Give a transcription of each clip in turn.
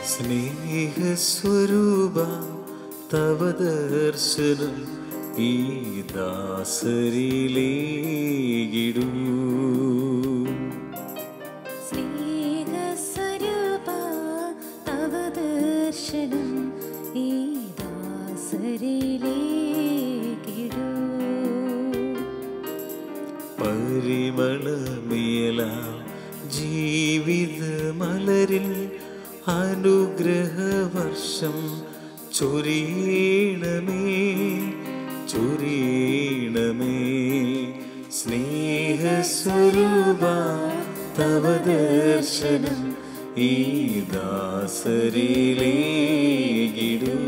സ്നേഹസ്വരൂപ തവ ദർശനം ഈ ദാസരിലേകിടൂ. സ്നേഹസ്വരൂപ തവ ദർശനം ഈ ദാസരിലേകിടൂ. പരിമളമേല ജീവിത മലരിൽ അനുഗ്രഹവർഷം ചൊരിയണമേ ചൊരിയണമേ. സ്നേഹസ്വരൂപ തവ ദർശനം ഈ ദാസരിലേകിടൂ.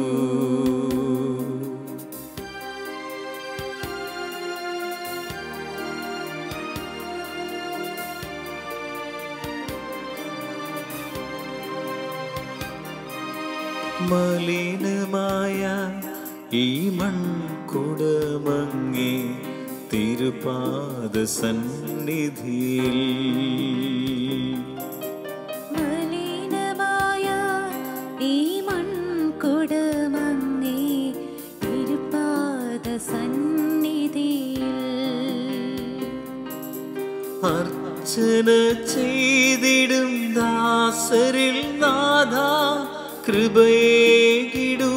മലിനമായ ഈ മൺകുടമങ്ങേ തിരുപാദ സന്നിധിയിൽ. മലിനമായ ഈ മൺകുടമങ്ങേ തിരുപാദ സന്നിധിയിൽ അർച്ചന ചെയ്തിടും ദാസരിൽ നാഥ കൃപയേകിടൂ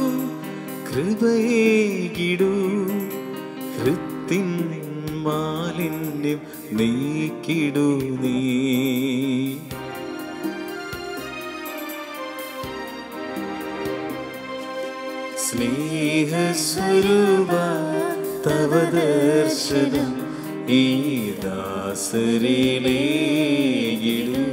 കൃപയേകിടൂ. ഹൃത്തിൻ മാലിന്യം നീക്കിടൂ നീ. സ്നേഹസ്വരൂപ തവ ദർശനം ഈ ദാസരിലേകിടൂ.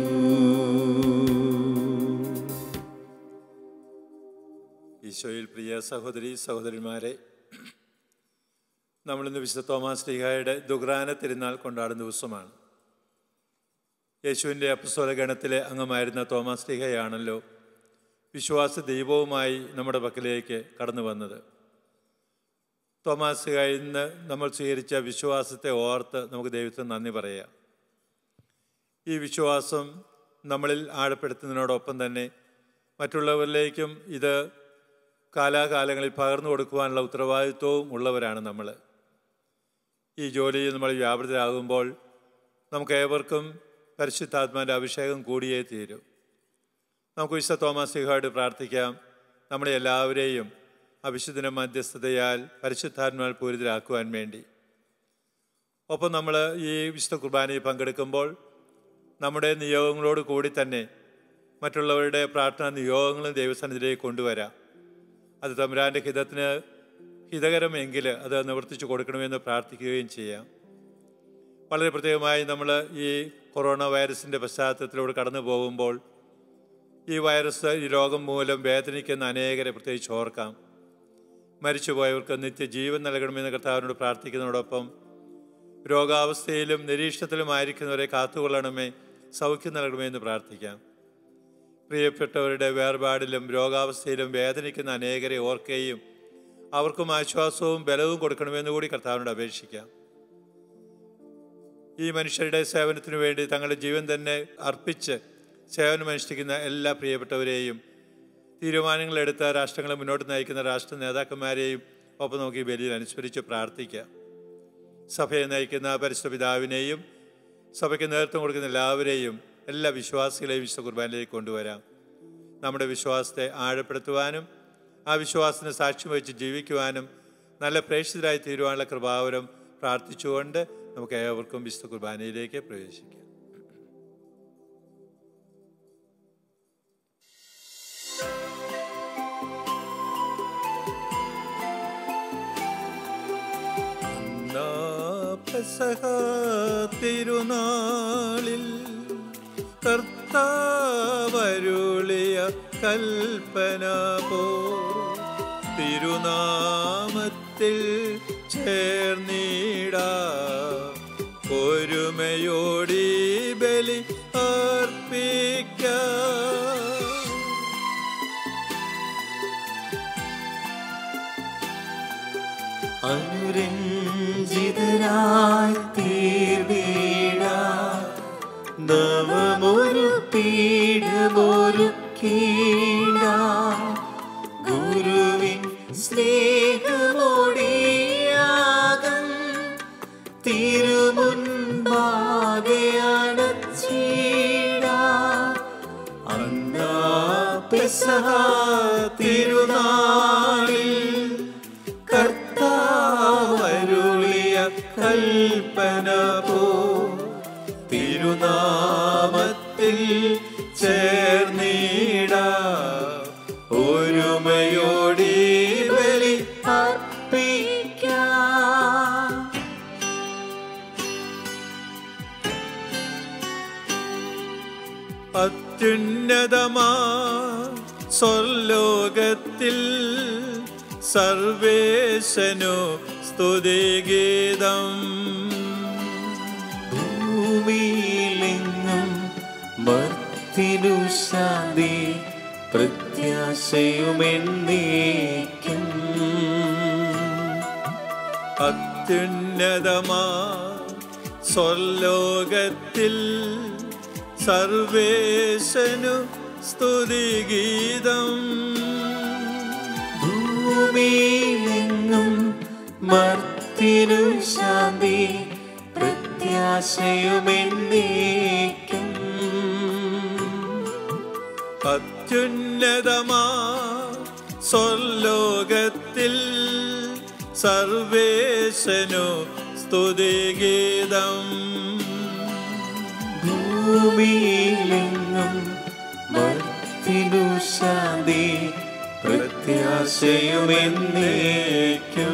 ഈശോയിൽ പ്രിയ സഹോദരി സഹോദരന്മാരെ, നമ്മളിന്ന് വിശുദ്ധ തോമാസ് ശ്ലീഹായുടെ ദുഗ്രാന തിരുനാൾ കൊണ്ടാടുന്ന ദിവസമാണ്. യേശുവിൻ്റെ അപ്പസ്തോല ഗണത്തിലെ അംഗമായിരുന്ന തോമാസ് ശ്ലീഹയാണല്ലോ വിശ്വാസ ദൈവവുമായി നമ്മുടെ പക്കലേക്ക് കടന്നു വന്നത്. തോമാസ് ശ്ലീഹയിൽ നിന്ന് നമ്മൾ സ്വീകരിച്ച വിശ്വാസത്തെ ഓർത്ത് നമുക്ക് ദൈവത്തിന് നന്ദി പറയാം. ഈ വിശ്വാസം നമ്മളിൽ ആഴപ്പെടുത്തുന്നതിനോടൊപ്പം തന്നെ മറ്റുള്ളവരിലേക്കും ഇത് കാലാകാലങ്ങളിൽ പകർന്നു കൊടുക്കുവാനുള്ള ഉത്തരവാദിത്വവും ഉള്ളവരാണ് നമ്മൾ. ഈ ജോലിയിൽ നമ്മൾ വ്യാപൃതരാകുമ്പോൾ നമുക്ക് ഏവർക്കും പരിശുദ്ധാത്മാവിൻ്റെ അഭിഷേകം കൂടിയേ തീരും. നമുക്ക് വിശുദ്ധ തോമാസ് ശ്ലീഹായോട് പ്രാർത്ഥിക്കാം, നമ്മളെ എല്ലാവരെയും അഭിഷുദ്ധന്റെ മധ്യസ്ഥതയാൽ പരിശുദ്ധാത്മാവിൽ പൂരിതരാക്കുവാൻ വേണ്ടി. ഒപ്പം നമ്മൾ ഈ വിശുദ്ധ കുർബാനയിൽ പങ്കെടുക്കുമ്പോൾ നമ്മുടെ നിയോഗങ്ങളോട് കൂടി തന്നെ മറ്റുള്ളവരുടെ പ്രാർത്ഥനാ നിയോഗങ്ങളും ദൈവസന്നിധിയിലേക്ക് കൊണ്ടുവരാം. അത് തമ്പുരാൻ്റെ ഹിതത്തിന് ഹിതകരമെങ്കിൽ അത് നിവർത്തിച്ചു കൊടുക്കണമെന്ന് പ്രാർത്ഥിക്കുകയും ചെയ്യാം. വളരെ പ്രത്യേകമായി നമ്മൾ ഈ കൊറോണ വൈറസിൻ്റെ പശ്ചാത്തലത്തിലൂടെ കടന്നു പോകുമ്പോൾ ഈ വൈറസ് ഈ രോഗം മൂലം വേദനിക്കുന്ന അനേകരെ പ്രത്യേകിച്ച് ഓർക്കാം. മരിച്ചുപോയവർക്ക് നിത്യജീവൻ നൽകണമെന്ന് കർത്താവിനോട് പ്രാർത്ഥിക്കുന്നതോടൊപ്പം രോഗാവസ്ഥയിലും നിരീക്ഷണത്തിലുമായിരിക്കുന്നവരെ കാത്തുകൊള്ളണമേ, സൗഖ്യം നൽകണമേ എന്ന് പ്രാർത്ഥിക്കാം. പ്രിയപ്പെട്ടവരുടെ വേർപാടിലും രോഗാവസ്ഥയിലും വേദനിക്കുന്ന അനേകരെ ഓർക്കുകയും അവർക്കും ആശ്വാസവും ബലവും കൊടുക്കണമെന്ന് കൂടി കർത്താവിനോട് അപേക്ഷിക്കാം. ഈ മനുഷ്യരുടെ സേവനത്തിനു വേണ്ടി തങ്ങളുടെ ജീവൻ തന്നെ അർപ്പിച്ച് സേവനമനുഷ്ഠിക്കുന്ന എല്ലാ പ്രിയപ്പെട്ടവരെയും, തീരുമാനങ്ങളെടുത്ത രാഷ്ട്രങ്ങളെ മുന്നോട്ട് നയിക്കുന്ന രാഷ്ട്ര നേതാക്കന്മാരെയും ഒപ്പം നമുക്ക് ഈ ബലിയിൽ അനുസ്മരിച്ച് പ്രാർത്ഥിക്കാം. സഭയെ നയിക്കുന്ന പരിശുദ്ധ പിതാവിനെയും സഭയ്ക്ക് നേതൃത്വം കൊടുക്കുന്ന എല്ലാവരെയും എല്ലാ വിശ്വാസികളെയും വിശുദ്ധ കുർബാനയിലേക്ക് കൊണ്ടുവരാം. നമ്മുടെ വിശ്വാസത്തെ ആഴപ്പെടുത്തുവാനും ആ വിശ്വാസത്തിന് സാക്ഷ്യം വഹിച്ച് ജീവിക്കുവാനും നല്ല പ്രേക്ഷിതരായി തീരുവാനുള്ള കൃപാവരം പ്രാർത്ഥിച്ചുകൊണ്ട് നമുക്ക് ഏവർക്കും വിശുദ്ധ കുർബാനയിലേക്ക് പ്രവേശിക്കാം. പെസഹ തിരുനാളിൽ കർത്താവരുളിയ കൽപ്പന പോ തിരുനാമത്തിൽ ചേർന്നിടാ ഒരുമയോടി ബലി അർപ്പിക്കാം. അനുരഞ്ജിതരായി തീർന്നിടാ നവമൊരു പീഠമൊരുക്കിടാ ഗുരുവിൻ സ്നേഹമോടിയാകം തിരുമുൻപാകെ അണച്ചിടാ. അന്നാ പെസഹ തിരുനാളിൽ കർത്താവരുളിയ കൽപ്പന പോ തിരുനാമത്തിൽ ചേർന്നിടാ. ഒരുമയോടി ബലി അർപ്പിക്കാം. അത്യുന്നതമാ സ്വർലോകത്തിൽ സർവേശനു സ്തുതിഗീതം. ഭൂമിയിലെങ്ങും മർത്തിനു ശാന്തി പ്രത്യാശയുമെന്നേക്കും. അത്യുന്നതമാ സ്വർലോകത്തിൽ സർവേശനു സ്തുതിഗീതം. ഭൂമിയിലെങ്ങും മർത്തിനു ശാന്തി പ്രത്യാശയുമെന്നേക്കും. അത്യുന്നതമാ സ്വർലോകത്തിൽ സർവേശനു സ്തുതിഗീതം. ഭൂമിയിലെങ്ങും മർത്തിനു ശാന്തി പ്രത്യാശയുമെന്നേക്കും.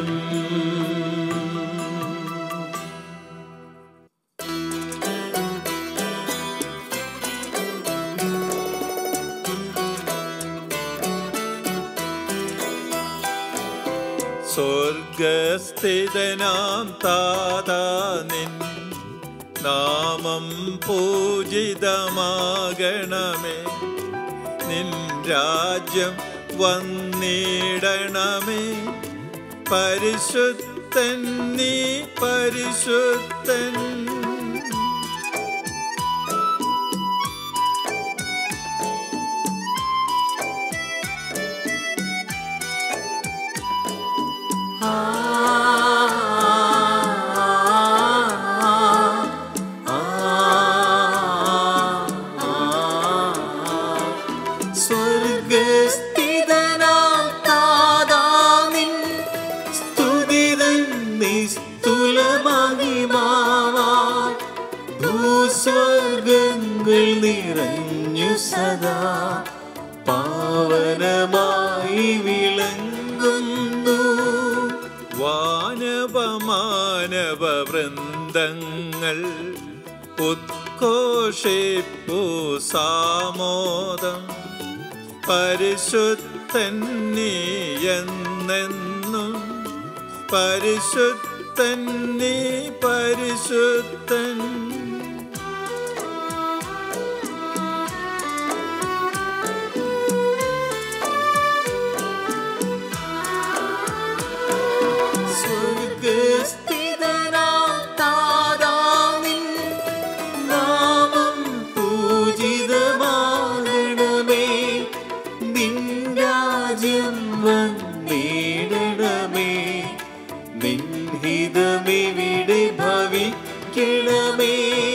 സ്വർഗസ്ഥിതനാം താതാ നിൻ നാമം പൂജിതമാകണമേ. നിൻ രാജ്യം വന്നിടണമേ. പരിശുദ്ധൻ നീ പരിശുദ്ധൻ. സ്വർഗസ്ഥിതനാം താതാ നിൻ സ്തുതിതൻ നിസ്തുലമഹിമാവാൻ ഭൂസ്വർഗങ്ങൾ നിറഞ്ഞു സദാ പാവനമായി വിളങ്ങുന്നു. വാനവമാനവ വൃന്ദങ്ങൾ ഉദ്ഘോഷിപ്പു സാമോദം. പരിശുദ്ധൻ നീ എന്നെന്നും പരിശുദ്ധൻ നീ പരിശുദ്ധൻ. സ്വർഗസ്ഥിതനാം താതാ നിൻ നാമം പൂജിതമാകണമേ. നിൻ രാജ്യം വന്നിടണമേ. നിൻ ഹിതമിവിടെ ഭവിക്കണമേ.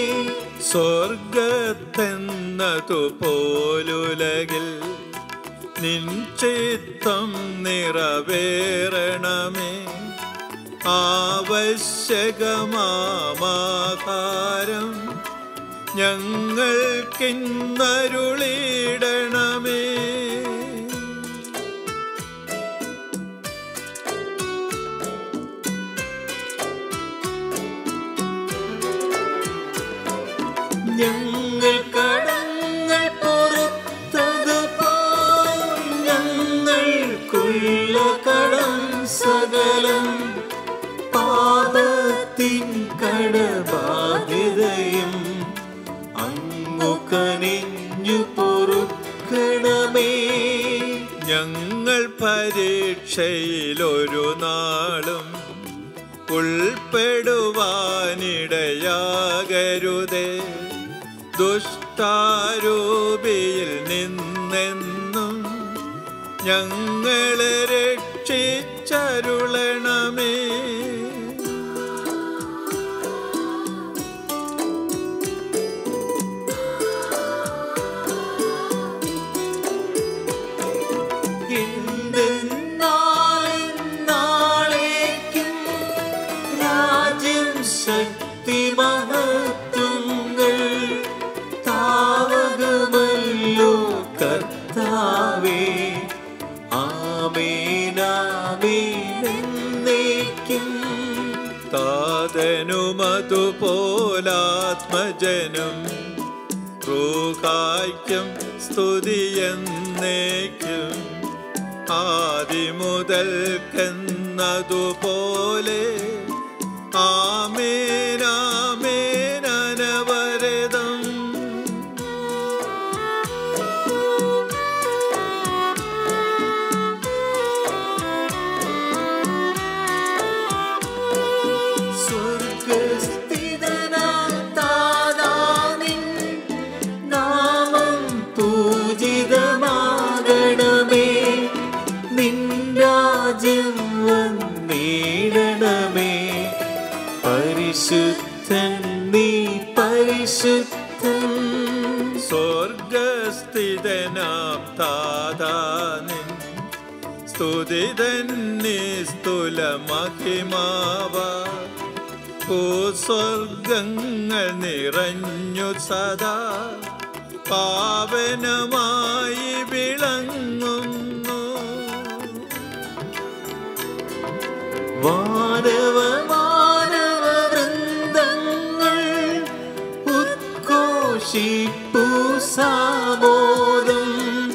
സ്വർഗത്തെന്നതുപോലുലകിൽ നിൻ ചിത്തം നിറവേറണമേ. ആവശ്യകമാഹാരം ഞങ്ങൾക്കിന്നരുളിടണമേ. ഞങ്ങൾ കടങ്ങൾ പൊറുത്തതുപോൽ ഞങ്ങൾക്കുള്ള കടം സകലം പാപത്തിൻ കടബാധ്യതയും അങ്ങു കനിഞ്ഞു പൊറുക്കണമേ. ഞങ്ങൾ പരീക്ഷയിലൊരു നാളും ഉൾപ്പെടുവാനിടയാകരുതേ. ദുഷ്ടാരൂപിയിൽ നിന്ന് നിന്നും ഞങ്ങളെ രക്ഷിച്ചരുളണമേ. നാളേക്കും രാജ്യം ശക്തി മഹത്വങ്ങൾ താവകമല്ലോ കർത്താവേ. ആമേനാമേനെന്നേക്കും. താതനുമതുപോലാത്മജനും റൂഹായ്ക്കും സ്തുതിയെന്നേക്കും. ആദിമുതൽക്കെന്നതുപോലെ ആമേനാമേനവരതം. സ്വർഗസ്ഥിതനാം താതാനിൻ നാമം പൂജിതമാകണമേ. നിൻ രാജ്യം വന്നിടണമേ. പരിശുദ്ധൻ നീ പരിശുദ്ധൻ. സ്വർഗസ്ഥിതനാം താതാനിൻ സ്തുതിതൻ നിസ്തുല മഹിമാവ. ഭൂസ്വർഗങ്ങൾ നിറഞ്ഞു സദാ പാവനമായി വിളങ്ങുന്നു. മാനവ വൃന്ദങ്ങൾ ഉദ്ഘോഷിപ്പു സാമോദം.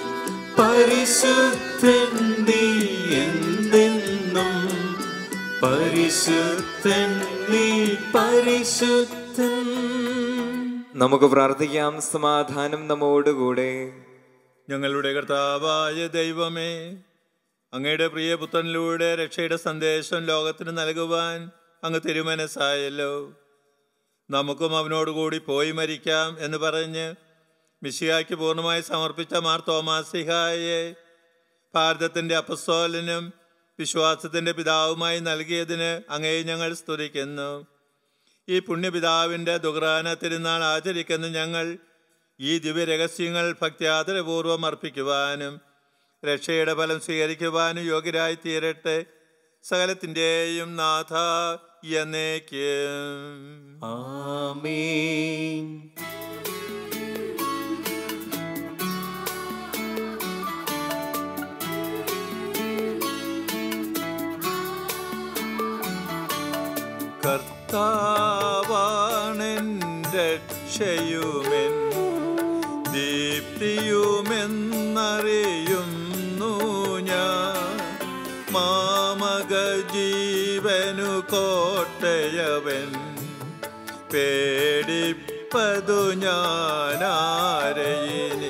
പരിശുദ്ധൻ നീ എന്തെന്നും പരിശുദ്ധൻ നീ പരിശുദ്ധൻ. നമുക്ക് പ്രാർത്ഥിക്കാം. സമാധാനം നമ്മോടുകൂടെ. ഞങ്ങളുടെ കർത്താവായ ദൈവമേ, അങ്ങയുടെ പ്രിയപുത്രനിലൂടെ രക്ഷയുടെ സന്ദേശം ലോകത്തിന് നൽകുവാൻ അങ്ങ് തിരുമനസ്സായല്ലോ. നമുക്കും അവനോടുകൂടി പോയി മരിക്കാം എന്ന് പറഞ്ഞ് മിശിഹായ്ക്ക് പൂർണ്ണമായി സമർപ്പിച്ച മാർ തോമാശ്ലീഹായെ ഭാരതത്തിൻ്റെ അപ്പസ്തോലനും വിശ്വാസത്തിൻ്റെ പിതാവുമായി നൽകിയതിന് അങ്ങയെ ഞങ്ങൾ സ്തുതിക്കുന്നു. ഈ പുണ്യപിതാവിൻ്റെ ദുഗ്രാന തിരുനാൾ ആചരിക്കുന്ന ഞങ്ങൾ ഈ ദിവ്യരഹസ്യങ്ങൾ ഭക്ത്യാദരപൂർവ്വം അർപ്പിക്കുവാനും രക്ഷയുടെ ഫലം സ്വീകരിക്കുവാനും യോഗ്യരായി തീരട്ടെ. സകലത്തിൻ്റെയും നാഥ എന്നേക്കും. ആമേൻ. കർത്താവാണെൻ രക്ഷയുമെൻ ദീപ്തിയുമെന്നറിയുന്നു ഞാൻ. മാമക ജീവനു കോട്ടയവൻ പേടിപ്പതു ഞാനാരയിനി.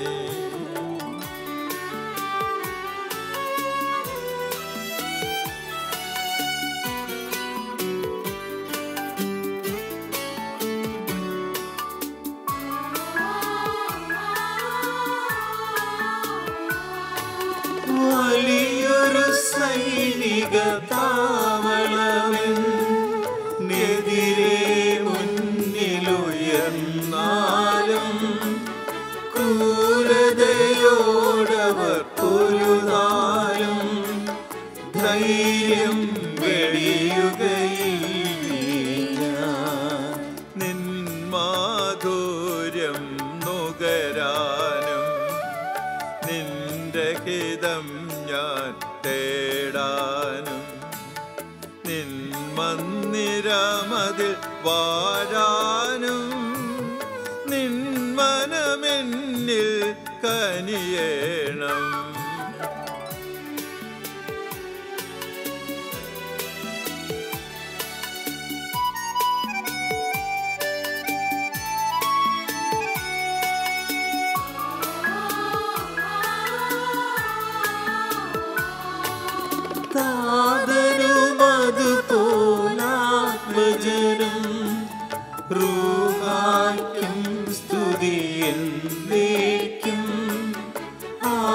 വലിയൊരു സൈനിക താവളമെന്നെതിരെ മുന്നിലുയർന്നാലും ക്രൂരതയോടവർ പൊരുതാലും ധൈര്യം വെടിയുകയില്ല. നിൻ മാധുര്യം നുകരാനും നിന്റെ ഹിതം ഞാൻ തേടാനും നിൻ മന്ദിരമതിൽ വാഴാനും നിൻ മനമെന്നിൽ കനിയേണം. താതനുമതുപോലാത്മജനം റൂഹായ്ക്കും സ്തുതിയെന്നേക്കും.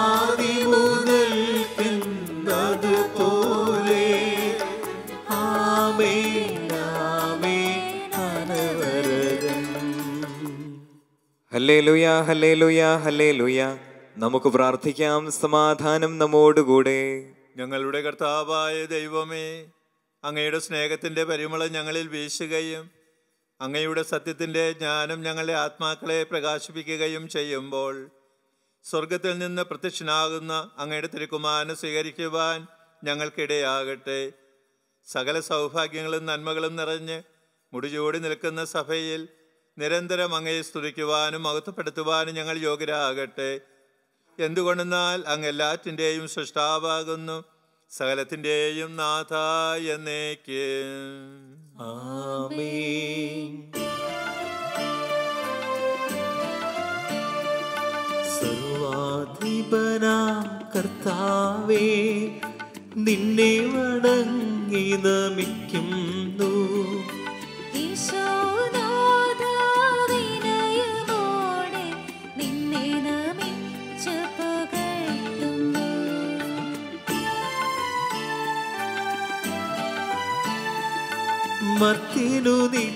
ഹല്ലേലൂയ, ഹല്ലേലൂയ, ഹല്ലേലൂയ. നമുക്ക് പ്രാർത്ഥിക്കാം. സമാധാനം നമ്മോടുകൂടെ. ഞങ്ങളുടെ കർത്താവായ ദൈവമേ, അങ്ങയുടെ സ്നേഹത്തിൻ്റെ പരിമളം ഞങ്ങളിൽ വീശുകയും അങ്ങയുടെ സത്യത്തിൻ്റെ ജ്ഞാനം ഞങ്ങളുടെ ആത്മാക്കളെ പ്രകാശിപ്പിക്കുകയും ചെയ്യുമ്പോൾ സ്വർഗത്തിൽ നിന്ന് പ്രത്യക്ഷനാകുന്ന അങ്ങയുടെ തിരുക്കുമാരനെ സ്വീകരിക്കുവാൻ ഞങ്ങൾക്കിടയാകട്ടെ. സകല സൗഭാഗ്യങ്ങളും നന്മകളും നിറഞ്ഞ് മുടിചൂടി നിൽക്കുന്ന സഭയിൽ നിരന്തരം അങ്ങയെ സ്തുതിക്കുവാനും മഹത്വപ്പെടുത്തുവാനും ഞങ്ങൾ യോഗ്യരാകട്ടെ. എന്തുകൊണ്ടെന്നാൽ അങ്ങ് എല്ലാറ്റിൻ്റെയും സൃഷ്ടാവാകുന്നു, സകലത്തിൻ്റെയും നാഥ എന്നേക്ക്. ആമേൻ. സർവാധിപനാം കർത്താവേ, നിന്നെ വണങ്ങി നമിക്കുന്നു. ഈശോനാഥാ, വിനയമോടെ നിന്നെ നമിച്ചു പുകഴ്ത്തുന്നു. മർത്തിനു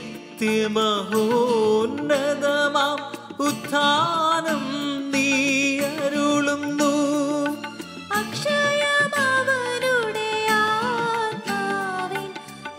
നിത്യമഹോന്നതമാം ഉത്ഥാനം നീ അരുളുന്നു. അക്ഷയമവനുടെ ആത്മാവിൻ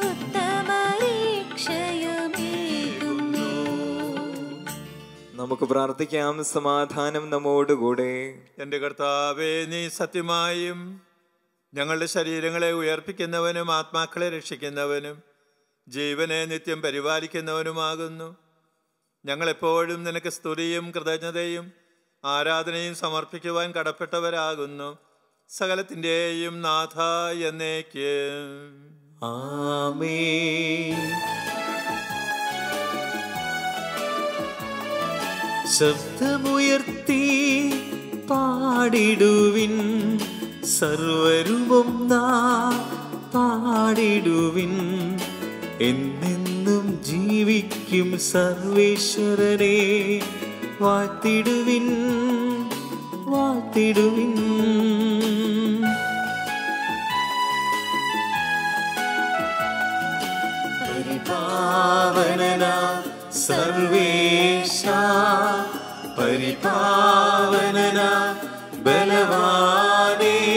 ഉത്തമരീക്ഷയമേകുന്നു. നമുക്ക് പ്രാർത്ഥിക്കാം. സമാധാനം നമ്മോടുകൂടെ. എൻ്റെ കർത്താവേ, നീ സത്യമായും ഞങ്ങളുടെ ശരീരങ്ങളെ ഉയർപ്പിക്കുന്നവനും ആത്മാക്കളെ രക്ഷിക്കുന്നവനും ജീവനെ നിത്യം പരിപാലിക്കുന്നവനുമാകുന്നു. ഞങ്ങളെപ്പോഴും നിനക്ക് സ്തുതിയും കൃതജ്ഞതയും ആരാധനയും സമർപ്പിക്കുവാൻ കടപ്പെട്ടവരാകുന്നു, സകലത്തിൻ്റെയും നാഥ എന്നേക്ക്. ആമേൻ. ശബ്ദമുയർത്തി പാടിടുവിൻ, സർവരുമൊന്നാ പാടിടുവിൻ. എന്നെന്നും ജീവിക്കും സർവേശ്വരനെ വാഴ്ത്തിടുവിൻ, വാഴ്ത്തിടുവിൻ. പരിപാവനനാം സർവേശാ, പരിപാവനനാം ബലവാനേ,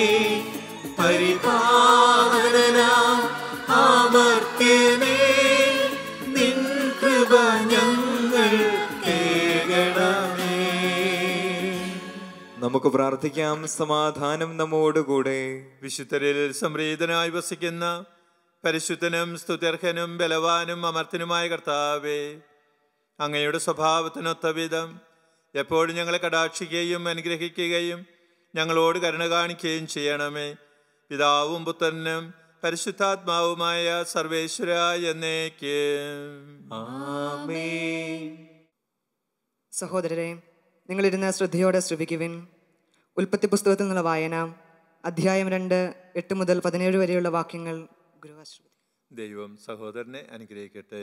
പരിപാവനനാം അമർത്യനേ, നിൻ കൃപ ഞങ്ങൾ കേൾക്കണമേ. നമുക്ക് പ്രാർത്ഥിക്കാം. സമാധാനം നമ്മോടുകൂടെ. വിശുദ്ധരിൽ സംപ്രീതനായി വസിക്കുന്ന പരിശുദ്ധനും സ്തുത്യർഹനും ബലവാനും അമർത്തനുമായ കർത്താവേ, അങ്ങയുടെ സ്വഭാവത്തിനൊത്ത വിധം എപ്പോഴും ഞങ്ങളെ കടാക്ഷിക്കുകയും അനുഗ്രഹിക്കുകയും ഞങ്ങളോട് കരുണ കാണിക്കുകയും ചെയ്യണമേ. പിതാവും പുത്രനും പരിശുദ്ധാത്മാവുമായ സർവേശ്വര എന്നേക്ക്. ആമേൻ. സഹോദരരെ, നിങ്ങളിരുന്ന് ശ്രദ്ധയോടെ ശ്രവിക്കുവിൻ. ഉൽപ്പത്തി പുസ്തകത്തിൽ നിന്നുള്ള വായന, അധ്യായം 2, 8 മുതൽ 17 വരെയുള്ള വാക്യങ്ങൾ. ഗുരുവാശ്രമം. ദൈവം സഹോദരനെ അനുഗ്രഹിക്കട്ടെ.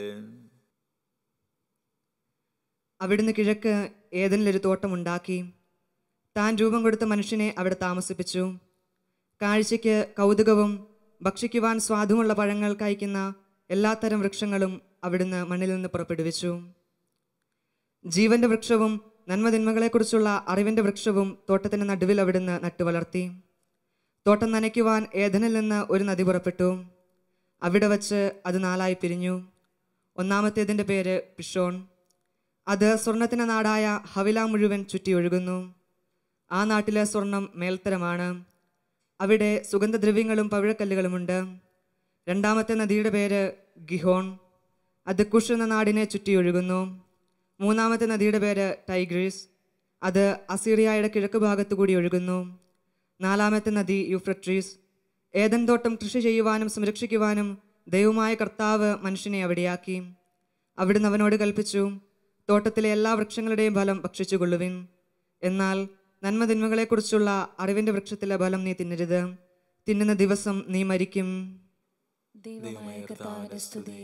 അവിടുന്ന് കിഴക്ക് ഏദനിലൊരു തോട്ടമുണ്ടാക്കി താൻ രൂപം കൊടുത്ത മനുഷ്യനെ അവിടെ താമസിപ്പിച്ചു. കാഴ്ചയ്ക്ക് കൗതുകവും ഭക്ഷിക്കുവാൻ സ്വാദുമുള്ള പഴങ്ങൾ കായ്ക്കുന്ന എല്ലാത്തരം വൃക്ഷങ്ങളും അവിടുന്ന് മണ്ണിൽ നിന്ന് പുറപ്പെടുവിച്ചു. ജീവന്റെ വൃക്ഷവും നന്മതിന്മകളെക്കുറിച്ചുള്ള അറിവിൻ്റെ വൃക്ഷവും തോട്ടത്തിൻ്റെ നടുവിൽ അവിടുന്ന് നട്ടുവളർത്തി. തോട്ടം നനയ്ക്കുവാൻ ഏദനിൽ നിന്ന് ഒരു നദി പുറപ്പെട്ടു. അവിടെ വച്ച് അത് 4 പിരിഞ്ഞു. ഒന്നാമത്തേതിൻ്റെ പേര് പിഷോൺ. അത് സ്വർണത്തിൻ്റെ നാടായ ഹവില മുഴുവൻ ചുറ്റിയൊഴുകുന്നു. ആ നാട്ടിലെ സ്വർണം മേൽത്തരമാണ്. അവിടെ സുഗന്ധദ്രവ്യങ്ങളും പവിഴക്കല്ലുകളുമുണ്ട്. രണ്ടാമത്തെ നദിയുടെ പേര് ഗിഹോൺ. അത് കുഷ് എന്ന നാടിനെ ചുറ്റിയൊഴുകുന്നു. മൂന്നാമത്തെ നദിയുടെ പേര് ടൈഗ്രീസ്. അത് അസീറിയയുടെ കിഴക്ക് ഭാഗത്തു കൂടി ഒഴുകുന്നു. നാലാമത്തെ നദി യൂഫ്രട്ടീസ്. ഏദൻ തോട്ടം കൃഷി ചെയ്യുവാനും സംരക്ഷിക്കുവാനും ദൈവമായ കർത്താവ് മനുഷ്യനെ അവിടെയാക്കി. അവിടുന്ന് അവനോട് കൽപ്പിച്ചു, തോട്ടത്തിലെ എല്ലാ വൃക്ഷങ്ങളുടെയും ഫലം ഭക്ഷിച്ചുകൊള്ളുവിൻ. എന്നാൽ നന്മതിന്മകളെക്കുറിച്ചുള്ള അറിവിൻ്റെ വൃക്ഷത്തിലെ ഫലം നീ തിന്നരുത്. തിന്നുന്ന ദിവസം നീ മരിക്കും. ദൈവമായ കർത്താവിന്റെ സ്തുതി.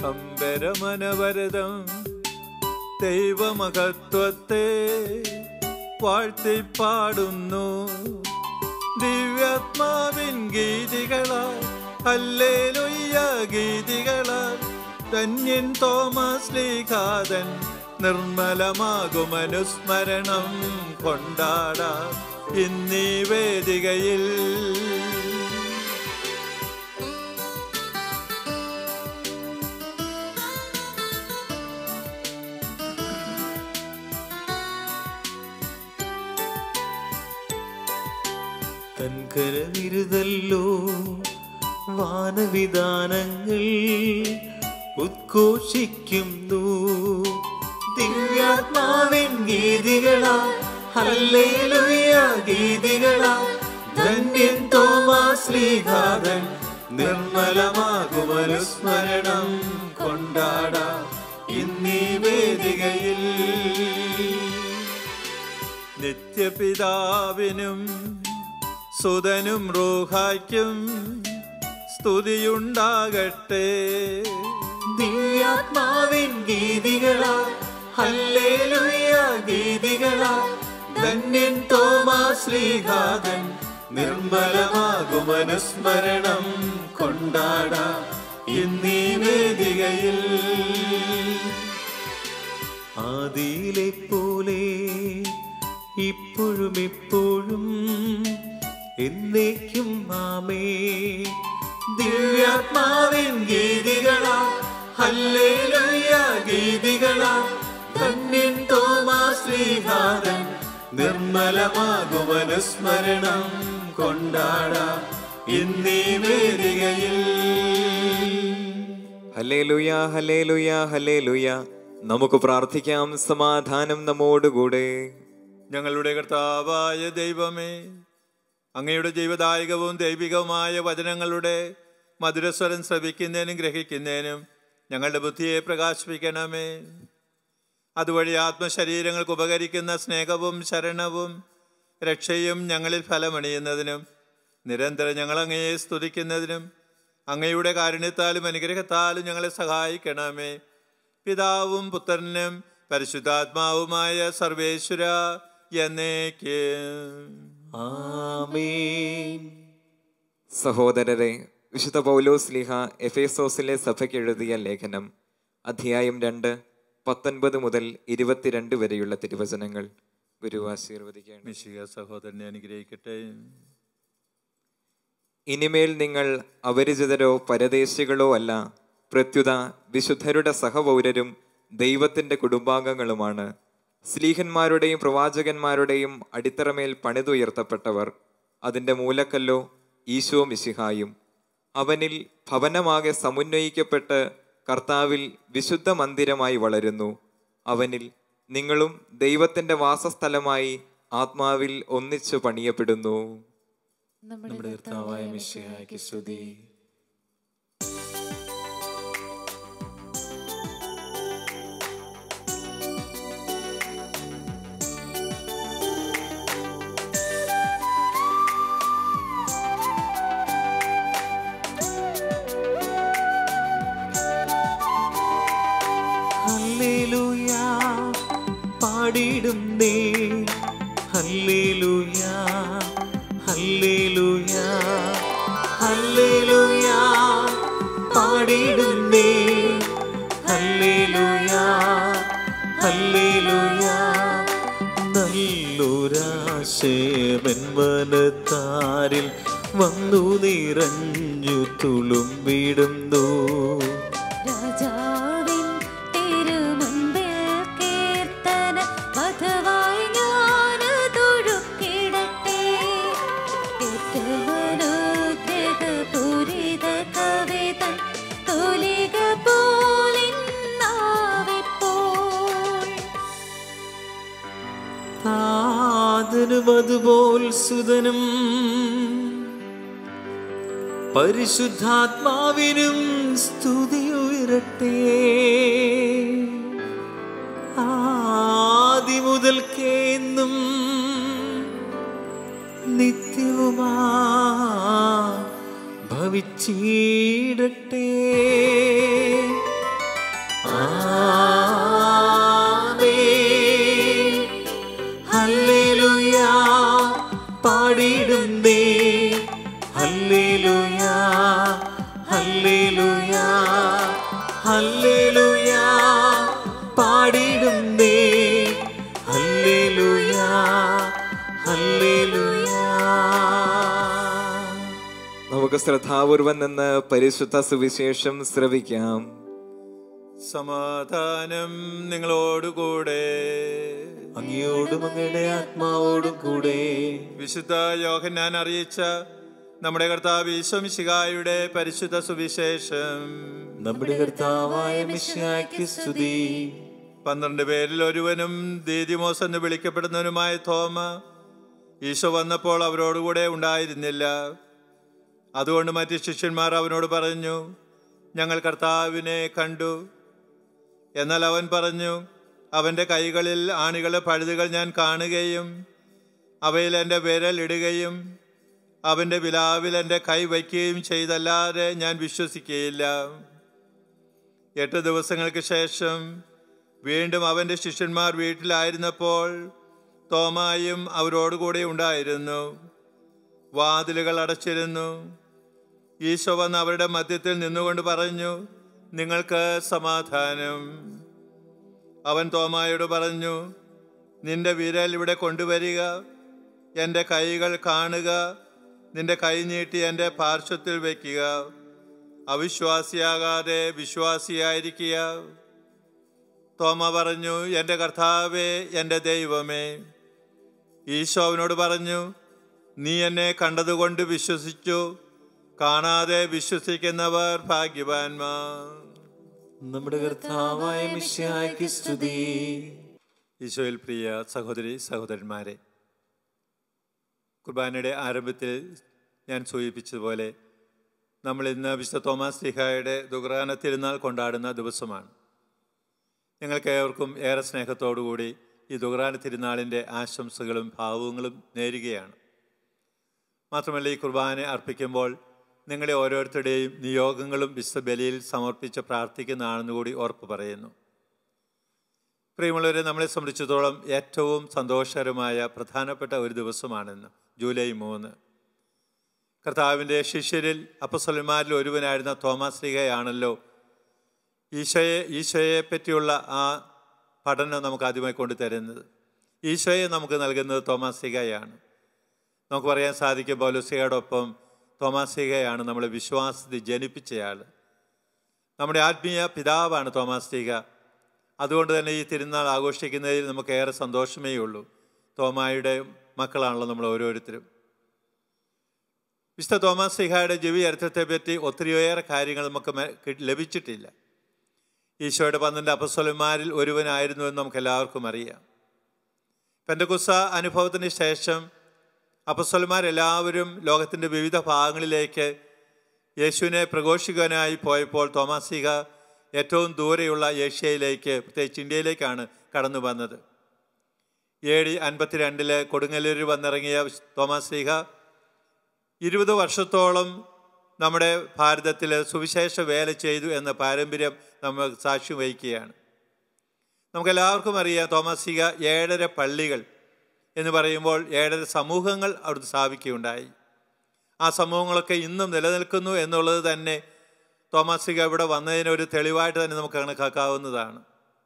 അമ്പരമനവരതം ദൈവമഹത്വത്തെ വാഴ്ത്തിപ്പാടുന്നു. ദിവ്യാത്മാവിൻ ഗീതികളാൽ ഹല്ലേലൂയ ഗീതികളാൽ ധന്യൻ തോമസ് ശ്ലീഹാതൻ നിർമ്മലമാകുമനുസ്മരണം കൊണ്ടാടാം ഇന്നീ വേദികയിൽ. തൻകരവിരുതല്ലോ വാനവിധാനങ്ങൾ ഉദ്ഘോഷിക്കുന്നു. ദിവ്യാത്മാവിൻ ഗീതികളാൽ ഹല്ലേലൂയ ഗീതികളാൽ ധന്യൻ തോമസ് ശ്ലീഹാതൻ നിർമ്മലമാകുമനുസ്മരണം കൊണ്ടാടാം ഇന്നീ വേദികയിൽ. നിത്യപിതാവിനും സുതനും റൂഹായ്ക്കും സ്തുതിയുണ്ടാകട്ടെ. ദിവ്യാത്മാവിൻ ഗീതികളാൽ ഹല്ലേലൂയ ഗീതികളാൽ ധന്യൻ തോമസ് ശ്ലീഹാതൻ നിർമ്മലമാകുമനുസ്മരണം കൊണ്ടാടാം ഇന്നീ വേദികയിൽ. ആദിയിലെ പോലെ ഇപ്പോഴും എപ്പോഴും എന്നേക്കും ആമേ. ദിവ്യാത്മാവിൻ ഗീതികളാൽ ഹല്ലേലൂയ ഗീതികളാൽ ധന്യൻ തോമസ് ശ്ലീഹാതൻ നിർമ്മലമാകുമനുസ്മരണം കൊണ്ടാടാം ഇന്നീ വേദികയിൽ. ഹല്ലേലൂയ ഹല്ലേലൂയ ഹല്ലേലൂയ. നമുക്ക് പ്രാർത്ഥിക്കാം. സമാധാനം നമ്മോടുകൂടെ. ഞങ്ങളുടെ കർത്താവായ ദൈവമേ, അങ്ങയുടെ ജീവദായകവും ദൈവികവുമായ വചനങ്ങളുടെ മധുരസ്വരം ശ്രവിക്കുന്നതിനും ഗ്രഹിക്കുന്നതിനും ഞങ്ങളുടെ ബുദ്ധിയെ പ്രകാശിപ്പിക്കണമേ. അതുവഴി ആത്മശരീരങ്ങൾക്ക് ഉപകരിക്കുന്ന സ്നേഹവും ശരണവും രക്ഷയും ഞങ്ങളിൽ ഫലമണിയുന്നതിനും നിരന്തരം ഞങ്ങൾ അങ്ങയെ സ്തുതിക്കുന്നതിനും അങ്ങയുടെ കാരുണ്യത്താലും അനുഗ്രഹത്താലും ഞങ്ങളെ സഹായിക്കണമേ. പിതാവും പുത്രനും പരിശുദ്ധാത്മാവുമായ സർവേശ്വര എന്നേക്കും ആമേൻ. സഹോദരരെ, വിശുദ്ധ പൗലോസ് ശ്ലീഹ എഫേസോസിലെ സഭയ്ക്ക് എഴുതിയ ലേഖനം അധ്യായം 2 19 മുതൽ 22 വരെയുള്ള തിരുവചനങ്ങൾ ഗുരു ആശീർവദിക്കുകയാണ്. മിശിഹ സഹോദരനെ അനുഗ്രഹിക്കട്ടെ. ഇനിമേൽ നിങ്ങൾ അപരിചിതരോ പരദേശികളോ അല്ല, പ്രത്യുത വിശുദ്ധരുടെ സഹപൗരരും ദൈവത്തിൻ്റെ കുടുംബാംഗങ്ങളുമാണ്. ശ്ലീഹന്മാരുടെയും പ്രവാചകന്മാരുടെയും അടിത്തറമേൽ പണിതുയർത്തപ്പെട്ടവർ. അതിൻ്റെ മൂലക്കല്ലോ ഈശോ മിശിഹായും. അവനിൽ ഭവനമാകെ സമുന്നയിക്കപ്പെട്ട് കർത്താവിൽ വിശുദ്ധ മന്ദിരമായി വളരുന്നു. അവനിൽ നിങ്ങളും ദൈവത്തിൻ്റെ വാസസ്ഥലമായി ആത്മാവിൽ ഒന്നിച്ചു പണിയപ്പെടുന്നു. നമ്മുടെ കർത്താവായ മിശിഹായ്ക്ക് സ്തുതി. ഹല്ലേലൂയ പാടിടുന്നേ, ഹല്ലേലൂയ ഹല്ലേലൂയ ഹല്ലേലൂയ പാടിടുന്നേ, ഹല്ലേലൂയ ഹല്ലേലൂയ. നല്ലൊരാശയമെൻ മനത്താരിൽ വന്നു നിറഞ്ഞു തുളുമ്പിടുന്നു. രാജാവിൻ തിരുമുൻപിൽ കീർത്തന മധുവായി ഞാനതൊഴുക്കിടട്ടെ. ഏറ്റമനുഗ്രഹപൂരിത കവിതൻ തൂലിക പോലിന്നാവിപ്പോൾ. താതനും അതുപോൽ സുതനും പരിശുദ്ധാത്മാവിനും സ്തുതിയുയരട്ടെ. ആദിമുതൽക്കേന്നും നിത്യവുമാ ഭവിച്ചിടട്ടെ. ഹല്ലേലൂയ ഹല്ലേലൂയ പാടിടുന്നേ ഹല്ലേലൂയ ഹല്ലേലൂയ. നമുക്ക് ശ്രദ്ധാപൂർവം നിന്ന് പരിശുദ്ധ സുവിശേഷം ശ്രവിക്കാം. സമാധാനം നിങ്ങളോടുകൂടെ. അങ്ങയോടും അങ്ങയുടെ ആത്മാവോടും കൂടെ. വിശുദ്ധ യോഹന്നാൻ അറിയിച്ച നമ്മുടെ കർത്താവ് ഈശോ മിശിഹായുടെ പരിശുദ്ധ സുവിശേഷം. നമ്മുടെ കർത്താവായ മിശിഹായ്ക്ക് സ്തുതി. 12 പേരിൽ ഒരുവനും ദീദിമോസ് എന്ന് വിളിക്കപ്പെടുന്നവനുമായ തോമ ഈശോ വന്നപ്പോൾ അവരോടുകൂടെ ഉണ്ടായിരുന്നില്ല. അതുകൊണ്ട് മറ്റ് ശിഷ്യന്മാർ അവനോട് പറഞ്ഞു, ഞങ്ങൾ കർത്താവിനെ കണ്ടു. എന്നാൽ അവൻ പറഞ്ഞു, അവൻ്റെ കൈകളിൽ ആണികളുടെ പഴുതുകൾ ഞാൻ കാണുകയും അവയിൽ എൻ്റെ വിരൽ ഇടുകയും അവൻ്റെ വിലാവിൽ എൻ്റെ കൈ വയ്ക്കുകയും ചെയ്തല്ലാതെ ഞാൻ വിശ്വസിക്കുകയില്ല. 8 ദിവസങ്ങൾക്ക് ശേഷം വീണ്ടും അവൻ്റെ ശിഷ്യന്മാർ വീട്ടിലായിരുന്നപ്പോൾ തോമായും അവരോടുകൂടെ ഉണ്ടായിരുന്നു. വാതിലുകൾ അടച്ചിരുന്നു. ഈശോ വന്ന് അവരുടെ മധ്യത്തിൽ നിന്നുകൊണ്ട് പറഞ്ഞു, നിങ്ങൾക്ക് സമാധാനം. അവൻ തോമായോട് പറഞ്ഞു, നിന്റെ വിരൽ ഇവിടെ കൊണ്ടുവരിക, എൻ്റെ കൈകൾ കാണുക, നിന്റെ കൈ നീട്ടി എൻ്റെ പാർശ്വത്തിൽ വയ്ക്കുക. അവിശ്വാസിയാകാതെ വിശ്വാസിയായിരിക്കുക. തോമ പറഞ്ഞു, എൻ്റെ കർത്താവേ, എൻ്റെ ദൈവമേ. ഈശോ അവനോട് പറഞ്ഞു, നീ എന്നെ കണ്ടതുകൊണ്ട് വിശ്വസിച്ചു, കാണാതെ വിശ്വസിക്കുന്നവർ ഭാഗ്യവാന്മാർ. നമ്മുടെ കർത്താവായ മിശിഹായ്ക്ക് സ്തുതി. ഈശോയിൽ പ്രിയ സഹോദരി സഹോദരന്മാരെ, കുർബാനയുടെ ആരംഭത്തിൽ ഞാൻ സൂചിപ്പിച്ചതുപോലെ നമ്മൾ ഇന്ന് വിശുദ്ധ തോമാസ് ശ്ലീഹായുടെ ദുഗ്രാന തിരുനാൾ കൊണ്ടാടുന്ന ദിവസമാണ്. ഞങ്ങൾക്ക് ഏവർക്കും ഏറെ സ്നേഹത്തോടുകൂടി ഈ ദുഗ്രാന തിരുനാളിൻ്റെ ആശംസകളും ഭാവങ്ങളും നേരുകയാണ്. മാത്രമല്ല, ഈ കുർബാന അർപ്പിക്കുമ്പോൾ നിങ്ങളെ ഓരോരുത്തരുടെയും നിയോഗങ്ങളും വിശുദ്ധ ബലിയിൽ സമർപ്പിച്ച് പ്രാർത്ഥിക്കുന്നതാണെന്ന് കൂടി ഓർപ്പ് പറയുന്നു. പ്രിയമുള്ളവരെ, നമ്മളെ സംബന്ധിച്ചിടത്തോളം ഏറ്റവും സന്തോഷകരമായ പ്രധാനപ്പെട്ട ഒരു ദിവസമാണെന്ന് ജൂലൈ 3. കർത്താവിൻ്റെ ശിഷ്യരിൽ അപ്പസ്വലന്മാരിൽ ഒരുവനായിരുന്ന തോമാസ് ശ്ലീഹയാണല്ലോ ഈശോയെ പറ്റിയുള്ള ആ പഠനം നമുക്ക് ആദ്യമായി കൊണ്ടുതരുന്നത്. ഈശോയെ നമുക്ക് നൽകുന്നത് തോമാസ് ശ്ലീഹയാണ്. നമുക്ക് പറയാൻ സാധിക്കും, പൗലോസ്ലീഹയോടൊപ്പം തോമാസ് ശ്ലീഹയാണ് നമ്മളെ വിശ്വാസത്തിൽ ജനിപ്പിച്ചയാൾ. നമ്മുടെ ആത്മീയ പിതാവാണ് തോമാസ് ശ്ലീഹ. അതുകൊണ്ട് തന്നെ ഈ തിരുനാൾ ആഘോഷിക്കുന്നതിൽ നമുക്ക് ഏറെ സന്തോഷമേ ഉള്ളൂ. തോമായുടെ മക്കളാണല്ലോ നമ്മൾ ഓരോരുത്തരും. വിശുദ്ധ തോമാസ് ശ്ലീഹയുടെ ജീവിചരിത്രത്തെപ്പറ്റി ഒത്തിരിയേറെ കാര്യങ്ങൾ നമുക്ക് ലഭിച്ചിട്ടില്ല. ഈശോയുടെ 12 അപ്പസ്വലന്മാരിൽ ഒരുവനായിരുന്നു എന്ന് നമുക്ക് എല്ലാവർക്കും അറിയാം. പെന്തക്കോസ്ത അനുഭവത്തിന് ശേഷം അപ്പസ്വലന്മാരെല്ലാവരും ലോകത്തിൻ്റെ വിവിധ ഭാഗങ്ങളിലേക്ക് യേശുവിനെ പ്രഘോഷിക്കാനായി പോയപ്പോൾ തോമാസ് ശ്ലീഹ ഏറ്റവും ദൂരെയുള്ള ഏഷ്യയിലേക്ക്, പ്രത്യേകിച്ച് ഇന്ത്യയിലേക്കാണ് കടന്നു വന്നത്. AD 52 കൊടുങ്ങല്ലൂരിൽ വന്നിറങ്ങിയ തോമാസ് ശ്ലീഹ 20 വർഷത്തോളം നമ്മുടെ ഭാരതത്തിൽ സുവിശേഷ വേല ചെയ്തു എന്ന പാരമ്പര്യം നമ്മൾ സാക്ഷ്യം വഹിക്കുകയാണ്. നമുക്കെല്ലാവർക്കും അറിയാം, തോമാസ് ശ്ലീഹ 7.5 പള്ളികൾ എന്ന് പറയുമ്പോൾ 7.5 സമൂഹങ്ങൾ അവിടുന്ന് സ്ഥാപിക്കുകയുണ്ടായി. ആ സമൂഹങ്ങളൊക്കെ ഇന്നും നിലനിൽക്കുന്നു എന്നുള്ളത് തന്നെ തോമാസ് ശ്ലീഹ ഇവിടെ വന്നതിനൊരു തെളിവായിട്ട് തന്നെ നമുക്ക് കണക്കാക്കാവുന്നതാണ്.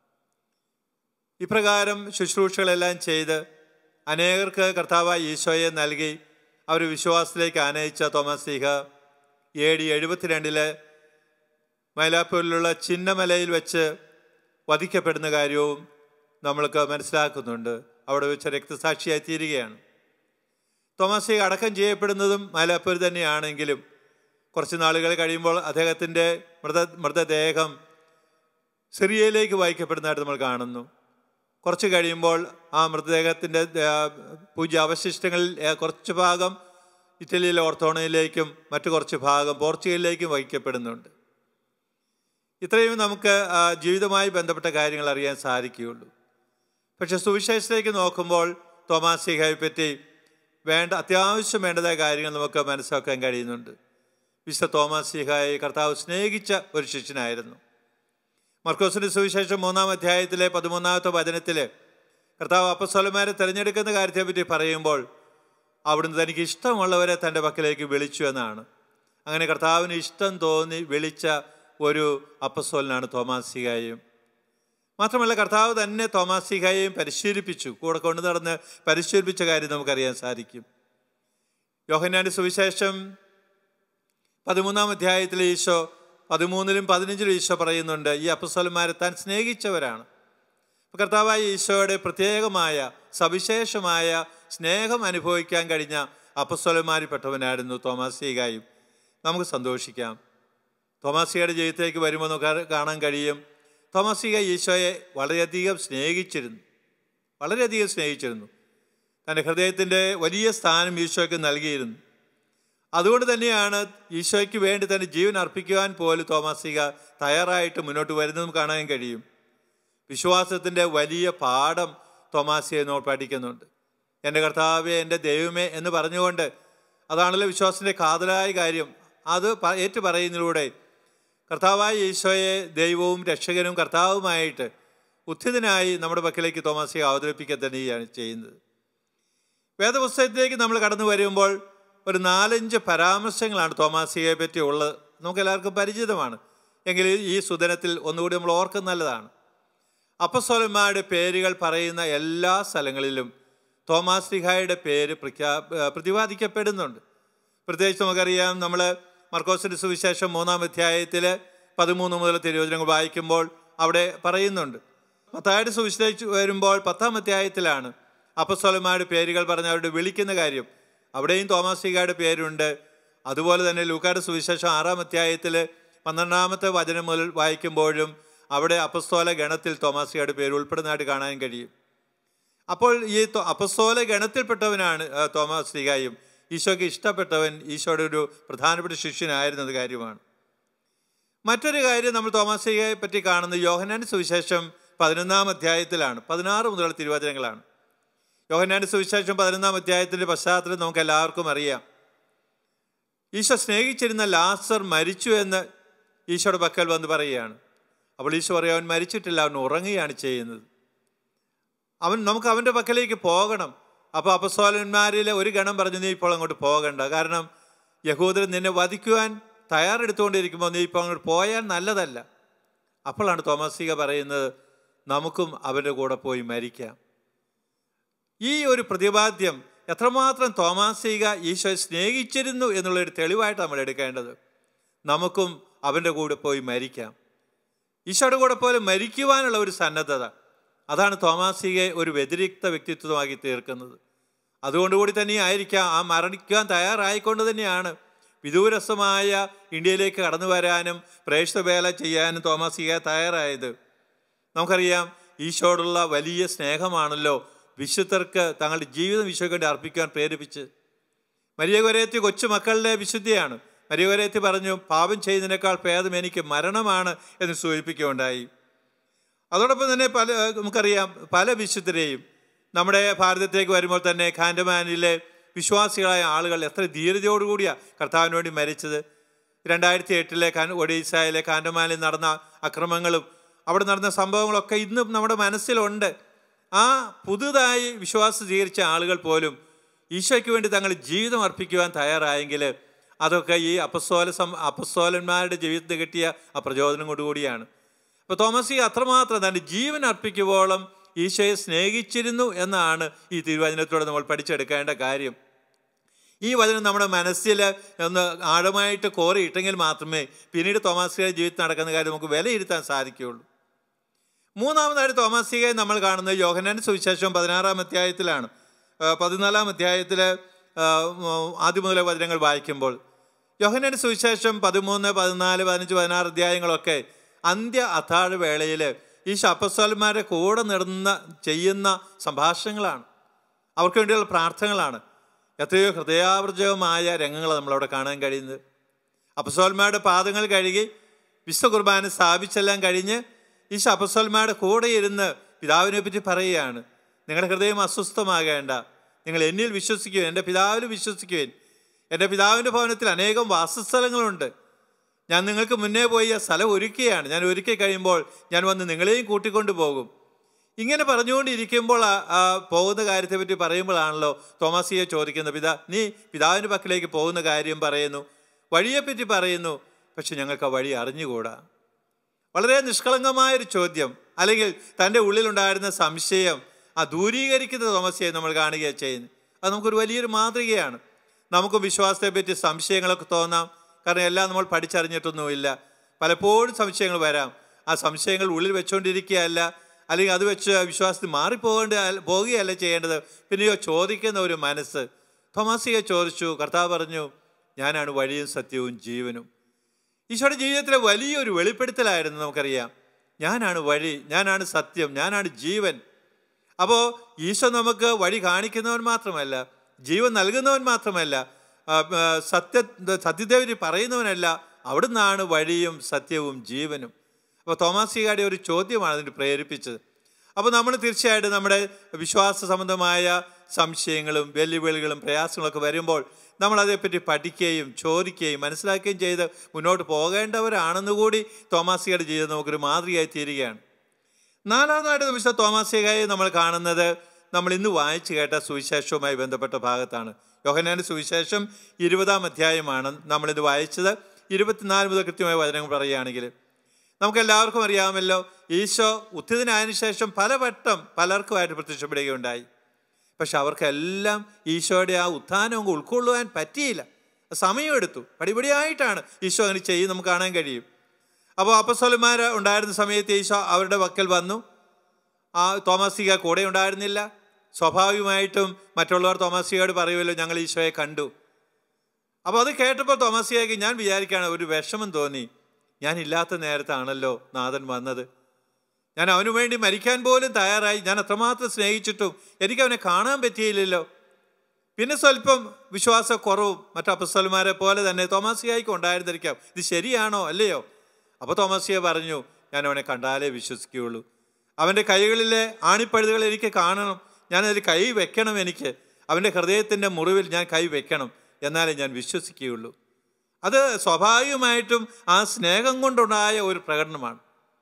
ഇപ്രകാരം ശുശ്രൂഷകളെല്ലാം ചെയ്ത് അനേകർക്ക് കർത്താവായ ഈശോയെ നൽകി അവർ വിശ്വാസത്തിലേക്ക് ആനയിച്ച തോമാസ് ശ്ലീഹ AD 72 മൈലാപ്പൂരിലുള്ള ചിന്നമലയിൽ വെച്ച് വധിക്കപ്പെടുന്ന കാര്യവും നമ്മൾക്ക് മനസ്സിലാക്കുന്നുണ്ട്. അവിടെ വെച്ച് രക്തസാക്ഷിയായി തീരുകയാണ്. തോമാസ് ശ്ലീഹ അടക്കം ചെയ്യപ്പെടുന്നതും മൈലാപ്പൂർ തന്നെയാണെങ്കിലും കുറച്ച് നാളുകൾ കഴിയുമ്പോൾ അദ്ദേഹത്തിൻ്റെ മൃതദേഹം സിറിയയിലേക്ക് വായിക്കപ്പെടുന്നതായിട്ട് നമ്മൾ കാണുന്നു. കുറച്ച് കഴിയുമ്പോൾ ആ മൃതദേഹത്തിൻ്റെ പൂജ്യ അവശിഷ്ടങ്ങളിൽ കുറച്ച് ഭാഗം ഇറ്റലിയിലെ ഓർത്തോണയിലേക്കും മറ്റു കുറച്ച് ഭാഗം പോർച്ചുഗലിലേക്കും വഹിക്കപ്പെടുന്നുണ്ട്. ഇത്രയും നമുക്ക് ജീവിതവുമായി ബന്ധപ്പെട്ട കാര്യങ്ങൾ അറിയാൻ സാധിക്കുകയുള്ളൂ. പക്ഷെ സുവിശേഷത്തിലേക്ക് നോക്കുമ്പോൾ തോമാസ് ശ്ലീഹയെ പറ്റി അത്യാവശ്യം വേണ്ടതായ കാര്യങ്ങൾ നമുക്ക് മനസ്സിലാക്കാൻ കഴിയുന്നുണ്ട്. വിശുദ്ധ തോമാസ് ശ്ലീഹയെ കർത്താവ് സ്നേഹിച്ച ഒരു ശിഷ്യനായിരുന്നു. മർക്കോസിൻ്റെ സുവിശേഷം 3-ാം അധ്യായത്തിലെ 13-ാമത്തെ വചനത്തിൽ കർത്താവ് അപ്പസ്വലന്മാരെ തിരഞ്ഞെടുക്കുന്ന കാര്യത്തെപ്പറ്റി പറയുമ്പോൾ അവിടുന്ന് തനിക്ക് ഇഷ്ടമുള്ളവരെ തൻ്റെ പക്കലേക്ക് വിളിച്ചു എന്നാണ്. അങ്ങനെ കർത്താവിന് ഇഷ്ടം തോന്നി വിളിച്ച ഒരു അപ്പസ്തോലനാണ് തോമാശ്ലീഹായും. മാത്രമല്ല കർത്താവ് തന്നെ തോമാശ്ലീഹായെയും പരിശീലിപ്പിച്ചു, കൂടെ കൊണ്ടു നടന്ന് പരിശീലിപ്പിച്ച കാര്യം നമുക്കറിയാൻ സാധിക്കും. യോഹന്നാന്റെ സുവിശേഷം 13-ാം അധ്യായത്തിൽ ഈശോ 13-ലും 15-ലും ഈശോ പറയുന്നുണ്ട്, ഈ അപ്പസ്തോലന്മാരെ താൻ സ്നേഹിച്ചവരാണ്. കർത്താവായ ഈശോയുടെ പ്രത്യേകമായ സവിശേഷമായ സ്നേഹം അനുഭവിക്കാൻ കഴിഞ്ഞ അപ്പസ്തോലന്മാരിൽപ്പെട്ടവനായിരുന്നു തോമാശ്ലീഹായും. നമുക്ക് സന്തോഷിക്കാം. തോമാശ്ലീഹയുടെ ജീവിതത്തിലേക്ക് വരുമ്പോൾ നമുക്ക് കാണാൻ കഴിയും, തോമാശ്ലീഹ ഈശോയെ വളരെയധികം സ്നേഹിച്ചിരുന്നു. തൻ്റെ ഹൃദയത്തിൻ്റെ വലിയ സ്ഥാനം ഈശോയ്ക്ക് നൽകിയിരുന്നു. അതുകൊണ്ട് തന്നെയാണ് ഈശോയ്ക്ക് വേണ്ടി തൻ്റെ ജീവൻ അർപ്പിക്കുവാൻ പോലും തോമാശ്ലീഹ തയ്യാറായിട്ട് മുന്നോട്ട് വരുന്നതും കാണാൻ കഴിയും. വിശ്വാസത്തിൻ്റെ വലിയ പാഠം തോമാശ്ലീഹ നമ്മൾ പഠിക്കുന്നുണ്ട്. എൻ്റെ കർത്താവേ, എൻ്റെ ദൈവമേ എന്ന് പറഞ്ഞുകൊണ്ട്, അതാണല്ലോ വിശ്വാസത്തിൻ്റെ കാതലായ കാര്യം. അത് ഏറ്റു പറയുന്നതിലൂടെ കർത്താവായ ഈശോയെ ദൈവവും രക്ഷകനും കർത്താവുമായിട്ട് ഉത്ഥിതനായി നമ്മുടെ പക്കലേക്ക് തോമാശ്ലീഹ അവതരിപ്പിക്കുക തന്നെയാണ് ചെയ്യുന്നത്. വേദപുസ്തകത്തിലേക്ക് നമ്മൾ കടന്നു വരുമ്പോൾ ഒരു 4-5 പരാമർശങ്ങളാണ് തോമാശ്ലീഹയെ പറ്റി ഉള്ളത്. നമുക്കെല്ലാവർക്കും പരിചിതമാണ്. എങ്കിൽ ഈ സുദിനത്തിൽ ഒന്നുകൂടി നമ്മൾ ഓർക്കുന്നത് നല്ലതാണ്. അപ്പസ്തോലന്മാരുടെ പേരുകൾ പറയുന്ന എല്ലാ സ്ഥലങ്ങളിലും തോമാശ്ലീഹായുടെ പേര് പ്രതിപാദിക്കപ്പെടുന്നുണ്ട്. പ്രത്യേകിച്ച് നമുക്കറിയാം, നമ്മൾ മർക്കോസിന്റെ സുവിശേഷം 3-ാം അധ്യായത്തിൽ 13 മുതൽ തിരുവചനങ്ങൾ വായിക്കുമ്പോൾ അവിടെ പറയുന്നുണ്ട്. മത്തായിയുടെ സുവിശേഷം വരുമ്പോൾ 10-ാം അധ്യായത്തിലാണ് അപ്പസ്തോലന്മാരുടെ പേരുകൾ പറഞ്ഞ് അവരുടെ വിളിക്കുന്ന കാര്യം. അവിടെയും തോമാശ്ലീഹായുടെ പേരുണ്ട്. അതുപോലെ തന്നെ ലൂക്കായുടെ സുവിശേഷം 6-ാം അധ്യായത്തിൽ 12-ാമത്തെ വചനം മുതൽ വായിക്കുമ്പോഴും അവിടെ അപ്പസ്തോല ഗണത്തിൽ തോമാശ്ലീഹയുടെ പേര് ഉൾപ്പെടുന്നതായിട്ട് കാണാൻ കഴിയും. അപ്പോൾ ഈ അപ്പസ്തോല ഗണത്തിൽപ്പെട്ടവനാണ് തോമാശ്ലീഹായും. ഈശോയ്ക്ക് ഇഷ്ടപ്പെട്ടവൻ, ഈശോയുടെ ഒരു പ്രധാനപ്പെട്ട ശിഷ്യനായിരുന്നത് കാര്യമാണ്. മറ്റൊരു കാര്യം നമ്മൾ തോമാശ്ലീഹയെ പറ്റി കാണുന്നത് യോഹന്നാന്റെ സുവിശേഷം 11-ാം അധ്യായത്തിലാണ്. 16 മുതലുള്ള തിരുവചനങ്ങളാണ്. യോഹന്നാന്റെ സുവിശേഷം 11-ാം അധ്യായത്തിൻ്റെ പശ്ചാത്തലം നമുക്ക് എല്ലാവർക്കും അറിയാം. ഈശോ സ്നേഹിച്ചിരുന്ന ലാസർ മരിച്ചു എന്ന് ഈശോയുടെ പക്കൽ വന്ന് പറയുകയാണ്. അപ്പോൾ ഈശോ പറയും, അവൻ മരിച്ചിട്ടില്ല, അവൻ ഉറങ്ങുകയാണ് ചെയ്യുന്നത്. നമുക്ക് അവൻ്റെ പക്കലേക്ക് പോകണം. അപ്പോൾ അപ്പസ്തോലന്മാരിൽ ഒരു ഗണം പറഞ്ഞു, നീ ഇപ്പോൾ അങ്ങോട്ട് പോകണ്ട, കാരണം യഹൂദർ നിന്നെ വധിക്കുവാൻ തയ്യാറെടുത്തുകൊണ്ടിരിക്കുമ്പോൾ നീ ഇപ്പോൾ അങ്ങോട്ട് പോയാൽ നല്ലതല്ല. അപ്പോഴാണ് തോമാശ്ലീഹ പറയുന്നത്, നമുക്കും അവൻ്റെ കൂടെ പോയി മരിക്കാം. ഈ ഒരു പ്രതിപാദ്യം എത്രമാത്രം തോമാശ്ലീഹ ഈശോയെ സ്നേഹിച്ചിരുന്നു എന്നുള്ളൊരു തെളിവായിട്ട് നമ്മൾ എടുക്കേണ്ടത്. നമുക്കും അവൻ്റെ കൂടെ പോയി മരിക്കാം. ഈശോയുടെ കൂടെ പോലെ മരിക്കുവാനുള്ള ഒരു സന്നദ്ധത, അതാണ് തോമാശ്ലീഹയെ ഒരു വ്യതിരിക്ത വ്യക്തിത്വമാക്കി തീർക്കുന്നത്. അതുകൊണ്ടുകൂടി തന്നെ ആയിരിക്കാം ആ മരണിക്കാൻ തയ്യാറായിക്കൊണ്ട് തന്നെയാണ് വിദൂരസ്ഥമായ ഇന്ത്യയിലേക്ക് കടന്നു വരാനും പ്രേക്ഷിതവേല ചെയ്യാനും തോമാശ്ലീഹ തയ്യാറായത്. നമുക്കറിയാം, ഈശോയോടുള്ള വലിയ സ്നേഹമാണല്ലോ വിശുദ്ധർക്ക് തങ്ങളുടെ ജീവിതം ഈശോയ്ക്ക് വേണ്ടി അർപ്പിക്കാൻ പ്രേരിപ്പിച്ച്. മരിയ ഗൊരേത്തി കൊച്ചുമക്കളുടെ വിശുദ്ധിയാണ്. മരിയ ഗൊരേത്തി പറഞ്ഞു, പാപം ചെയ്യുന്നതിനേക്കാൾ ഭേദം എനിക്ക് മരണമാണ് എന്ന് സൂചിപ്പിക്കുകയുണ്ടായി. അതോടൊപ്പം തന്നെ നമുക്കറിയാം പല വിശുദ്ധരെയും നമ്മുടെ ഭാരതത്തിലേക്ക് വരുമ്പോൾ തന്നെ ഖാൻഡമാനിലെ വിശ്വാസികളായ ആളുകൾ എത്ര ധീരതയോടുകൂടിയാണ് കർത്താവിന് വേണ്ടി മരിച്ചത്. 2008 ഒഡീസയിലെ ഖാൻഡമാനിൽ നടന്ന അക്രമങ്ങളും അവിടെ നടന്ന സംഭവങ്ങളൊക്കെ ഇന്നും നമ്മുടെ മനസ്സിലുണ്ട്. ആ പുതുതായി വിശ്വാസം സ്വീകരിച്ച ആളുകൾ പോലും ഈശോയ്ക്ക് വേണ്ടി തങ്ങളുടെ ജീവിതം അർപ്പിക്കുവാൻ തയ്യാറായെങ്കിൽ അതൊക്കെ ഈ അപ്പസ്തോലന്മാരുടെ ജീവിതത്തിൽ കിട്ടിയ ആ പ്രചോദനം കൊണ്ടുകൂടിയാണ്. അപ്പോൾ തോമാശ്ലീഹ അത്രമാത്രം തൻ്റെ ജീവൻ അർപ്പിക്കുവോളം ഈശോയെ സ്നേഹിച്ചിരുന്നു എന്നാണ് ഈ തിരുവചനത്തോടെ നമ്മൾ പഠിച്ചെടുക്കേണ്ട കാര്യം. ഈ വചനം നമ്മുടെ മനസ്സിൽ ഒന്ന് ആഴമായിട്ട് കോറിയിട്ടെങ്കിൽ മാത്രമേ പിന്നീട് തോമാശ്ലീഹയുടെ ജീവിതത്തിൽ നടക്കുന്ന കാര്യം നമുക്ക് വിലയിരുത്താൻ സാധിക്കുകയുള്ളൂ. മൂന്നാമതായിട്ട് തോമാശ്ലീഹയെ നമ്മൾ കാണുന്നത് യോഹന്നാന്റെ സുവിശേഷം 16-ാം അധ്യായത്തിലാണ്. 14-ാം അധ്യായത്തിൽ ആദ്യം മുതലേ വചനങ്ങൾ വായിക്കുമ്പോൾ യോഹന്നാന്റെ സുവിശേഷം 13, 14, 15, 16 അധ്യായങ്ങളൊക്കെ അന്ത്യ അത്താഴ വേളയിൽ ഈശോ അപ്പസ്തോലന്മാരെ കൂടെ നിർന്ന് ചെയ്യുന്ന സംഭാഷണങ്ങളാണ്. അവർക്ക് വേണ്ടിയുള്ള പ്രാർത്ഥനകളാണ്. എത്രയോ ഹൃദയാർജകമായ രംഗങ്ങൾ നമ്മളവിടെ കാണാൻ കഴിയുന്നത്. അപ്പസ്തോലന്മാരുടെ പാദങ്ങൾ കഴുകി വിശുദ്ധ കുർബാന സ്ഥാപിച്ചെല്ലാം കഴിഞ്ഞ് ഈശോ അപ്പസ്തോലന്മാരുടെ കൂടെ ഇരുന്ന് പിതാവിനെ പറ്റി പറയുകയാണ്, നിങ്ങളുടെ ഹൃദയം അസ്വസ്ഥമാകേണ്ട, നിങ്ങൾ എന്നിൽ വിശ്വസിക്കുവേൻ, എൻ്റെ പിതാവിൽ വിശ്വസിക്കുവേൻ. എൻ്റെ പിതാവിൻ്റെ ഭവനത്തിൽ അനേകം വാസസ്ഥലങ്ങളുണ്ട്. ഞാൻ നിങ്ങൾക്ക് മുന്നേ പോയി ആ സ്ഥലം ഒരുക്കുകയാണ്. ഞാൻ ഒരുക്കി കഴിയുമ്പോൾ ഞാൻ വന്ന് നിങ്ങളെയും കൂട്ടിക്കൊണ്ടു പോകും. ഇങ്ങനെ പറഞ്ഞുകൊണ്ടിരിക്കുമ്പോൾ പോകുന്ന കാര്യത്തെ പറ്റി പറയുമ്പോഴാണല്ലോ തോമാശ്ലീഹ ചോദിക്കുന്നത്, നീ പിതാവിൻ്റെ പക്കലേക്ക് പോകുന്ന കാര്യം പറയുന്നു, വഴിയെപ്പറ്റി പറയുന്നു, പക്ഷെ ഞങ്ങൾക്ക് ആ വഴി അറിഞ്ഞുകൂടാ. വളരെ നിഷ്കളങ്കമായൊരു ചോദ്യം, അല്ലെങ്കിൽ തൻ്റെ ഉള്ളിലുണ്ടായിരുന്ന സംശയം ആ ദൂരീകരിക്കുന്ന തോമസിനെ നമ്മൾ കാണുകയാണ് ചെയ്യുന്നത്. അത് നമുക്കൊരു വലിയൊരു മാതൃകയാണ്. നമുക്കും വിശ്വാസത്തെപ്പറ്റി സംശയങ്ങളൊക്കെ തോന്നാം, കാരണം എല്ലാം നമ്മൾ പഠിച്ചറിഞ്ഞിട്ടൊന്നുമില്ല. പലപ്പോഴും സംശയങ്ങൾ വരാം. ആ സംശയങ്ങൾ ഉള്ളിൽ വെച്ചുകൊണ്ടിരിക്കുകയല്ല, അല്ലെങ്കിൽ അത് വെച്ച് വിശ്വാസത്തിൽ പോവുകയല്ല ചെയ്യേണ്ടത്. പിന്നെയോ ചോദിക്കുന്ന ഒരു മനസ്സ്. തോമാസിയെ ചോദിച്ചു, കർത്താവ് പറഞ്ഞു, ഞാനാണ് വഴിയും സത്യവും ജീവനും. ഈശോയുടെ ജീവിതത്തിലെ വലിയൊരു വെളിപ്പെടുത്തലായിരുന്നു. നമുക്കറിയാം, ഞാനാണ് വഴി, ഞാനാണ് സത്യം, ഞാനാണ് ജീവൻ. അപ്പോൾ ഈശോ നമുക്ക് വഴി കാണിക്കുന്നവൻ മാത്രമല്ല, ജീവൻ നൽകുന്നവൻ മാത്രമല്ല, സത്യദേവരി പറയുന്നവനല്ല, അവിടുന്നാണ് വഴിയും സത്യവും ജീവനും. അപ്പോൾ തോമാസിയുടെ ഒരു ചോദ്യമാണ് അതിന് പ്രേരിപ്പിച്ചത്. അപ്പോൾ നമ്മൾ തീർച്ചയായിട്ടും നമ്മുടെ വിശ്വാസ സംബന്ധമായ സംശയങ്ങളും വെല്ലുവിളികളും പ്രയാസങ്ങളൊക്കെ വരുമ്പോൾ നമ്മളതേപ്പറ്റി പഠിക്കുകയും ചോദിക്കുകയും മനസ്സിലാക്കുകയും ചെയ്ത് മുന്നോട്ട് പോകേണ്ടവരാണെന്ന് കൂടി തോമാസിയുടെ ജീവിതം നമുക്കൊരു മാതൃകയായി തീരുകയാണ്. നാലാമതായിട്ട് വിശുദ്ധ തോമാസികയെ നമ്മൾ കാണുന്നത് നമ്മൾ ഇന്ന് വായിച്ചു കേട്ട സുവിശേഷവുമായി ബന്ധപ്പെട്ട ഭാഗത്താണ്. യോഹന്നാന്റെ സുവിശേഷം 20-ാം അധ്യായമാണ് നമ്മളിത് വായിച്ചത്. 24 മുതൽ കൃത്യമായ വചനങ്ങൾ പറയുകയാണെങ്കിൽ നമുക്കെല്ലാവർക്കും അറിയാമല്ലോ, ഈശോ ഉത്ഥിതനായതിനു ശേഷം പലവട്ടം പലർക്കുമായിട്ട് പ്രത്യക്ഷപ്പെടുകയുണ്ടായി. പക്ഷെ അവർക്കെല്ലാം ഈശോയുടെ ആ ഉത്ഥാനം ഉൾക്കൊള്ളുവാൻ പറ്റിയില്ല. സമയമെടുത്തു. പടിപടിയായിട്ടാണ് ഈശോ അങ്ങനെ ചെയ്യും നമുക്ക് കാണാൻ കഴിയും. അപ്പോൾ അപ്പസ്തോലന്മാർ ഉണ്ടായിരുന്ന സമയത്ത് ഈശോ അവരുടെ വക്കൽ വന്നു. ആ തോമാസിക കൂടെ ഉണ്ടായിരുന്നില്ല. സ്വാഭാവികമായിട്ടും മറ്റുള്ളവർ തോമാസികയോട് പറയുമല്ലോ, ഞങ്ങൾ ഈശോയെ കണ്ടു. അപ്പോൾ അത് കേട്ടപ്പോൾ തോമാസികയ്ക്ക് ഞാൻ വിചാരിക്കുകയാണ്, ഒരു വിഷമം തോന്നി. ഞാനില്ലാത്ത നേരത്താണല്ലോ നാഥൻ വന്നത്. ഞാൻ അവനു വേണ്ടി മരിക്കാൻ പോലും തയ്യാറായി. ഞാൻ അത്രമാത്രം സ്നേഹിച്ചിട്ടും എനിക്കവനെ കാണാൻ പറ്റിയില്ലല്ലോ. പിന്നെ സ്വല്പം വിശ്വാസക്കുറവും മറ്റു അപ്പസ്തോലന്മാരെ പോലെ തന്നെ തോമാസികയ്ക്ക് ഉണ്ടായിരുന്നിരിക്കാം. ഇത് ശരിയാണോ അല്ലയോ? അപ്പോൾ തോമാസിക പറഞ്ഞു, ഞാൻ അവനെ കണ്ടാലേ വിശ്വസിക്കുകയുള്ളൂ. അവൻ്റെ കൈകളിലെ ആണിപ്പഴുതുകൾ എനിക്ക് കാണണം, ഞാനതിൽ കൈ വെക്കണം. എനിക്ക് അവൻ്റെ ഹൃദയത്തിൻ്റെ മുറിവിൽ ഞാൻ കൈ വെക്കണം, എന്നാലേ ഞാൻ വിശ്വസിക്കുകയുള്ളൂ. അത് സ്വാഭാവികമായിട്ടും ആ സ്നേഹം കൊണ്ടുണ്ടായ ഒരു പ്രകടനമാണ്.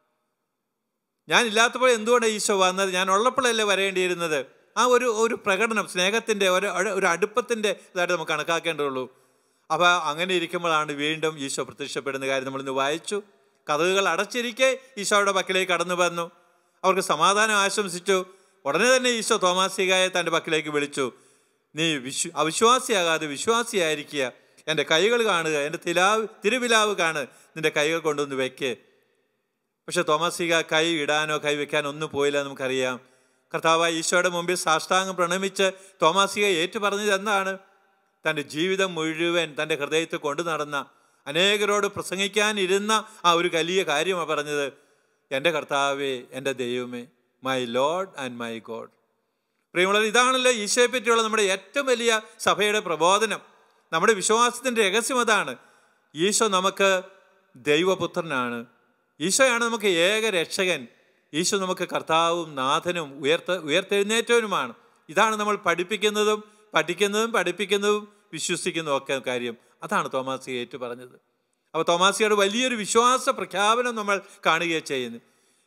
ഞാൻ ഇല്ലാത്തപ്പോൾ എന്തുകൊണ്ടാണ് ഈശോ വന്നത്? ഞാൻ ഉള്ളപ്പോഴല്ലേ വരേണ്ടിയിരുന്നത്? ആ ഒരു പ്രകടനം, സ്നേഹത്തിൻ്റെ ഒരു അടുപ്പത്തിൻ്റെ ഇതായിട്ട് നമുക്ക് കണക്കാക്കേണ്ടതുള്ളൂ. അപ്പോൾ അങ്ങനെ ഇരിക്കുമ്പോഴാണ് വീണ്ടും ഈശോ പ്രത്യക്ഷപ്പെടുന്ന കാര്യം നമ്മളിന്ന് വായിച്ചു. കതകുകൾ അടച്ചിരിക്കെ ഈശോയുടെ പക്കലേക്ക് കടന്നു വന്നു. അവർക്ക് സമാധാനം ആശംസിച്ചു. ഉടനെ തന്നെ ഈശോ തോമാസികയെ തൻ്റെ പക്കലേക്ക് വിളിച്ചു. നീ അവിശ്വാസിയാകാതെ വിശ്വാസിയായിരിക്കുക. എൻ്റെ കൈകൾ കാണുക, എൻ്റെ തിരുവിലാവ് കാണ്, നിൻ്റെ കൈകൾ കൊണ്ടൊന്ന് വെക്ക്. പക്ഷെ തോമാസിക കൈ ഇടാനോ കൈ വെക്കാനോ ഒന്നും പോയില്ല. നമുക്കറിയാം, കർത്താവായ ഈശോയുടെ മുമ്പിൽ സാഷ്ടാംഗം പ്രണമിച്ച് തോമാസിക ഏറ്റു പറഞ്ഞത് എന്താണ്? തൻ്റെ ജീവിതം മുഴുവൻ തൻ്റെ ഹൃദയത്തിൽ കൊണ്ടു നടന്ന, അനേകരോട് പ്രസംഗിക്കാനിരുന്ന ആ ഒരു വലിയ കാര്യമാണ് പറഞ്ഞത്, എൻ്റെ കർത്താവേ, എൻ്റെ ദൈവമേ, my Lord and my God. പ്രിയമുള്ളവർ, ഇതാണല്ലോ ഈശോയെ പറ്റിയുള്ള നമ്മുടെ ഏറ്റവും വലിയ സഭയുടെ പ്രബോധനം. നമ്മുടെ വിശ്വാസത്തിൻ്റെ രഹസ്യം അതാണ്. ഈശോ നമുക്ക് ദൈവപുത്രനാണ്. ഈശോയാണ് നമുക്ക് ഏക രക്ഷകൻ. ഈശോ നമുക്ക് കർത്താവും നാഥനും ഉയർത്തെഴുന്നേറ്റവനുമാണ്. ഇതാണ് നമ്മൾ പഠിപ്പിക്കുന്നതും പഠിപ്പിക്കുന്നതും വിശ്വസിക്കുന്നതും ഒക്കെ കാര്യം. അതാണ് തോമാസിക ഏറ്റു പറഞ്ഞത്. അപ്പോൾ തോമാസികയുടെ വലിയൊരു വിശ്വാസ പ്രഖ്യാപനം നമ്മൾ കാണുകയാണ് ചെയ്യുന്നത്.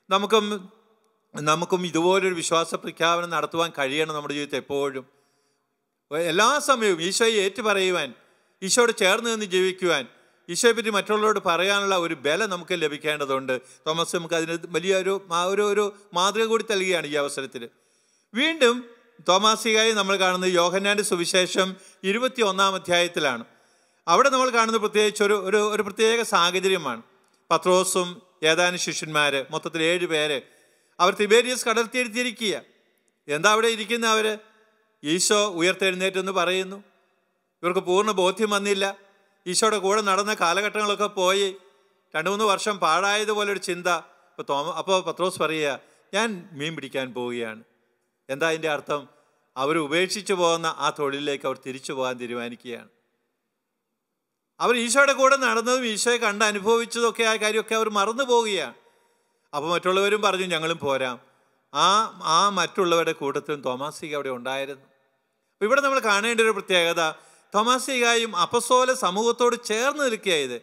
നമുക്കും ഇതുപോലൊരു വിശ്വാസ പ്രഖ്യാപനം നടത്തുവാൻ കഴിയണം നമ്മുടെ ജീവിതത്തിൽ. എപ്പോഴും എല്ലാ സമയവും ഈശോയെ ഏറ്റു പറയുവാൻ, ഈശോയോട് ചേർന്ന് നിന്ന് ജീവിക്കുവാൻ, ഈശോയെ പറ്റി മറ്റുള്ളവരോട് പറയാനുള്ള ഒരു ബലം നമുക്ക് ലഭിക്കേണ്ടതുണ്ട്. തോമസ് നമുക്ക് അതിന് വലിയൊരു മാതൃക കൂടി നൽകുകയാണ് ഈ അവസരത്തിൽ. വീണ്ടും തോമാസികയെ നമ്മൾ കാണുന്നത് യോഹന്നാന്റെ സുവിശേഷം 21-ാം അധ്യായത്തിലാണ്. അവിടെ നമ്മൾ കാണുന്നത് പ്രത്യേകിച്ച് ഒരു പ്രത്യേക സാഹചര്യമാണ്. പത്രോസും ഏതാനും ശിഷ്യന്മാർ, മൊത്തത്തിൽ 7 പേര്, അവർ തിബേരിയസ് കടൽ തീരത്തിരിക്കുക. എന്താ അവിടെ ഇരിക്കുന്ന അവർ? ഈശോ ഉയർത്തെഴുന്നേറ്റെന്ന് പറയുന്നു. ഇവർക്ക് പൂർണ്ണ ബോധ്യം വന്നില്ല. ഈശോയുടെ കൂടെ നടന്ന കാലഘട്ടങ്ങളൊക്കെ പോയി. 2-3 വർഷം പാഴായതുപോലൊരു ചിന്ത. അപ്പോൾ പത്രോസ് പറയുക, ഞാൻ മീൻ പിടിക്കാൻ പോവുകയാണ്. എന്താ അതിൻ്റെ അർത്ഥം? അവർ ഉപേക്ഷിച്ചു പോകുന്ന ആ തൊഴിലിലേക്ക് അവർ തിരിച്ചു പോകാൻ തീരുമാനിക്കുകയാണ്. അവർ ഈശോയുടെ കൂടെ നടന്നതും ഈശോയെ കണ്ട് അനുഭവിച്ചതൊക്കെ ആ കാര്യമൊക്കെ അവർ മറന്നു പോവുകയാണ്. അപ്പോൾ മറ്റുള്ളവരും പറഞ്ഞു, ഞങ്ങളും പോരാം. ആ മറ്റുള്ളവരുടെ കൂട്ടത്തിലും തോമാസിക അവിടെ ഉണ്ടായിരുന്നു. അപ്പോൾ ഇവിടെ നമ്മൾ കാണേണ്ട ഒരു പ്രത്യേകത, തോമാസികയും അപ്പസ്തോല സമൂഹത്തോട് ചേർന്ന് നിൽക്കുകയത്.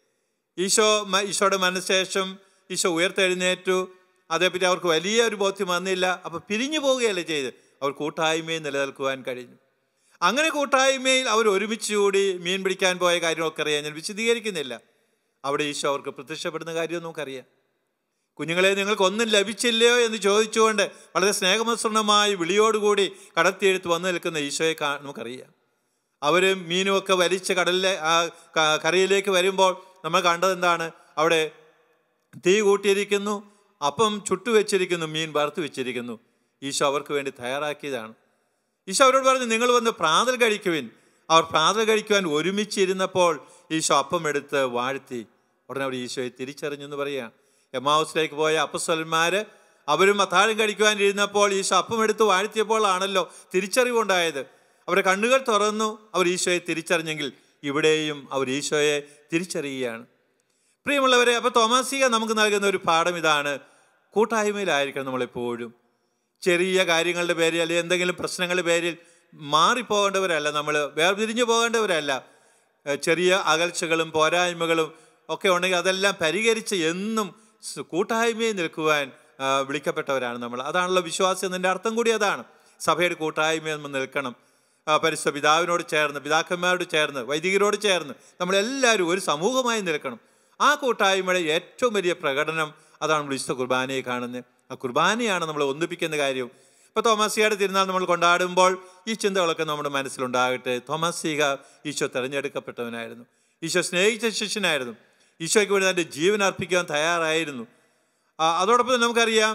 ഈശോയുടെ മരണശേഷം ഈശോ ഉയർത്തെഴുന്നേറ്റു. അതേപ്പറ്റി അവർക്ക് വലിയ ഒരു ബോധ്യം വന്നില്ല. അപ്പോൾ പിരിഞ്ഞു പോവുകയല്ലേ ചെയ്ത്, അവർ കൂട്ടായ്മയിൽ നിലനിൽക്കുവാൻ കഴിഞ്ഞു. അങ്ങനെ കൂട്ടായ്മയിൽ അവർ ഒരുമിച്ച് കൂടി മീൻ പിടിക്കാൻ പോയ കാര്യമൊക്കെ അറിയാം, ഞാൻ വിശദീകരിക്കുന്നില്ല. അവിടെ ഈശോ അവർക്ക് പ്രത്യക്ഷപ്പെടുന്ന കാര്യം നമുക്കറിയാം. കുഞ്ഞുങ്ങളെ, നിങ്ങൾക്കൊന്നും ലഭിച്ചില്ലയോ എന്ന് ചോദിച്ചുകൊണ്ട് വളരെ സ്നേഹമസൃണമായി വിളിയോടുകൂടി കടത്തിയെടുത്ത് വന്നു നിൽക്കുന്ന ഈശോയെ നമുക്കറിയാം. അവർ മീനുമൊക്കെ വലിച്ച് കടലിലെ കരയിലേക്ക് വരുമ്പോൾ നമ്മൾ കണ്ടത് എന്താണ്? അവിടെ തീ കൂട്ടിയിരിക്കുന്നു, അപ്പം ചുട്ടുവെച്ചിരിക്കുന്നു, മീൻ വറുത്ത് വെച്ചിരിക്കുന്നു. ഈശോ അവർക്ക് വേണ്ടി തയ്യാറാക്കിയതാണ്. ഈശോ അവരോട് പറഞ്ഞു, നിങ്ങൾ വന്ന് പ്രാതൽ കഴിക്കുവിൻ. അവർ പ്രാതൽ കഴിക്കുവാൻ ഒരുമിച്ചിരുന്നപ്പോൾ ഈശോ അപ്പം എടുത്ത് വാഴ്ത്തി. ഉടനെ അവർ ഈശോയെ തിരിച്ചറിഞ്ഞു എന്ന് പറയുക. എമ്മാവുസിലേക്ക് പോയ അപ്പസ്വലന്മാർ അവരും അത്താഴം കഴിക്കുവാൻ ഇരുന്നപ്പോൾ ഈശോ അപ്പം എടുത്ത് വാഴ്ത്തിയപ്പോൾ ആണല്ലോ തിരിച്ചറിവുണ്ടായത്. അവരുടെ കണ്ണുകൾ തുറന്നു, അവർ ഈശോയെ തിരിച്ചറിഞ്ഞെങ്കിൽ ഇവിടെയും അവർ ഈശോയെ തിരിച്ചറിയുകയാണ്. പ്രിയമുള്ളവരെ, അപ്പോൾ തോമാസിക നമുക്ക് നൽകുന്ന ഒരു പാഠം ഇതാണ്: കൂട്ടായ്മയിലായിരിക്കണം നമ്മളെപ്പോഴും. ചെറിയ കാര്യങ്ങളുടെ പേരിൽ അല്ലെങ്കിൽ എന്തെങ്കിലും പ്രശ്നങ്ങളുടെ പേരിൽ മാറിപ്പോകേണ്ടവരല്ല, നമ്മൾ വേർതിരിഞ്ഞു പോകേണ്ടവരല്ല. ചെറിയ അകൽച്ചകളും പോരായ്മകളും ഒക്കെ ഉണ്ടെങ്കിൽ അതെല്ലാം പരിഹരിച്ച് എന്നും കൂട്ടായ്മയിൽ നിൽക്കുവാൻ വിളിക്കപ്പെട്ടവരാണ് നമ്മൾ. അതാണല്ലോ വിശ്വാസം എന്നതിൻ്റെ അർത്ഥം കൂടി അതാണ്. സഭയുടെ കൂട്ടായ്മയിൽ നമ്മൾ നിൽക്കണം. പരിശുദ്ധ പിതാവിനോട് ചേർന്ന്, പിതാക്കന്മാരോട് ചേർന്ന്, വൈദികരോട് ചേർന്ന് നമ്മളെല്ലാവരും ഒരു സമൂഹമായി നിൽക്കണം. ആ കൂട്ടായ്മയുടെ ഏറ്റവും വലിയ പ്രകടനം അതാണ് നമ്മൾ വിശുദ്ധ കുർബാനയെ കാണുന്നത്. ആ കുർബാനയാണ് നമ്മൾ ഒന്നിപ്പിക്കുന്ന കാര്യം. ഇപ്പോൾ തോമാസികയുടെ തിരുനാൾ നമ്മൾ കൊണ്ടാടുമ്പോൾ ഈ ചിന്തകളൊക്കെ നമ്മുടെ മനസ്സിലുണ്ടാകട്ടെ. തോമാസിക ഈശോ തിരഞ്ഞെടുക്കപ്പെട്ടവനായിരുന്നു, ഈശോ സ്നേഹിച്ച ശിഷ്യനായിരുന്നു, ഈശോയ്ക്ക് വേണ്ടി തൻ്റെ ജീവൻ അർപ്പിക്കാൻ തയ്യാറായിരുന്നു. അതോടൊപ്പം നമുക്കറിയാം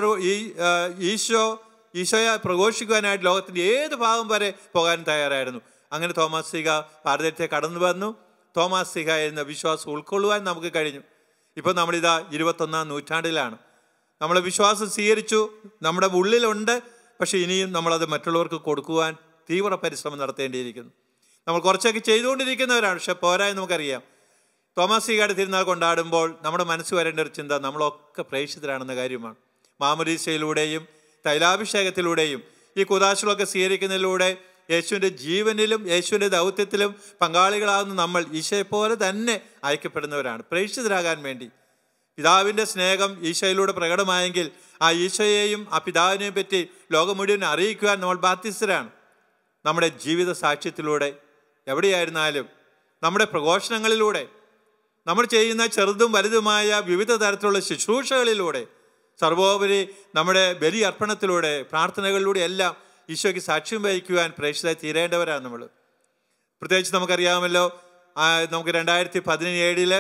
ഈശോയെ പ്രഘോഷിക്കുവാനായിട്ട് ലോകത്തിൻ്റെ ഏത് ഭാഗം വരെ പോകാനും തയ്യാറായിരുന്നു. അങ്ങനെ തോമാസിക ഭാരതത്തെ കടന്നു വന്നു. തോമാസിക എന്ന വിശ്വാസം ഉൾക്കൊള്ളുവാൻ നമുക്ക് കഴിഞ്ഞു. ഇപ്പോൾ നമ്മളിതാ 21-ാം നൂറ്റാണ്ടിലാണ്. നമ്മൾ വിശ്വാസം സ്വീകരിച്ചു, നമ്മുടെ ഉള്ളിലുണ്ട്. പക്ഷേ ഇനിയും നമ്മളത് മറ്റുള്ളവർക്ക് കൊടുക്കുവാൻ തീവ്ര പരിശ്രമം നടത്തേണ്ടിയിരിക്കുന്നു. നമ്മൾ കുറച്ചൊക്കെ ചെയ്തുകൊണ്ടിരിക്കുന്നവരാണ്, പക്ഷെ പോരായി നമുക്കറിയാം. തോമാസികയുടെ തിരുനാൾ കൊണ്ടാടുമ്പോൾ നമ്മുടെ മനസ്സ് വരേണ്ട ഒരു ചിന്ത നമ്മളൊക്കെ പ്രേക്ഷിതരാണെന്ന കാര്യമാണ്. മാമോദീസയിലൂടെയും തൈലാഭിഷേകത്തിലൂടെയും ഈ കുദാശകളൊക്കെ സ്വീകരിക്കുന്നതിലൂടെ യേശുവിൻ്റെ ജീവനിലും യേശുവിൻ്റെ ദൗത്യത്തിലും പങ്കാളികളാകുന്ന നമ്മൾ ഈശോയെപ്പോലെ തന്നെ അയക്കപ്പെടുന്നവരാണ്, പ്രേക്ഷിതരാകാൻ വേണ്ടി. പിതാവിൻ്റെ സ്നേഹം ഈശോയിലൂടെ പ്രകടമായെങ്കിൽ ആ ഈശോയെയും ആ പിതാവിനെയും പറ്റി ലോകം മുഴുവൻ അറിയിക്കുവാൻ നമ്മൾ ബാധ്യസ്ഥരാണ്. നമ്മുടെ ജീവിത സാക്ഷ്യത്തിലൂടെ, എവിടെയായിരുന്നാലും നമ്മുടെ പ്രഘോഷണങ്ങളിലൂടെ, നമ്മൾ ചെയ്യുന്ന ചെറുതും വലുതുമായ വിവിധ തരത്തിലുള്ള ശുശ്രൂഷകളിലൂടെ, സർവോപരി നമ്മുടെ ബലി അർപ്പണത്തിലൂടെ, പ്രാർത്ഥനകളിലൂടെ എല്ലാം ഈശോയ്ക്ക് സാക്ഷ്യം വഹിക്കുവാൻ പ്രേക്ഷിതരായി തീരേണ്ടവരാണ് നമ്മൾ. പ്രത്യേകിച്ച് നമുക്കറിയാമല്ലോ, നമുക്ക് 2017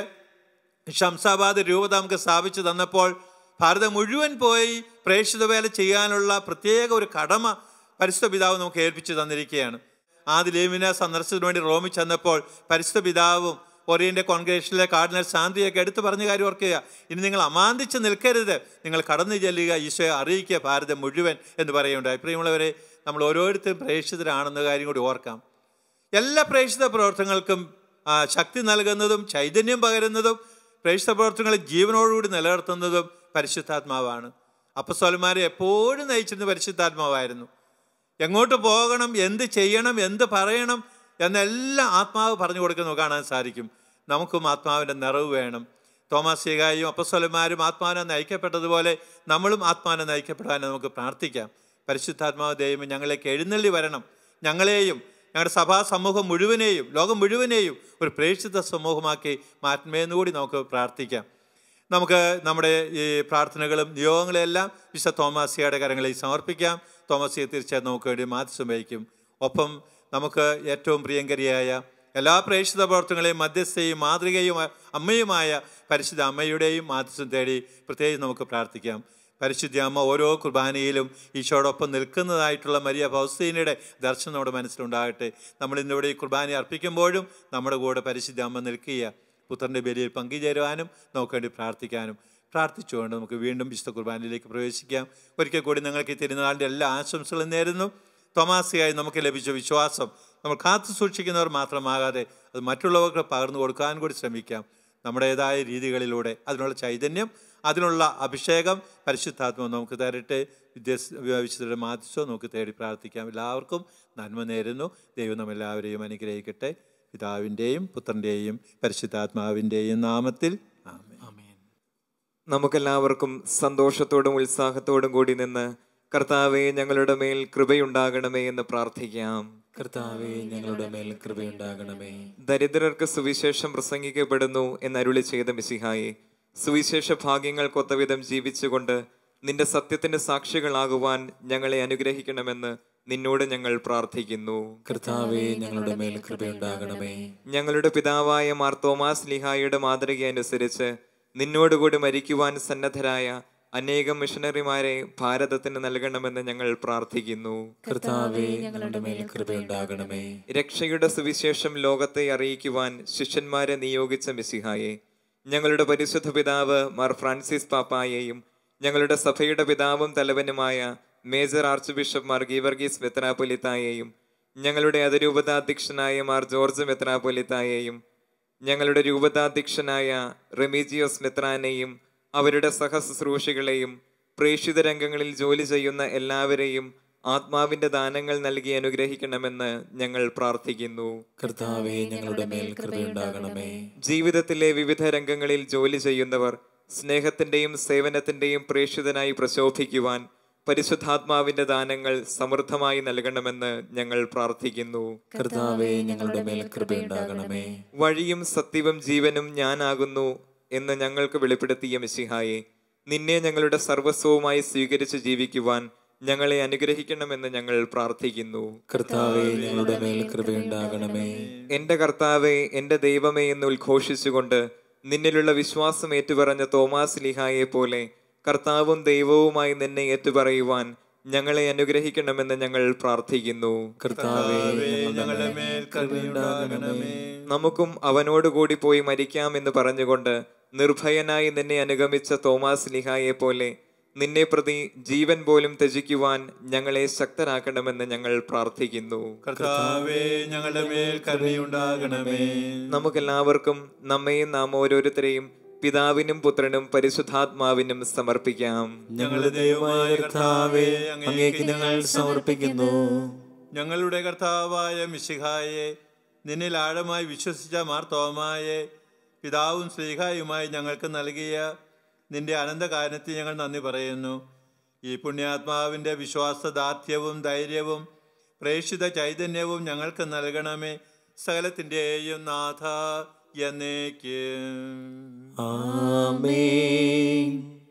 ഷംസാബാദ് രൂപത നമുക്ക് സ്ഥാപിച്ചു തന്നപ്പോൾ ഭാരതം മുഴുവൻ പോയി പ്രേക്ഷിത വേല ചെയ്യാനുള്ള പ്രത്യേക ഒരു കടമ പരിശുദ്ധ പിതാവ് നമുക്ക് ഏൽപ്പിച്ചു തന്നിരിക്കുകയാണ്. ആദ്യ ലേമിന സന്ദർശനത്തിന് വേണ്ടി റോമിൽ ചെന്നപ്പോൾ പരിശുദ്ധ പിതാവും ഓറിയൻ്റെ കോൺഗ്രേഷനിലെ കാർഡിനൽ സാന്ദ്രിയൊക്കെ എടുത്തു പറഞ്ഞ കാര്യം ഓർക്കുക. ഇനി നിങ്ങൾ അമാന്തിച്ച് നിൽക്കരുത്, നിങ്ങൾ കടന്നു ചെല്ലുക, ഈശോയെ അറിയിക്കുക ഭാരതം മുഴുവൻ എന്ന് പറയുകയുണ്ടായി. പ്രിയമുള്ളവരെ, നമ്മൾ ഓരോരുത്തരും പ്രേക്ഷിതരാണെന്ന കാര്യം കൂടി ഓർക്കാം. എല്ലാ പ്രേക്ഷിത പ്രവർത്തനങ്ങൾക്കും ശക്തി നൽകുന്നതും ചൈതന്യം പകരുന്നതും പ്രേക്ഷിത പ്രവർത്തനങ്ങളെ ജീവനോടുകൂടി നിലനിർത്തുന്നതും പരിശുദ്ധാത്മാവാണ്. അപ്പസ്തോലന്മാരെ എപ്പോഴും നയിച്ചിരുന്ന പരിശുദ്ധാത്മാവായിരുന്നു. എങ്ങോട്ട് പോകണം, എന്ത് ചെയ്യണം, എന്ത് പറയണം എന്നെല്ലാം ആത്മാവ് പറഞ്ഞു കൊടുക്കുന്നത് കാണാൻ സാധിക്കും. നമുക്കും ആത്മാവിൻ്റെ നിറവ് വേണം. തോമാശ്ലീഹായും അപ്പസ്തോലന്മാരും ആത്മാവിനെ നയിക്കപ്പെട്ടതുപോലെ നമ്മളും ആത്മാവിനെ നയിക്കപ്പെടാൻ നമുക്ക് പ്രാർത്ഥിക്കാം. പരിശുദ്ധാത്മാവ് ദൈവം ഞങ്ങളിലേക്ക് എഴുന്നള്ളി വരണം. ഞങ്ങളെയും ഞങ്ങളുടെ സഭാ സമൂഹം മുഴുവനെയും ലോകം മുഴുവനെയും ഒരു പ്രേക്ഷിത സമൂഹമാക്കി മാറ്റമേന്ന് കൂടി നമുക്ക് പ്രാർത്ഥിക്കാം. നമുക്ക് നമ്മുടെ ഈ പ്രാർത്ഥനകളും നിയോഗങ്ങളെല്ലാം വിശുദ്ധ തോമാസിയുടെ കരങ്ങളിൽ സമർപ്പിക്കാം. തോമാസിയെ തീർച്ചയായും നമുക്ക് വേണ്ടി മാധ്യസ്ഥം വഹിക്കും. ഒപ്പം നമുക്ക് ഏറ്റവും പ്രിയങ്കരിയായ എല്ലാ പ്രേക്ഷിത പ്രവർത്തനങ്ങളെയും മധ്യസ്ഥയും മാതൃകയും അമ്മയുമായ പരിശുദ്ധ അമ്മയുടെയും മാധ്യസ്ഥം തേടി പ്രത്യേകിച്ച് നമുക്ക് പ്രാർത്ഥിക്കാം. പരിശുദ്ധ അമ്മ ഓരോ കുർബാനയിലും ഈശോടൊപ്പം നിൽക്കുന്നതായിട്ടുള്ള മരിയ ഫൗസ്തീനയുടെ ദർശനം നമ്മുടെ മനസ്സിലുണ്ടാകട്ടെ. നമ്മൾ ഇന്നിവിടെ ഈ കുർബാന അർപ്പിക്കുമ്പോഴും നമ്മുടെ കൂടെ പരിശുദ്ധ അമ്മ നിൽക്കുക. പുത്രൻ്റെ ബലിയിൽ പങ്കുചേരുവാനും നമുക്ക് വേണ്ടി പ്രാർത്ഥിക്കാനും പ്രാർത്ഥിച്ചുകൊണ്ട് നമുക്ക് വീണ്ടും വിശുദ്ധ കുർബാനയിലേക്ക് പ്രവേശിക്കാം. ഒരിക്കൽ കൂടി നിങ്ങൾക്ക് ഈ തിരുനാളിൻ്റെ എല്ലാ ആശംസകളും നേരുന്നു. തോമാസിയായി നമുക്ക് ലഭിച്ച വിശ്വാസം നമ്മൾ കാത്തു സൂക്ഷിക്കുന്നവർ മാത്രമാകാതെ അത് മറ്റുള്ളവർക്ക് പകർന്നു കൊടുക്കാൻ കൂടി ശ്രമിക്കാം. നമ്മുടേതായ രീതികളിലൂടെ അതിനുള്ള ചൈതന്യം, അതിനുള്ള അഭിഷേകം പരിശുദ്ധാത്മാവ് നമുക്ക് തരട്ടെ. വിശുദ്ധരുടെ മാധ്യസ്ഥം നമുക്ക് തേടി പ്രാർത്ഥിക്കാം. എല്ലാവർക്കും നന്മ നേരുന്നു. ദൈവം നമ്മെല്ലാവരെയും അനുഗ്രഹിക്കട്ടെ. പിതാവിൻ്റെയും പുത്രൻ്റെയും പരിശുദ്ധാത്മാവിൻ്റെയും നാമത്തിൽ ആമേൻ. നമുക്കെല്ലാവർക്കും സന്തോഷത്തോടും ഉത്സാഹത്തോടും കൂടി നിന്ന് കർത്താവേ ഞങ്ങളുടെ മേൽ കൃപയുണ്ടാകണമേ എന്ന് പ്രാർത്ഥിക്കാം. കർത്താവേ ഞങ്ങളുടെ മേൽ കൃപയുണ്ടാകണമേ. ദരിദ്രർക്ക് സുവിശേഷം പ്രസംഗിക്കപ്പെടുന്നു എന്നരുളി ചെയ്ത മിശിഹായെ, സുവിശേഷ ഭാഗ്യങ്ങൾക്കൊത്തവിധം ജീവിച്ചുകൊണ്ട് നിന്റെ സത്യത്തിന്റെ സാക്ഷികളാകുവാൻ ഞങ്ങളെ അനുഗ്രഹിക്കണമെന്ന് നിന്നോട് ഞങ്ങൾ പ്രാർത്ഥിക്കുന്നു. കർത്താവേ ഞങ്ങളുടെ മേൽ കൃപയുണ്ടാകണമേ. ഞങ്ങളുടെ പിതാവായ മാർ തോമാസ് ലീഹായുടെ മാതൃക അനുസരിച്ച് നിന്നോടുകൂടി മരിക്കുവാൻ സന്നദ്ധരായ അനേകം മിഷണറിമാരെ ഭാരതത്തിന് നൽകണമെന്ന് ഞങ്ങൾ പ്രാർത്ഥിക്കുന്നു. കർത്താവേ ഞങ്ങളുടെ മേൽ കൃപയുണ്ടാകണമേ. രക്ഷയുടെ സുവിശേഷം ലോകത്തെ അറിയിക്കുവാൻ ശിഷ്യന്മാരെ നിയോഗിച്ച മിശിഹായെ, ഞങ്ങളുടെ പരിശുദ്ധ പിതാവ് മാർ ഫ്രാൻസിസ് പാപ്പായെയും ഞങ്ങളുടെ സഭയുടെ പിതാവും തലവനുമായ major archbishop Mar Geevarghese മെത്രാപ്പൊലിത്തായെയും ഞങ്ങളുടെ അതിരൂപതാധ്യക്ഷനായ മാർ ജോർജ് മെത്രാപ്പൊലിത്തായെയും ഞങ്ങളുടെ രൂപതാധ്യക്ഷനായ റെമീജിയോസ് മെത്രാനെയും അവരുടെ സഹശുശ്രൂഷികളെയും പ്രേക്ഷിത രംഗങ്ങളിൽ ജോലി ചെയ്യുന്ന എല്ലാവരെയും ആത്മാവിന്റെ ദാനങ്ങൾ നൽകി അനുഗ്രഹിക്കണമെന്ന് ഞങ്ങൾ പ്രാർത്ഥിക്കുന്നു. കർത്താവേ ഞങ്ങളുടെ മേൽ കൃപയുണ്ടാകണമേ. ജീവിതത്തിലെ വിവിധ രംഗങ്ങളിൽ ജോലി ചെയ്യുന്നവർ സ്നേഹത്തിന്റെയും സേവനത്തിന്റെയും പ്രേക്ഷിതനായി പ്രശോഭിക്കുവാൻ പരിശുദ്ധാത്മാവിന്റെ ദാനങ്ങൾ സമൃദ്ധമായി നൽകണമെന്ന് ഞങ്ങൾ പ്രാർത്ഥിക്കുന്നു. കർത്താവേ ഞങ്ങളുടെ മേൽ കൃപയുണ്ടാകണമേ. വഴിയും സത്യവും ജീവനും ഞാനാകുന്നു എന്ന് ഞങ്ങൾക്ക് വെളിപ്പെടുത്തിയ മിശിഹായെ, നിന്നെ ഞങ്ങളുടെ സർവസ്വവുമായി സ്വീകരിച്ച് ജീവിക്കുവാൻ ഞങ്ങളെ അനുഗ്രഹിക്കണമെന്ന് ഞങ്ങൾ പ്രാർത്ഥിക്കുന്നു. കർത്താവേ ഞങ്ങളുടെ മേൽ കൃപയുണ്ടാകണമേ. എന്റെ കർത്താവേ, എന്റെ ദൈവമേ എന്ന് ഉദ്ഘോഷിച്ചുകൊണ്ട് നിന്നിലുള്ള വിശ്വാസം ഏറ്റുപറഞ്ഞ തോമാസ് ലീഹായെ പോലെ കർത്താവും ദൈവവുമായി നിന്നെ ഏറ്റുപറയുവാൻ ഞങ്ങളെ അനുഗ്രഹിക്കണമെന്ന് ഞങ്ങൾ പ്രാർത്ഥിക്കുന്നു. കർത്താവേ ഞങ്ങളുടെ മേൽ കൃപയുണ്ടാകണമേ. നമുക്കും അവനോടുകൂടി പോയി മരിക്കാമെന്ന് പറഞ്ഞുകൊണ്ട് നിർഭയനായി നിന്നെ അനുഗമിച്ച തോമാസ് ലീഹായെ പോലെ നിന്നെ പ്രതി ജീവൻ പോലും ത്യജിക്കുവാൻ ഞങ്ങളെ ശക്തരാക്കണമെന്ന് ഞങ്ങൾ പ്രാർത്ഥിക്കുന്നു. കർത്താവേ ഞങ്ങളുടെ മേൽ കരുണയുണ്ടാകണമേ. നമുക്കെല്ലാവർക്കും നമ്മയും നാം ഓരോരുത്തരെയും പിതാവിനും പുത്രനും പരിശുദ്ധാത്മാവിനും സമർപ്പിക്കാം. ഞങ്ങളുടെ ദൈവമായ കർത്താവേ അങ്ങേക്ക് ഞങ്ങൾ സമർപ്പിക്കുന്നു. ഞങ്ങളുടെ കർത്താവായ മിശിഹായെ, നിന്നിൽ ആഴമായി വിശ്വസിച്ച മാർ തോമായെ പിതാവും ശ്ലീഹായുമായി ഞങ്ങൾക്ക് നൽകിയ നിന്റെ അനന്തകാരണത്തിൽ ഞങ്ങൾ നന്ദി പറയുന്നു. ഈ പുണ്യാത്മാവിൻ്റെ വിശ്വാസദാർഢ്യവും ധൈര്യവും പ്രേക്ഷിത ചൈതന്യവും ഞങ്ങൾക്ക് നൽകണമേ. സകലത്തിൻ്റെയും നാഥ എന്നേക്കും. ആമേൻ.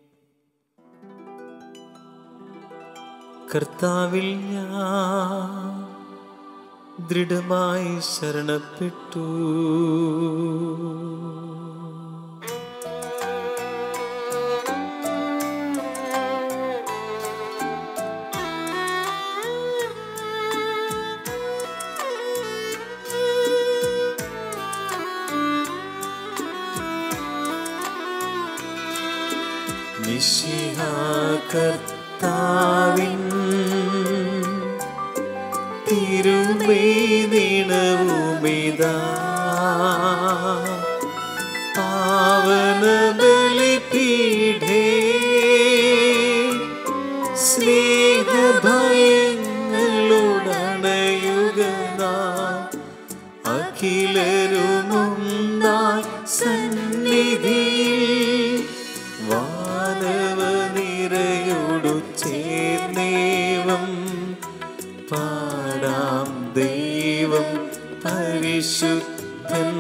കർത്താവിൽ ഞാൻ ദൃഢമായി ശരണപ്പെട്ടു. മിശിഹാ കർത്താവിൻ തിരുമേനിണവുമിതാ പാവന ബലിപീഠേ സ്നേഹഭയങ്ങളുടണയുകനാ അഖിലരുമൊന്നായി സന്നിധിയിൽ വാനവനിരയോടു ചേർന്നേവം പാടാം. ദൈവം പരിശുദ്ധൻ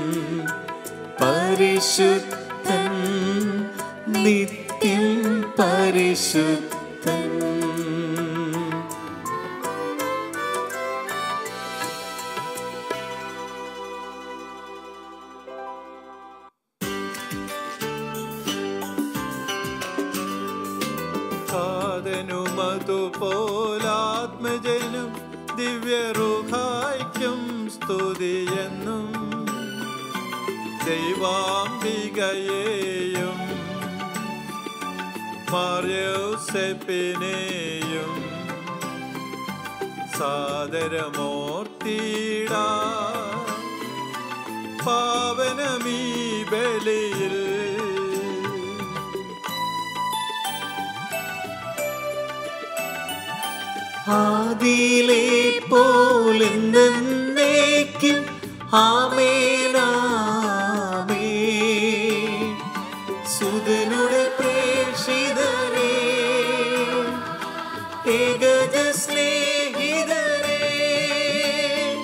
പരിശുദ്ധൻ നിത്യം പരിശുദ്ധൻ. കാതനുമതുപോലാത്മജനും ദിവ്യറുഹായ്ക്കും സ്തുതിയെന്നും ദൈവാംബികയെയും മറിയൂസേപ്പിനെയും സാദരമൂർത്തിയിടാ പാവനമീ ബലിയിൽ. ആദിയിലെ പോലെന്നേക്കും ആമേനാമേൻ. സുതനുടെ പ്രേക്ഷിതരേ, ഏകജ സ്നേഹിതരേ,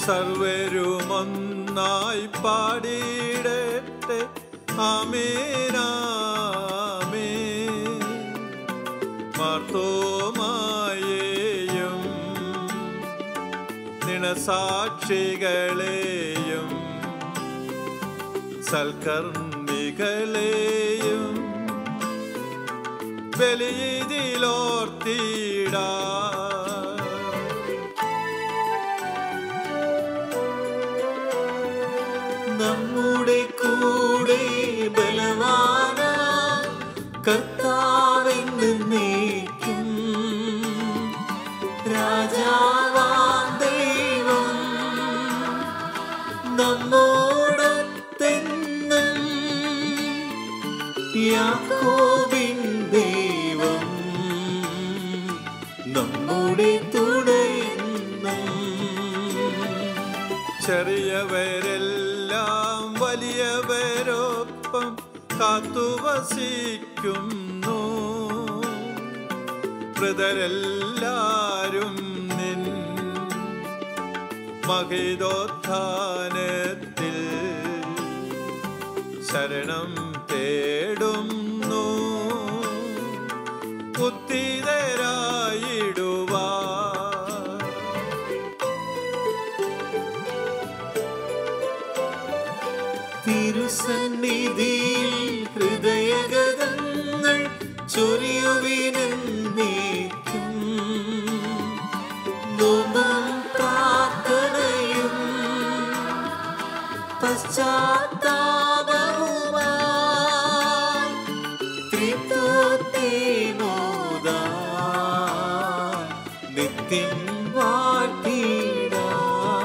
സർവരും ഒന്നായി പാടിയിടട്ടെ ആമേൻ ആമേൻ. മാർത്തോമായെയും നിണസാക്ഷികളെയും സൽക്കർമ്മികളെയും ബലിയിലോർത്തിടാ. നമ്മുടെ കൂടെ ബലവാന കർത്താവെന്നേക്കും രാജാവാം ദൈവം നമ്മോടൊത്തെന്നും യാക്കോബിൻ ദൈവം നമ്മുടെ തുടയെന്നും. ചെറിയവരെല്ലാം വലിയവരൊപ്പം കാത്തുവസിക്കുന്നു. മൃതരെല്ലാരും നിൻ മഹിതോത്ഥാനത്തിൽ ശരണം തേടുന്നു. ഉത്തിതരായിടുവാ. തിരുസന്നിധിയിൽ ഹൃദയഗതങ്ങൾ ചൊരിയുവിനെന്നേക്കും. നോമ്പും പ്രാർത്ഥനയും പശ്ചാത്താപവുമായി ത്രിത്വത്തെ മോദാൻ നിത്യം വാഴ്ത്തിടാം.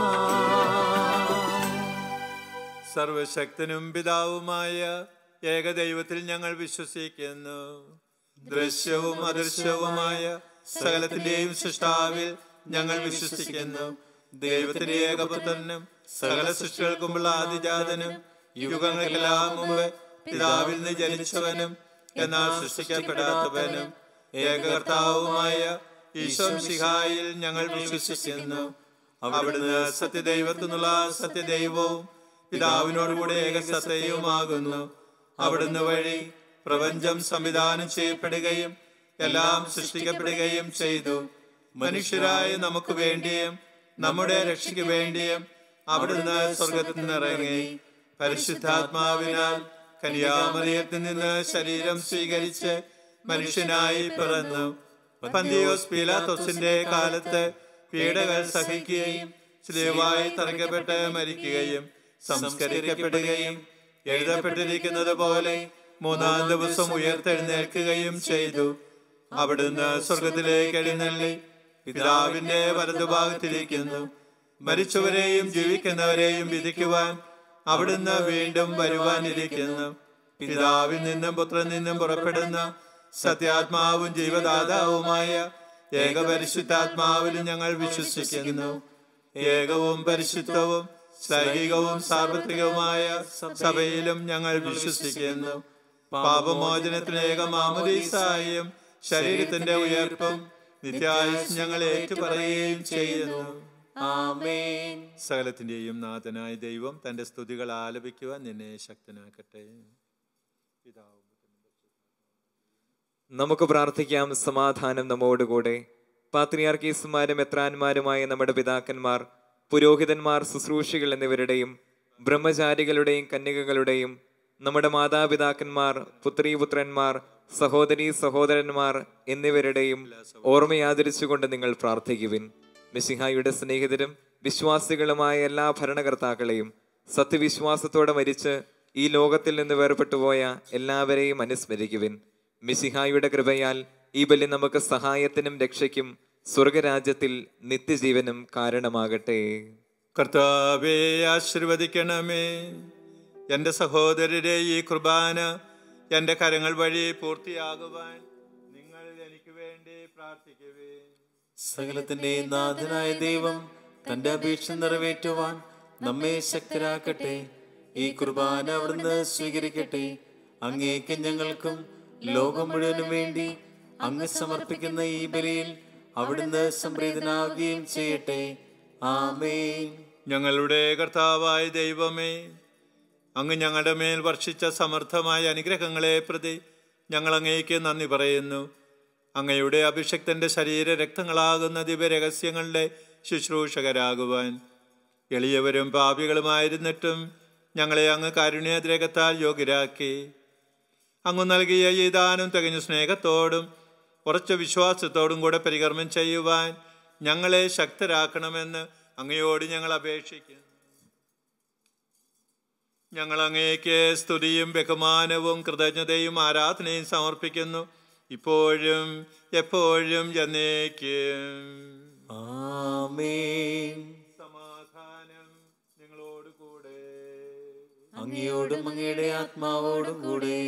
സർവശക്തനും പിതാവുമായ ഏകദൈവത്തിൽ ഞങ്ങൾ വിശ്വസിക്കുന്നു. ദൃശ്യവും അദൃശ്യവുമായ സകലത്തിന്റെയും സൃഷ്ടാവിൽ ഞങ്ങൾ വിശ്വസിക്കുന്നു. ദൈവത്തിന്റെ ഏകപുത്രനും സകല സൃഷ്ടികൾക്കുമുള്ള ആദിജാതനും യുഗങ്ങൾക്കെല്ലാം മുമ്പ് പിതാവിൽ നിന്ന് ജനിച്ചവനും എന്നാൽ സൃഷ്ടിക്കപ്പെടാത്തവനും ഏകകർത്താവുമായ ഈശോമിശിഹായിൽ ഞങ്ങൾ വിശ്വസിക്കുന്നു. അവിടുന്ന് സത്യദൈവത്തിനുള്ള സത്യദൈവവും പിതാവിനോടുകൂടെ ഏകസത്തയുമാകുന്നു. അവിടുന്ന് വഴി പ്രപഞ്ചം സംവിധാനം ചെയ്യപ്പെടുകയും എല്ലാം സൃഷ്ടിക്കപ്പെടുകയും ചെയ്തു. മനുഷ്യരായ നമുക്ക് വേണ്ടിയും നമ്മുടെ രക്ഷയ്ക്ക് വേണ്ടിയും അവിടുന്ന് സ്വർഗത്തിൽ നിന്നിറങ്ങി പരിശുദ്ധാത്മാവിനാൽ കന്യാമറിയത്തിൽ നിന്ന് ശരീരം സ്വീകരിച്ച് മനുഷ്യനായി പിറന്നു. പന്തിയോസ് പീലാത്തോസിന്റെ കാലത്ത് പീഡകൾ സഹിക്കുകയും ശിലുവായി തറയ്ക്കപ്പെട്ട് മരിക്കുകയും സംസ്കരിക്കപ്പെടുകയും എഴുതപ്പെട്ടിരിക്കുന്നത് പോലെ മൂന്നാം ദിവസം ഉയർത്തെഴുന്നേൽക്കുകയും ചെയ്തു. അവിടുന്ന് സ്വർഗത്തിലേക്ക് എഴുന്നള്ളി പിതാവിന്റെ വലതുഭാഗത്തിരിക്കുന്നു. മരിച്ചവരെയും ജീവിക്കുന്നവരെയും വിധിക്കുവാൻ അവിടുന്ന് വീണ്ടും വരുവാനിരിക്കുന്നു. പിതാവിൽ നിന്നും പുത്രനിൽ നിന്നും പുറപ്പെടുന്ന സത്യാത്മാവും ജീവദാതാവുമായ ഏകപരിശുദ്ധാത്മാവിലും ഞങ്ങൾ വിശ്വസിക്കുന്നു. ഏകവും പരിശുദ്ധവും ശ്ലൈഹികവും സാർവത്രികവുമായ സഭയിലും ഞങ്ങൾ വിശ്വസിക്കുന്നു. പാപമോചനത്തിന് ഏകമാമോദീസായും ശരീരത്തിന്റെ ഉയർപ്പും നിത്യായുസ് ഞങ്ങൾ ഏറ്റുപറയുകയും ചെയ്യുന്നു. ആമേൻ. സകലത്തിന്റെയും നാഥനായ ദൈവം തന്റെ സ്തുതികൾ ആലപിക്കുവാൻ നിന്നെ ശക്തനാക്കട്ടെ. നമുക്ക് പ്രാർത്ഥിക്കാം. സമാധാനം നമ്മോടുകൂടെ. പാത്രിയാർക്കീസുമാരും മെത്രാന്മാരുമായ നമ്മുടെ പിതാക്കന്മാർ, പുരോഹിതന്മാർ, ശുശ്രൂഷികൾ എന്നിവരുടെയും ബ്രഹ്മചാരികളുടെയും കന്യകകളുടെയും നമ്മുടെ മാതാപിതാക്കന്മാർ, പുത്രീപുത്രന്മാർ, സഹോദരീ സഹോദരന്മാർ എന്നിവരുടെയും ഓർമ്മയാചരിച്ചുകൊണ്ട് നിങ്ങൾ പ്രാർത്ഥിക്കുവിൻ. മിശിഹായുടെ സ്നേഹിതരും വിശ്വാസികളുമായ എല്ലാ ഭരണകർത്താക്കളെയും സത്യവിശ്വാസത്തോടെ മരിച്ച് ഈ ലോകത്തിൽ നിന്ന് വേർപെട്ടുപോയ എല്ലാവരെയും അനുസ്മരിക്കുവിൻ. മിശിഹായുടെ കൃപയാൽ ഈ ബലി നമുക്ക് സഹായത്തിനും രക്ഷയ്ക്കും സ്വർഗരാജ്യത്തിൽ നിത്യജീവനും കാരണമാകട്ടെ. കർത്താവേ, ആശീർവദിക്കണമേ. എൻ്റെ സഹോദരരെ, ഈ കുർബാന എൻ്റെ കരങ്ങൾ വഴി പൂർത്തിയാകുവാൻ നിങ്ങൾ എനിക്ക് വേണ്ടി പ്രാർത്ഥിക്കുവേ. സകലത്തിന്റെ നാഥനായ ദൈവം തന്റെ അപേക്ഷ നിറവേറ്റുവാൻ നമ്മെ ശക്തരാക്കട്ടെ. ഈ കുർബാന അവിടുന്ന് സ്വീകരിക്കട്ടെ. അങ്ങേക്ക് ഞങ്ങൾക്കും ലോകം മുഴുവനും വേണ്ടി അങ്ങ് സമർപ്പിക്കുന്ന ഈ ബലിയിൽ അവിടുന്ന് സംപ്രീതനാവുകയും ചെയ്യട്ടെ. ആമേൻ. ഞങ്ങളുടെ കർത്താവായ ദൈവമേ, അങ്ങ് ഞങ്ങളുടെ മേൽ വർഷിച്ച സമർത്ഥമായ അനുഗ്രഹങ്ങളെ പ്രതി ഞങ്ങൾ അങ്ങേക്ക് നന്ദി പറയുന്നു. അങ്ങയുടെ അഭിഷക്തൻ്റെ ശരീര രക്തങ്ങളാകുന്ന ദിവ്യരഹസ്യങ്ങളുടെ ശുശ്രൂഷകരാകുവാൻ എളിയവരും പാപികളുമായിരുന്നിട്ടും ഞങ്ങളെ അങ്ങ് കാരുണ്യദ്രേകത്താൽ യോഗ്യരാക്കി. അങ്ങ് നൽകിയ ഈ ദാനം തികഞ്ഞ സ്നേഹത്തോടും ഉറച്ച വിശ്വാസത്തോടും കൂടെ പരികർമ്മം ചെയ്യുവാൻ ഞങ്ങളെ ശക്തരാക്കണമെന്ന് അങ്ങയോട് ഞങ്ങൾ അപേക്ഷിക്കുന്നു. ഞങ്ങൾ അങ്ങേക്ക് സ്തുതിയും ബഹുമാനവും കൃതജ്ഞതയും ആരാധനയും സമർപ്പിക്കുന്നു, ഇപ്പോഴും എപ്പോഴും എന്നേക്കും. ആമേൻ. സമാധാനം നിങ്ങളോട് കൂടെ. അങ്ങയോടും അങ്ങയുടെ ആത്മാവോടും കൂടെ.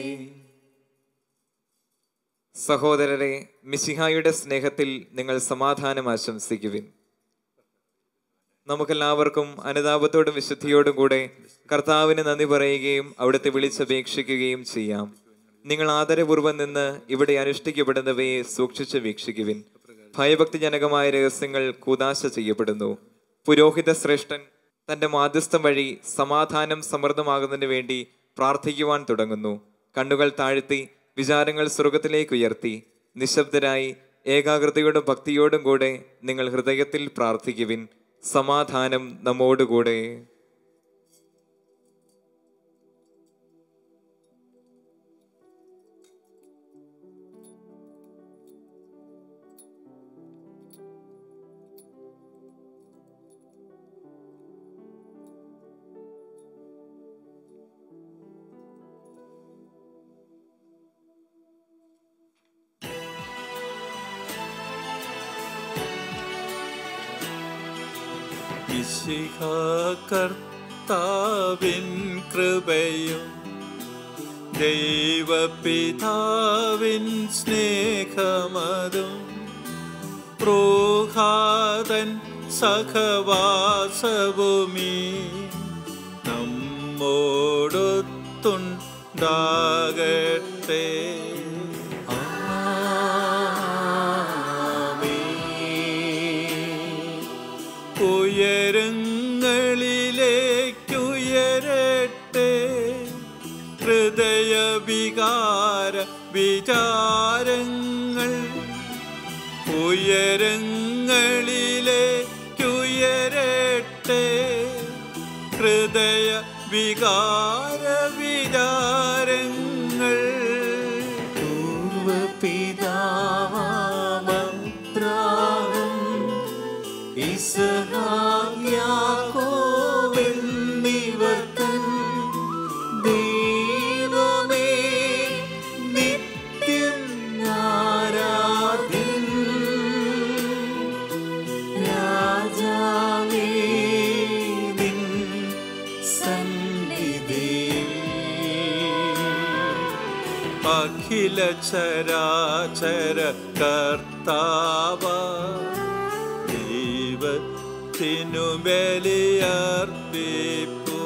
സഹോദരരെ, മിശിഹായുടെ സ്നേഹത്തിൽ നിങ്ങൾ സമാധാനം ആശംസിക്കുവിൻ. നമുക്കെല്ലാവർക്കും അനുതാപത്തോടും വിശുദ്ധിയോടും കൂടെ കർത്താവിന് നന്ദി പറയുകയും അവിടുത്തെ വിളിച്ചപേക്ഷിക്കുകയും ചെയ്യാം. നിങ്ങൾ ആദരപൂർവ്വം നിന്ന് ഇവിടെ അനുഷ്ഠിക്കപ്പെടുന്നവയെ സൂക്ഷിച്ച് വീക്ഷിക്കുവിൻ. ഭയഭക്തിജനകമായ രഹസ്യങ്ങൾ കൂദാശ ചെയ്യപ്പെടുന്നു. പുരോഹിത ശ്രേഷ്ഠൻ തൻ്റെ മാധ്യസ്ഥം വഴി സമാധാനം സമൃദ്ധമാകുന്നതിന് വേണ്ടി പ്രാർത്ഥിക്കുവാൻ തുടങ്ങുന്നു. കണ്ണുകൾ താഴ്ത്തി വിചാരങ്ങൾ സ്വർഗത്തിലേക്ക് ഉയർത്തി നിശബ്ദരായി ഏകാഗ്രതയോടും ഭക്തിയോടും കൂടെ നിങ്ങൾ ഹൃദയത്തിൽ പ്രാർത്ഥിക്കുവിൻ. സമാധാനം നമ്മോടുകൂടെ. കർത്താവിൻ കൃപയും ദൈവപിതാവിൻ സ്നേഹമതും റൂഹാതൻ സഹവാസവുമീ നമ്മോടൊത്തുണ്ടാകട്ടെ. ഉയരങ്ങളിലേക്കുയരട്ടെ ഹൃദയവികാര വിചാരങ്ങൾ. ഉയരങ്ങളിലേക്കുയരട്ടെ ഹൃദയ വികാര വിചാരങ്ങൾ. യാക്കോബെന്നിവർത്തൻ ദൈവമേ നിത്യം ആരാധ്യൻ. രാജാവേ നിൻ സന്നിധിയിൽ അഖില ചരാചര കർത്താവ ദൈവത്തിനു ബലിയർപ്പിപ്പൂ.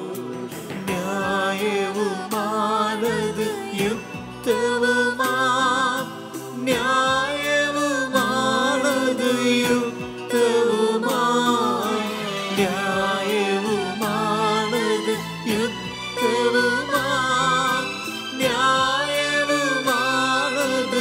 ന്യായവുമാണത് യുക്തവുമാം. ന്യായവുമാണത് യുക്തവുമാം. ന്യായവുമാണത് യുക്തവുമാം. ന്യായവുമാണത്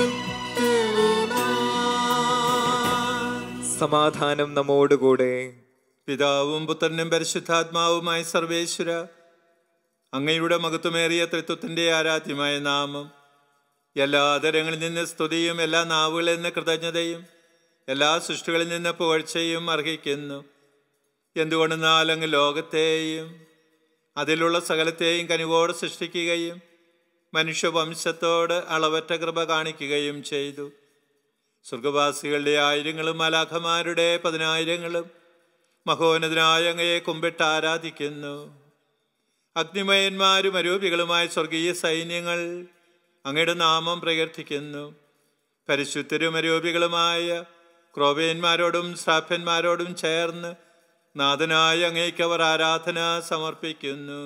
യുക്തവുമാം. സമാധാനം നമ്മോടുകൂടെ. പിതാവും പുത്രനും പരിശുദ്ധാത്മാവുമായ സർവേശ്വര, അങ്ങയുടെ മഹത്വമേറിയ ത്രിത്വത്തിൻ്റെ ആരാധ്യമായ നാമം എല്ലാ ആദരങ്ങളിൽ നിന്ന് സ്തുതിയും എല്ലാ നാവുകളിൽ നിന്ന് കൃതജ്ഞതയും എല്ലാ സൃഷ്ടികളിൽ നിന്ന് പുകഴ്ചയും അർഹിക്കുന്നു. എന്തുകൊണ്ടെന്നാൽ അങ്ങ് ലോകത്തെയും അതിലുള്ള സകലത്തെയും കനിവോടെ സൃഷ്ടിക്കുകയും മനുഷ്യവംശത്തോട് അളവറ്റ കൃപ കാണിക്കുകയും ചെയ്തു. സ്വർഗവാസികളുടെ ആയിരങ്ങളും മാലാഖമാരുടെ പതിനായിരങ്ങളും മഹോന്നതനായ അങ്ങയെ കുമ്പിട്ട് ആരാധിക്കുന്നു. അഗ്നിമയന്മാരും അരൂപികളുമായ സ്വർഗീയ സൈന്യങ്ങൾ അങ്ങയുടെ നാമം പ്രകീർത്തിക്കുന്നു. പരിശുദ്ധരും അരൂപികളുമായ ക്രോവേന്മാരോടും ശ്രാപ്യന്മാരോടും ചേർന്ന് നാഥനായ അങ്ങേക്ക് അവർ ആരാധന സമർപ്പിക്കുന്നു.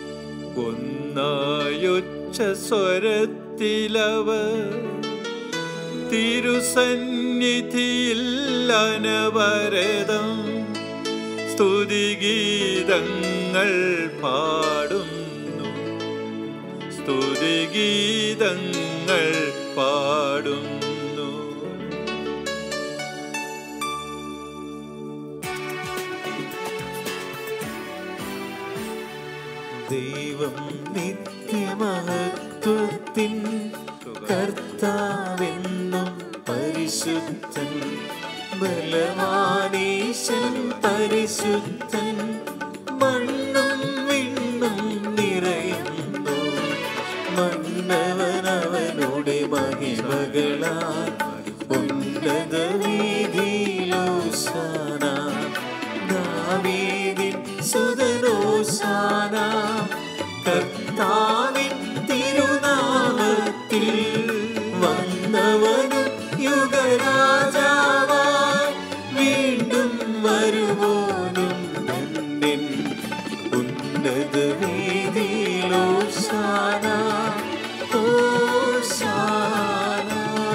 ഒന്നായുച്ച സ്വരത്തിലവർ തിരുസന്നിധിയിൽ അനവരതം സ്തുതിഗീതങ്ങൾ പാടുന്നു, സ്തുതിഗീതങ്ങൾ പാടുന്നു. ദൈവം നിത്യമഹത്വത്തിൻ കർത്താവെന്നും പരിശുദ്ധൻ, ബലവാനീശൻ പരിശുദ്ധൻ, മണ്ണും വിണ്ണും നിറയുന്നു, മന്നവനവനുടെ മഹിമകളാൽ ഉന്നത വീതിയിലോശാന, ദാവീദിൻ സുതനോശാന, കർത്താവിൻ തിരുനാമത്തിൽ വന്നവനും യുഗരാജാവായി വീണ്ടും വരുവോനും ധന്യൻ, ഉന്നത വീതിയിലോശാന ഓശാന.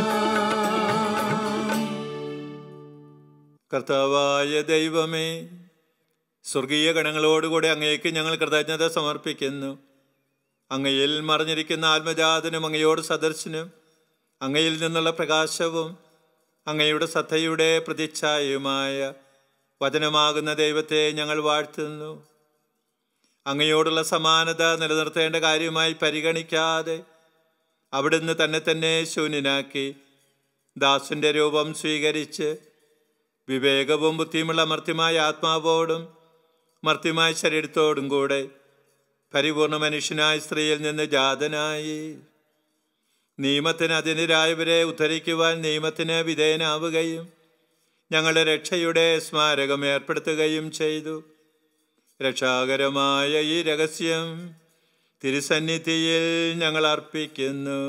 കർത്താവായ ദൈവമേ, സ്വർഗീയ ഗണങ്ങളോടുകൂടെ അങ്ങേക്ക് ഞങ്ങൾ കൃതജ്ഞത സമർപ്പിക്കുന്നു. അങ്ങയിൽ മറിഞ്ഞിരിക്കുന്ന ആത്മജാതനും അങ്ങയോട് സദർശനും അങ്ങയിൽ നിന്നുള്ള പ്രകാശവും അങ്ങയുടെ സത്തയുടെ പ്രതിച്ഛായയുമായ വചനമാകുന്ന ദൈവത്തെ ഞങ്ങൾ വാഴ്ത്തുന്നു. അങ്ങയോടുള്ള സമാനത നിലനിർത്തേണ്ട കാര്യമായി പരിഗണിക്കാതെ അവിടുന്ന് തന്നെ ശൂന്യനാക്കി ദാസന്റെ രൂപം സ്വീകരിച്ച് വിവേകവും ബുദ്ധിയുമുള്ള മർത്യമായ ആത്മാവോടും മർത്യമായ ശരീരത്തോടും കൂടെ പരിപൂർണ മനുഷ്യനായ സ്ത്രീയിൽ നിന്ന് ജാതനായി നിയമത്തിന് അധീനരായവരെ ഉദ്ധരിക്കുവാൻ നിയമത്തിന് വിധേയനാവുകയും ഞങ്ങളുടെ രക്ഷയുടെ സ്മാരകം ഏർപ്പെടുത്തുകയും ചെയ്തു. രക്ഷാകരമായ ഈ രഹസ്യം തിരുസന്നിധിയിൽ ഞങ്ങൾ അർപ്പിക്കുന്നു.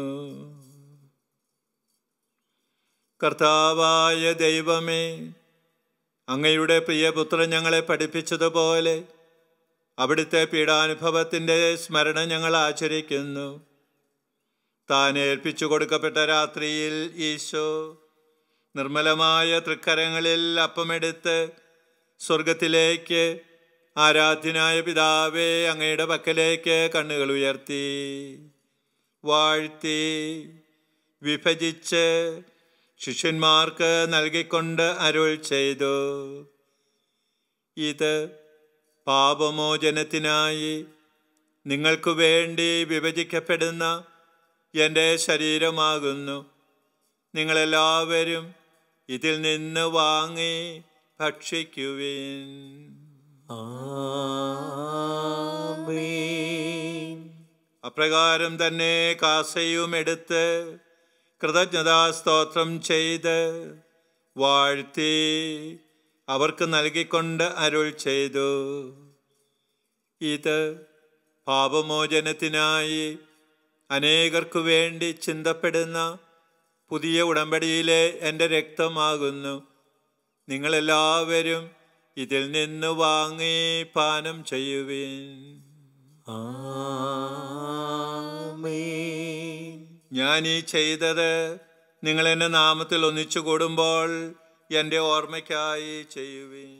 കർത്താവായ ദൈവമേ, അങ്ങയുടെ പ്രിയപുത്രൻ ഞങ്ങളെ പഠിപ്പിച്ചതുപോലെ അവിടുത്തെ പീഡാനുഭവത്തിൻ്റെ സ്മരണ ഞങ്ങൾ ആചരിക്കുന്നു. താൻ ഏൽപ്പിച്ചു കൊടുക്കപ്പെട്ട രാത്രിയിൽ ഈശോ നിർമ്മലമായ തൃക്കരങ്ങളിൽ അപ്പമെടുത്ത് സ്വർഗത്തിലേക്ക് ആരാധ്യനായ പിതാവേ അങ്ങയുടെ പക്കലേക്ക് കണ്ണുകൾ ഉയർത്തി വാഴ്ത്തി വിഭജിച്ച് ശിഷ്യന്മാർക്ക് നൽകിക്കൊണ്ട് അരുൾ ചെയ്തു, ഇത് പാപമോചനത്തിനായി നിങ്ങൾക്കു വേണ്ടി വിഭജിക്കപ്പെടുന്ന എൻ്റെ ശരീരമാകുന്നു. നിങ്ങളെല്ലാവരും ഇതിൽ നിന്ന് വാങ്ങി ഭക്ഷിക്കുവിൻ. ആമേൻ. അപ്രകാരം തന്നെ കാസയും എടുത്ത് കൃതജ്ഞതാസ്തോത്രം ചെയ്ത് വാഴ്ത്തി അവർക്ക് നൽകിക്കൊണ്ട് അരുൾ ചെയ്തു, ഇത് പാപമോചനത്തിനായി അനേകർക്കു വേണ്ടി ചിന്തപ്പെടുന്ന പുതിയ ഉടമ്പടിയിലെ എൻ്റെ രക്തമാകുന്നു. നിങ്ങളെല്ലാവരും ഇതിൽ നിന്ന് വാങ്ങി പാനം ചെയ്യുവിൻ. ആമേൻ. ഞാൻ ഈ ചെയ്തത് നിങ്ങൾ എൻ്റെ നാമത്തിൽ ഒന്നിച്ചു കൂടുമ്പോൾ എൻ്റെ ഓർമ്മയ്ക്കായി ചെയ്യുവിൻ.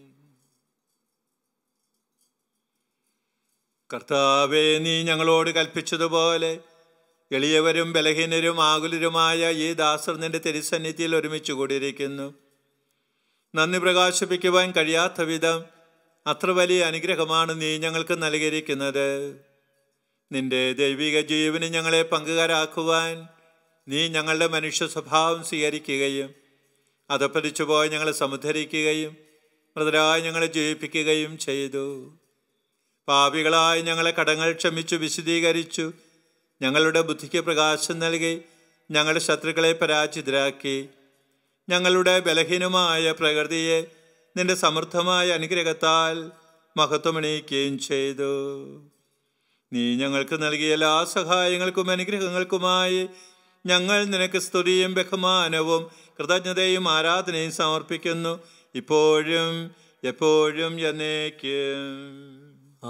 കർത്താവേ, നീ ഞങ്ങളോട് കൽപ്പിച്ചതുപോലെ എളിയവരും ബലഹീനരും ആകുലരുമായ ഈ ദാസർ നിന്റെ തിരുസന്നിധിയിൽ ഒരുമിച്ച് കൂടിയിരിക്കുന്നു. നന്ദി പ്രകാശിപ്പിക്കുവാൻ കഴിയാത്ത വിധം അത്ര വലിയ അനുഗ്രഹമാണ് നീ ഞങ്ങൾക്ക് നൽകിയിരിക്കുന്നത്. നിന്റെ ദൈവിക ജീവന് ഞങ്ങളെ പങ്കുകാരാക്കുവാൻ നീ ഞങ്ങളുടെ മനുഷ്യ സ്വഭാവം സ്വീകരിക്കുകയും അതപ്പതിച്ചു പോയി ഞങ്ങളെ സമുദ്ധരിക്കുകയും മൃതരായി ഞങ്ങളെ ജീവിപ്പിക്കുകയും ചെയ്തു. പാപികളായി ഞങ്ങളെ കടങ്ങൾ ക്ഷമിച്ചു വിശദീകരിച്ചു. ഞങ്ങളുടെ ബുദ്ധിക്ക് പ്രകാശം നൽകി ഞങ്ങളുടെ ശത്രുക്കളെ പരാജിതരാക്കി. ഞങ്ങളുടെ ബലഹീനമായ പ്രകൃതിയെ നിന്റെ സമൃദ്ധമായ അനുഗ്രഹത്താൽ മഹത്വമണിയിക്കുകയും ചെയ്തു. നീ ഞങ്ങൾക്ക് നൽകിയ എല്ലാ സഹായങ്ങൾക്കും അനുഗ്രഹങ്ങൾക്കുമായി ഞങ്ങൾ നിനക്ക് സ്തുതിയും ബഹുമാനവും കൃതജ്ഞതയും ആരാധനയും സമർപ്പിക്കുന്നു, ഇപ്പോഴും എപ്പോഴും എന്നേക്കും.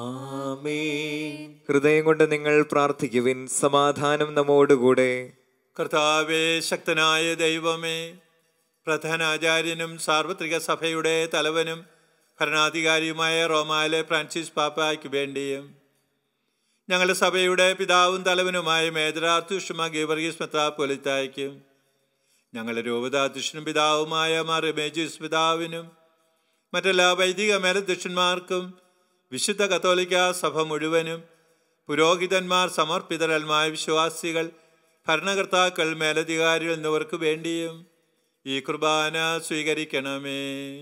ആമേൻ. ഹൃദയം കൊണ്ട് നിങ്ങൾ പ്രാർത്ഥിക്കുവിൻ. സമാധാനം നമ്മോടുകൂടെ. കർത്താവേ, ശക്തനായ ദൈവമേ, പ്രധാനാചാര്യനും സാർവത്രിക സഭയുടെ തലവനും ഭരണാധികാരിയുമായ റോമായിലെ ഫ്രാൻസിസ് പാപ്പായ്ക്ക് വേണ്ടിയും ഞങ്ങളുടെ സഭയുടെ പിതാവും തലവനുമായ മേജർ ആർത്തുഷമ ഗീവർഗീസ് മെത്രാപ്പൊലീത്തായ്ക്കും ഞങ്ങളുടെ രൂപതാധ്യക്ഷനും പിതാവുമായ മാർ റെമേജിയസ് പിതാവിനും മറ്റെല്ലാ വൈദിക മേലധ്യക്ഷന്മാർക്കും വിശുദ്ധ കത്തോലിക്ക സഭ മുഴുവനും പുരോഹിതന്മാർ, സമർപ്പിതരന്മായ വിശ്വാസികൾ, ഭരണകർത്താക്കൾ, മേലധികാരികൾ എന്നിവർക്ക് വേണ്ടിയും ഈ കുർബാന സ്വീകരിക്കണമേ.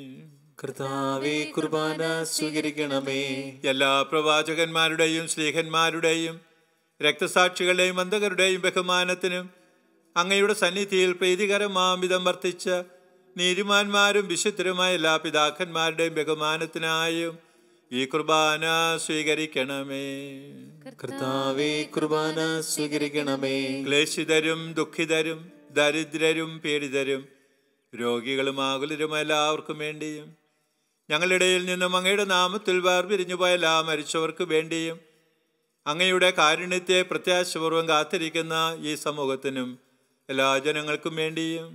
കർത്താവേ, കുർബാന സ്വീകരിക്കണമേ. എല്ലാ പ്രവാചകന്മാരുടെയും സ്ലീഹന്മാരുടെയും രക്തസാക്ഷികളുടെയും വന്ദകരുടെയും ബഹുമാനത്തിനും അങ്ങയുടെ സന്നിധിയിൽ പ്രീതികരമാംവിധം വർത്തിച്ച നീതിമാന്മാരും വിശുദ്ധരുമായ എല്ലാ പിതാക്കന്മാരുടെയും ബഹുമാനത്തിനായും ഈ കുർബാന സ്വീകരിക്കണമേ. കർത്താവേ, കുർബാന സ്വീകരിക്കണമേ. ക്ലേശിതരും ദുഃഖിതരും ദരിദ്രരും പീഡിതരും രോഗികളും ആകുലരും എല്ലാവർക്കും വേണ്ടിയും ഞങ്ങളുടെ ഇടയിൽ നിന്നും അങ്ങയുടെ നാമത്തിൽ വേർപിരിഞ്ഞുപോയ എല്ലാ മരിച്ചവർക്ക് വേണ്ടിയും അങ്ങയുടെ കാരുണ്യത്തെ പ്രത്യാശപൂർവ്വം കാത്തിരിക്കുന്ന ഈ സമൂഹത്തിനും എല്ലാ ജനങ്ങൾക്കും വേണ്ടിയും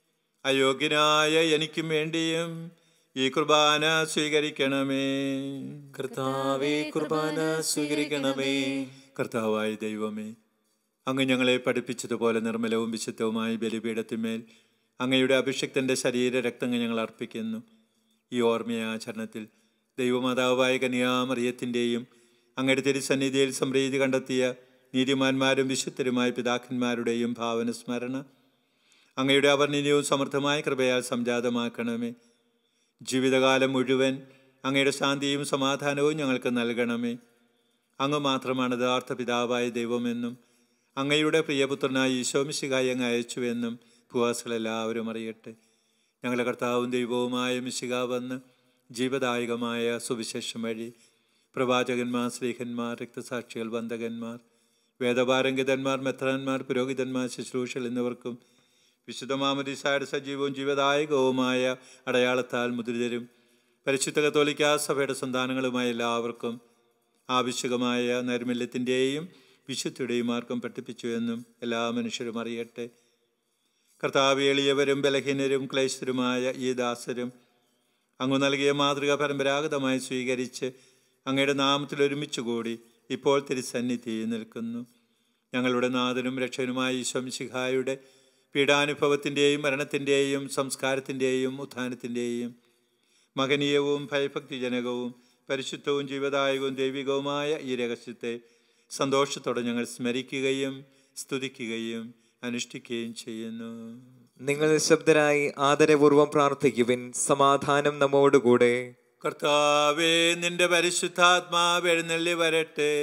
അയോഗ്യനായ എനിക്കും വേണ്ടിയും ഈ കുർബാന സ്വീകരിക്കണമേ. കർത്താവേ, കുർബാന സ്വീകരിക്കണമേ. കർത്താവായ ദൈവമേ, അങ്ങ് ഞങ്ങളെ പഠിപ്പിച്ചതുപോലെ നിർമ്മലവും വിശുദ്ധവുമായ ബലിപീഠത്തിന്മേൽ അങ്ങയുടെ അഭിഷിക്തൻ്റെ ശരീര രക്തങ്ങൾ ഞങ്ങൾ അർപ്പിക്കുന്നു. ഈ ഓർമ്മയാചരണത്തിൽ ദൈവമാതാവായ കന്യാമറിയത്തിൻ്റെയും അങ്ങയുടെ തിരുസന്നിധിയിൽ സംപ്രീതി കണ്ടെത്തിയ നീതിമാന്മാരും വിശുദ്ധരുമായ പിതാക്കന്മാരുടെയും ഭാവന സ്മരണ അങ്ങയുടെ അവർണ്ണനീയവും സമൃദ്ധമായ കൃപയാൽ സംജാതമാക്കണമേ. ജീവിതകാലം മുഴുവൻ അങ്ങയുടെ ശാന്തിയും സമാധാനവും ഞങ്ങൾക്ക് നൽകണമേ. അങ്ങ് മാത്രമാണ് യഥാർത്ഥ പിതാവായ ദൈവമെന്നും അങ്ങയുടെ പ്രിയപുത്രനായ ഈശോ മിശിഹായെ അങ്ങ് അയച്ചുവെന്നും ഭൂവാസികളെല്ലാവരും അറിയട്ടെ. ഞങ്ങളുടെ കർത്താവും ദൈവവുമായ മിശിഹ വന്ന് ജീവദായകമായ സുവിശേഷം വഴി പ്രവാചകന്മാർ, സ്ലീഹന്മാർ, രക്തസാക്ഷികൾ, വന്ദകന്മാർ, വേദപാരംഗിതന്മാർ, മെത്രാന്മാർ, പുരോഹിതന്മാർ, ശുശ്രൂഷകൾ എന്നിവർക്കും വിശുദ്ധ മാമോദീസായുടെ സജീവവും ജീവദായകവുമായ അടയാളത്താൽ മുദ്രിതരും പരിശുദ്ധ കത്തോലിക്കാ സഭയുടെ സന്താനങ്ങളുമായ എല്ലാവർക്കും ആവശ്യകമായ നൈർമല്യത്തിൻ്റെയും വിശുദ്ധിയുടെയും മാർഗം പഠിപ്പിച്ചു എന്നും എല്ലാ മനുഷ്യരും അറിയട്ടെ. കർത്താവ്, എളിയവരും ബലഹീനരും ക്ലേശരുമായ ഈ ദാസരും അങ്ങ് നൽകിയ മാതൃക പരമ്പരാഗതമായി സ്വീകരിച്ച് അങ്ങയുടെ നാമത്തിൽ ഒരുമിച്ചുകൂടി ഇപ്പോൾ തിരുസന്നിധിയിൽ നിൽക്കുന്നു. ഞങ്ങളുടെ നാഥനും രക്ഷകനുമായ ഈശോ മിശിഹായുടെ പീഡാനുഭവത്തിൻ്റെയും മരണത്തിൻ്റെയും സംസ്കാരത്തിൻ്റെയും ഉത്ഥാനത്തിൻ്റെയും മഹനീയവും ഭയഭക്തിജനകവും പരിശുദ്ധവും ജീവദായകവും ദൈവികവുമായ ഈ രഹസ്യത്തെ സന്തോഷത്തോടെ ഞങ്ങൾ സ്മരിക്കുകയും സ്തുതിക്കുകയും അനുഷ്ഠിക്കുകയും ചെയ്യുന്നു. നിങ്ങൾ നിശബ്ദരായി ആദരപൂർവ്വം പ്രാർത്ഥിക്കുവിൻ. സമാധാനം നമ്മോടുകൂടെ. കർത്താവേ, നിന്റെ പരിശുദ്ധാത്മാവ് എഴുന്നള്ളി വരട്ടെ.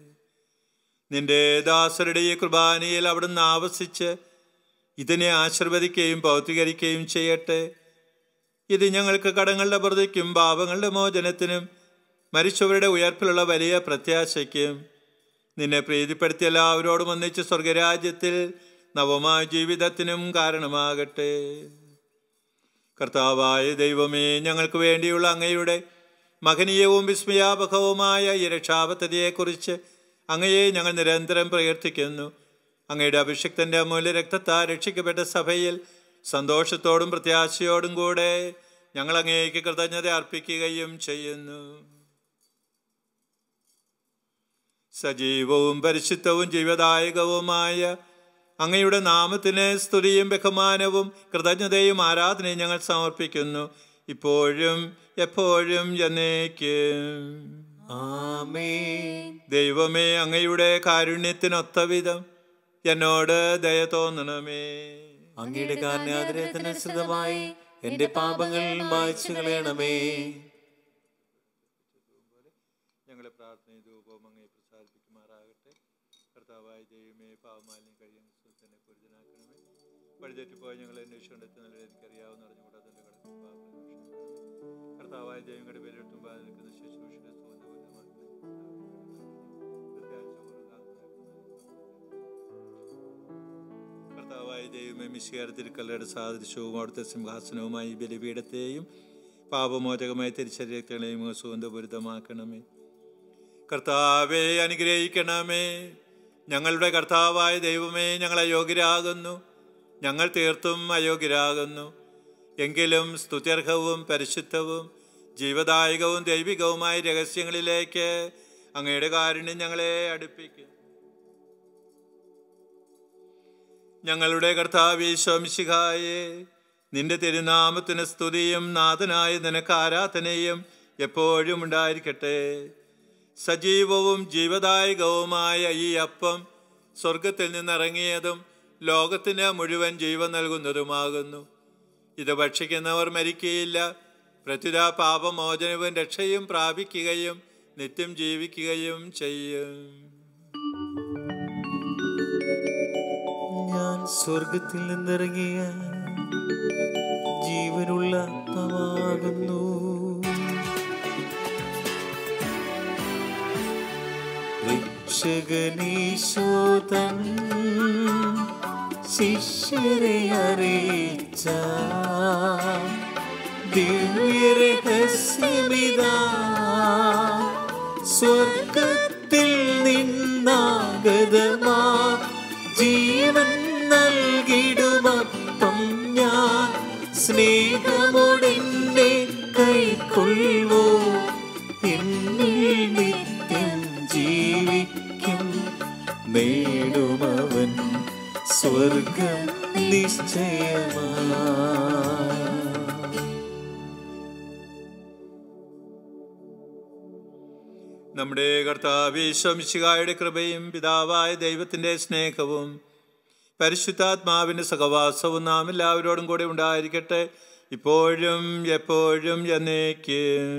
നിന്റെ ദാസരുടെ ഈ കുർബാനയിൽ അവിടുന്ന് ആവസിച്ച് ഇതിനെ ആശീർവദിക്കുകയും പൗത്രീകരിക്കുകയും ചെയ്യട്ടെ. ഇത് ഞങ്ങൾക്ക് കടങ്ങളുടെ പ്രതിക്കും പാപങ്ങളുടെ മോചനത്തിനും മരിച്ചവരുടെ ഉയർപ്പിലുള്ള വലിയ പ്രത്യാശയ്ക്കും നിന്നെ പ്രീതിപ്പെടുത്തിയ എല്ലാവരോടും ഒന്നിച്ച് സ്വർഗരാജ്യത്തിൽ നവമായ ജീവിതത്തിനും കാരണമാകട്ടെ. കർത്താവായ ദൈവമേ, ഞങ്ങൾക്ക് വേണ്ടിയുള്ള അങ്ങയുടെ മഹനീയവും വിസ്മയാപകവുമായ ഈ രക്ഷാപദ്ധതിയെക്കുറിച്ച് അങ്ങയെ ഞങ്ങൾ നിരന്തരം പ്രകീർത്തിക്കുന്നു. അങ്ങയുടെ അഭിഷിക്തന്റെ അമൂല്യ രക്തത്താൽ രക്ഷിക്കപ്പെട്ട സഭയിൽ സന്തോഷത്തോടും പ്രത്യാശയോടും കൂടെ ഞങ്ങൾ അങ്ങേക്ക് കൃതജ്ഞത അർപ്പിക്കുകയും ചെയ്യുന്നു. സജീവവും പരിശുദ്ധവും ജീവദായകവുമായ അങ്ങയുടെ നാമത്തിന് സ്തുതിയും ബഹുമാനവും കൃതജ്ഞതയും ആരാധനയും ഞങ്ങൾ സമർപ്പിക്കുന്നു, ഇപ്പോഴും എപ്പോഴും എന്നേക്കും. ആമേൻ. ദൈവമേ, അങ്ങയുടെ കാരുണ്യത്തിനൊത്ത വിധം എന്നോട് ദയ തോന്നണമേ. അങ്ങയുടെ കാരുണ്യാതിരേകത്തിനനുസൃതമായി എന്റെ പാപങ്ങൾ മായ്ച്ചു കളയണമേ. ഞങ്ങളെ പ്രാർത്ഥനയും ധൂപവും അങ്ങയെ പ്രസാദിപ്പിക്കുമാറാകട്ടെ. കർത്താവായ ദൈവമേ, പാവമാലിന്യം കഴിയാൻ തന്നെ പൊരുതനാക്കണമേ. വഴിതെറ്റിപ്പോയ ഞങ്ങളെ അന്വേഷിക്കേണ്ടത് നല്ല എനിക്കറിയാവുന്ന അറിഞ്ഞുകൂടാ തന്റെ കടത്തിൽ പാപം. കർത്താവായ ദൈവങ്ങളുടെ പേരെട്ടുമ്പോൾ നിൽക്കുന്ന ശുശ്രൂഷയുടെ കർത്താവായ ദൈവമേ, മിശിഹായുടെ തിരുക്കല്ലയുടെ സാദൃശ്യവും അവിടുത്തെ സിംഹാസനവുമായി ബലിപീഠത്തെയും പാപമോചകമായ തിരിച്ചറിയക്കളെയും സുഗന്ധപൂരിതമാക്കണമേ. കർത്താവെ അനുഗ്രഹിക്കണമേ. ഞങ്ങളുടെ കർത്താവായ ദൈവമേ, ഞങ്ങൾ അയോഗ്യരാകുന്നു, ഞങ്ങൾ തീർത്തും അയോഗ്യരാകുന്നു. എങ്കിലും സ്തുത്യർഹവും പരിശുദ്ധവും ജീവദായകവും ദൈവികവുമായ രഹസ്യങ്ങളിലേക്ക് അങ്ങയുടെ കാരുണ്യം ഞങ്ങളെ അടുപ്പിക്കും. ഞങ്ങളുടെ കർത്താവേ ഈശോ മിശിഹായേ, നിന്റെ തിരുനാമത്തിന് സ്തുതിയും നാഥനായ നിനക്ക് ആരാധനയും എപ്പോഴും ഉണ്ടായിരിക്കട്ടെ. സജീവവും ജീവദായകവുമായ ഈ അപ്പം സ്വർഗത്തിൽ നിന്നിറങ്ങിയതും ലോകത്തിന് മുഴുവൻ ജീവൻ നൽകുന്നതുമാകുന്നു. ഇത് ഭക്ഷിക്കുന്നവർ മരിക്കുകയില്ല, പ്രത്യുത പാപമോചനവും രക്ഷയും പ്രാപിക്കുകയും നിത്യം ജീവിക്കുകയും ചെയ്യും. ഞാൻ സ്വർഗത്തിൽ നിന്നിറങ്ങിയ ജീവനുള്ള അപ്പമാകുന്നു. രക്ഷകനീശോതൻ ശിഷ്യരെ അറിയിച്ച ദിവ്യരഹസ്യമിതാ, സ്വർഗത്തിൽ നിന്നാഗതമാ ജീവൻ നൽകിടുമപ്പം ഞാൻ സ്നേഹമോടെന്നെ കൈക്കൊള്ളൂ. എന്നിൽ നിത്യം ജീവിക്കും, നേടുമവൻ സ്വർഗം നിശ്ചയമാ. നമ്മുടെ കർത്താവേ ഈശോ മിശിഹായുടെ കൃപയും പിതാവായ ദൈവത്തിൻ്റെ സ്നേഹവും പരിശുദ്ധാത്മാവിൻ്റെ സഹവാസവും നാം എല്ലാവരോടും കൂടെ ഉണ്ടായിരിക്കട്ടെ, ഇപ്പോഴും എപ്പോഴും എന്നേക്കും.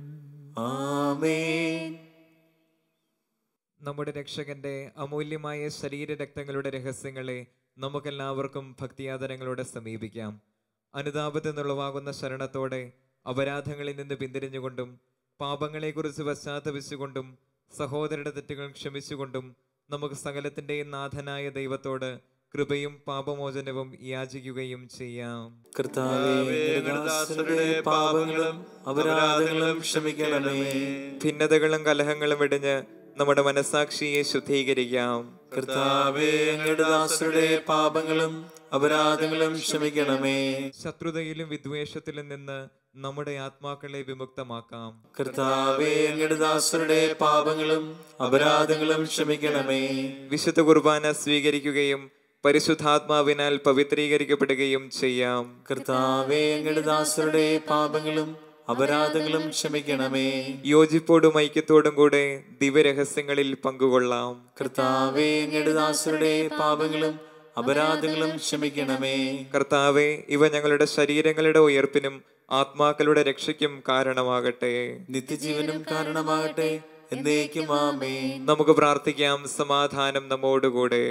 ആമേൻ. നമ്മുടെ രക്ഷകന്റെ അമൂല്യമായ ശരീരരക്തങ്ങളുടെ രഹസ്യങ്ങളെ നമുക്കെല്ലാവർക്കും ഭക്തിയാദരങ്ങളോടെ സമീപിക്കാം. അനുതാപത്തിൽ നിന്നുളവാകുന്ന ശരണത്തോടെ അപരാധങ്ങളിൽ നിന്ന് പിന്തിരിഞ്ഞുകൊണ്ടും പാപങ്ങളെക്കുറിച്ച് പശ്ചാത്തപിച്ചുകൊണ്ടും സഹോദരരുടെ തെറ്റുകൾ ക്ഷമിച്ചുകൊണ്ടും നമുക്ക് സകലത്തിൻ്റെയും നാഥനായ ദൈവത്തോട് കൃപയും പാപമോചനവും യാചിക്കുകയും ചെയ്യാം. കർത്താവേ, ദാസരുടെ പാപങ്ങളും അപരാധങ്ങളും ക്ഷമിക്കണമേ. ഭിന്നതകളും കലഹങ്ങളും വെടിഞ്ഞ് നമ്മുടെ മനസാക്ഷിയെ ശുദ്ധീകരിക്കാം. കർത്താവേ, അങ്ങയുടെ ദാസരുടെ പാപങ്ങളും അപരാധങ്ങളും ക്ഷമിക്കണമേ. ശത്രുതയിലും വിദ്വേഷത്തിലും നിന്ന് നമ്മുടെ ആത്മാക്കളെ വിമുക്തമാക്കാം. കർത്താവേ, അങ്ങയുടെ ദാസരുടെ പാപങ്ങളും അപരാധങ്ങളും ക്ഷമിക്കണമേ. വിശുദ്ധ കുർബാന സ്വീകരിക്കുകയും പരിശുദ്ധാത്മാവിനാൽ പവിത്രീകരിക്കപ്പെടുകയും ചെയ്യാം. കർത്താവേ, അങ്ങയുടെ ദാസരുടെ പാപങ്ങളും അപരാധങ്ങളും ക്ഷമിക്കണമേ. യോജിപ്പോടും ഐക്യത്തോടും കൂടെ ദിവ്യരഹസ്യങ്ങളിൽ പങ്കുകൊള്ളാം. കർത്താവേ, അങ്ങയുടെ ദാസരുടെ പാപങ്ങളും അപരാധങ്ങളും ക്ഷമിക്കണമേ. കർത്താവെ, ഇവ ഞങ്ങളുടെ ശരീരങ്ങളുടെ ഉയർപ്പിനും ആത്മാക്കളുടെ രക്ഷയ്ക്കും കാരണമാകട്ടെ. നിത്യജീവനും കാരണമാകട്ടെ. എന്നേക്കും ആമേൻ. നമുക്ക് പ്രാർത്ഥിക്കാം. സമാധാനം നമ്മോടുകൂടെ.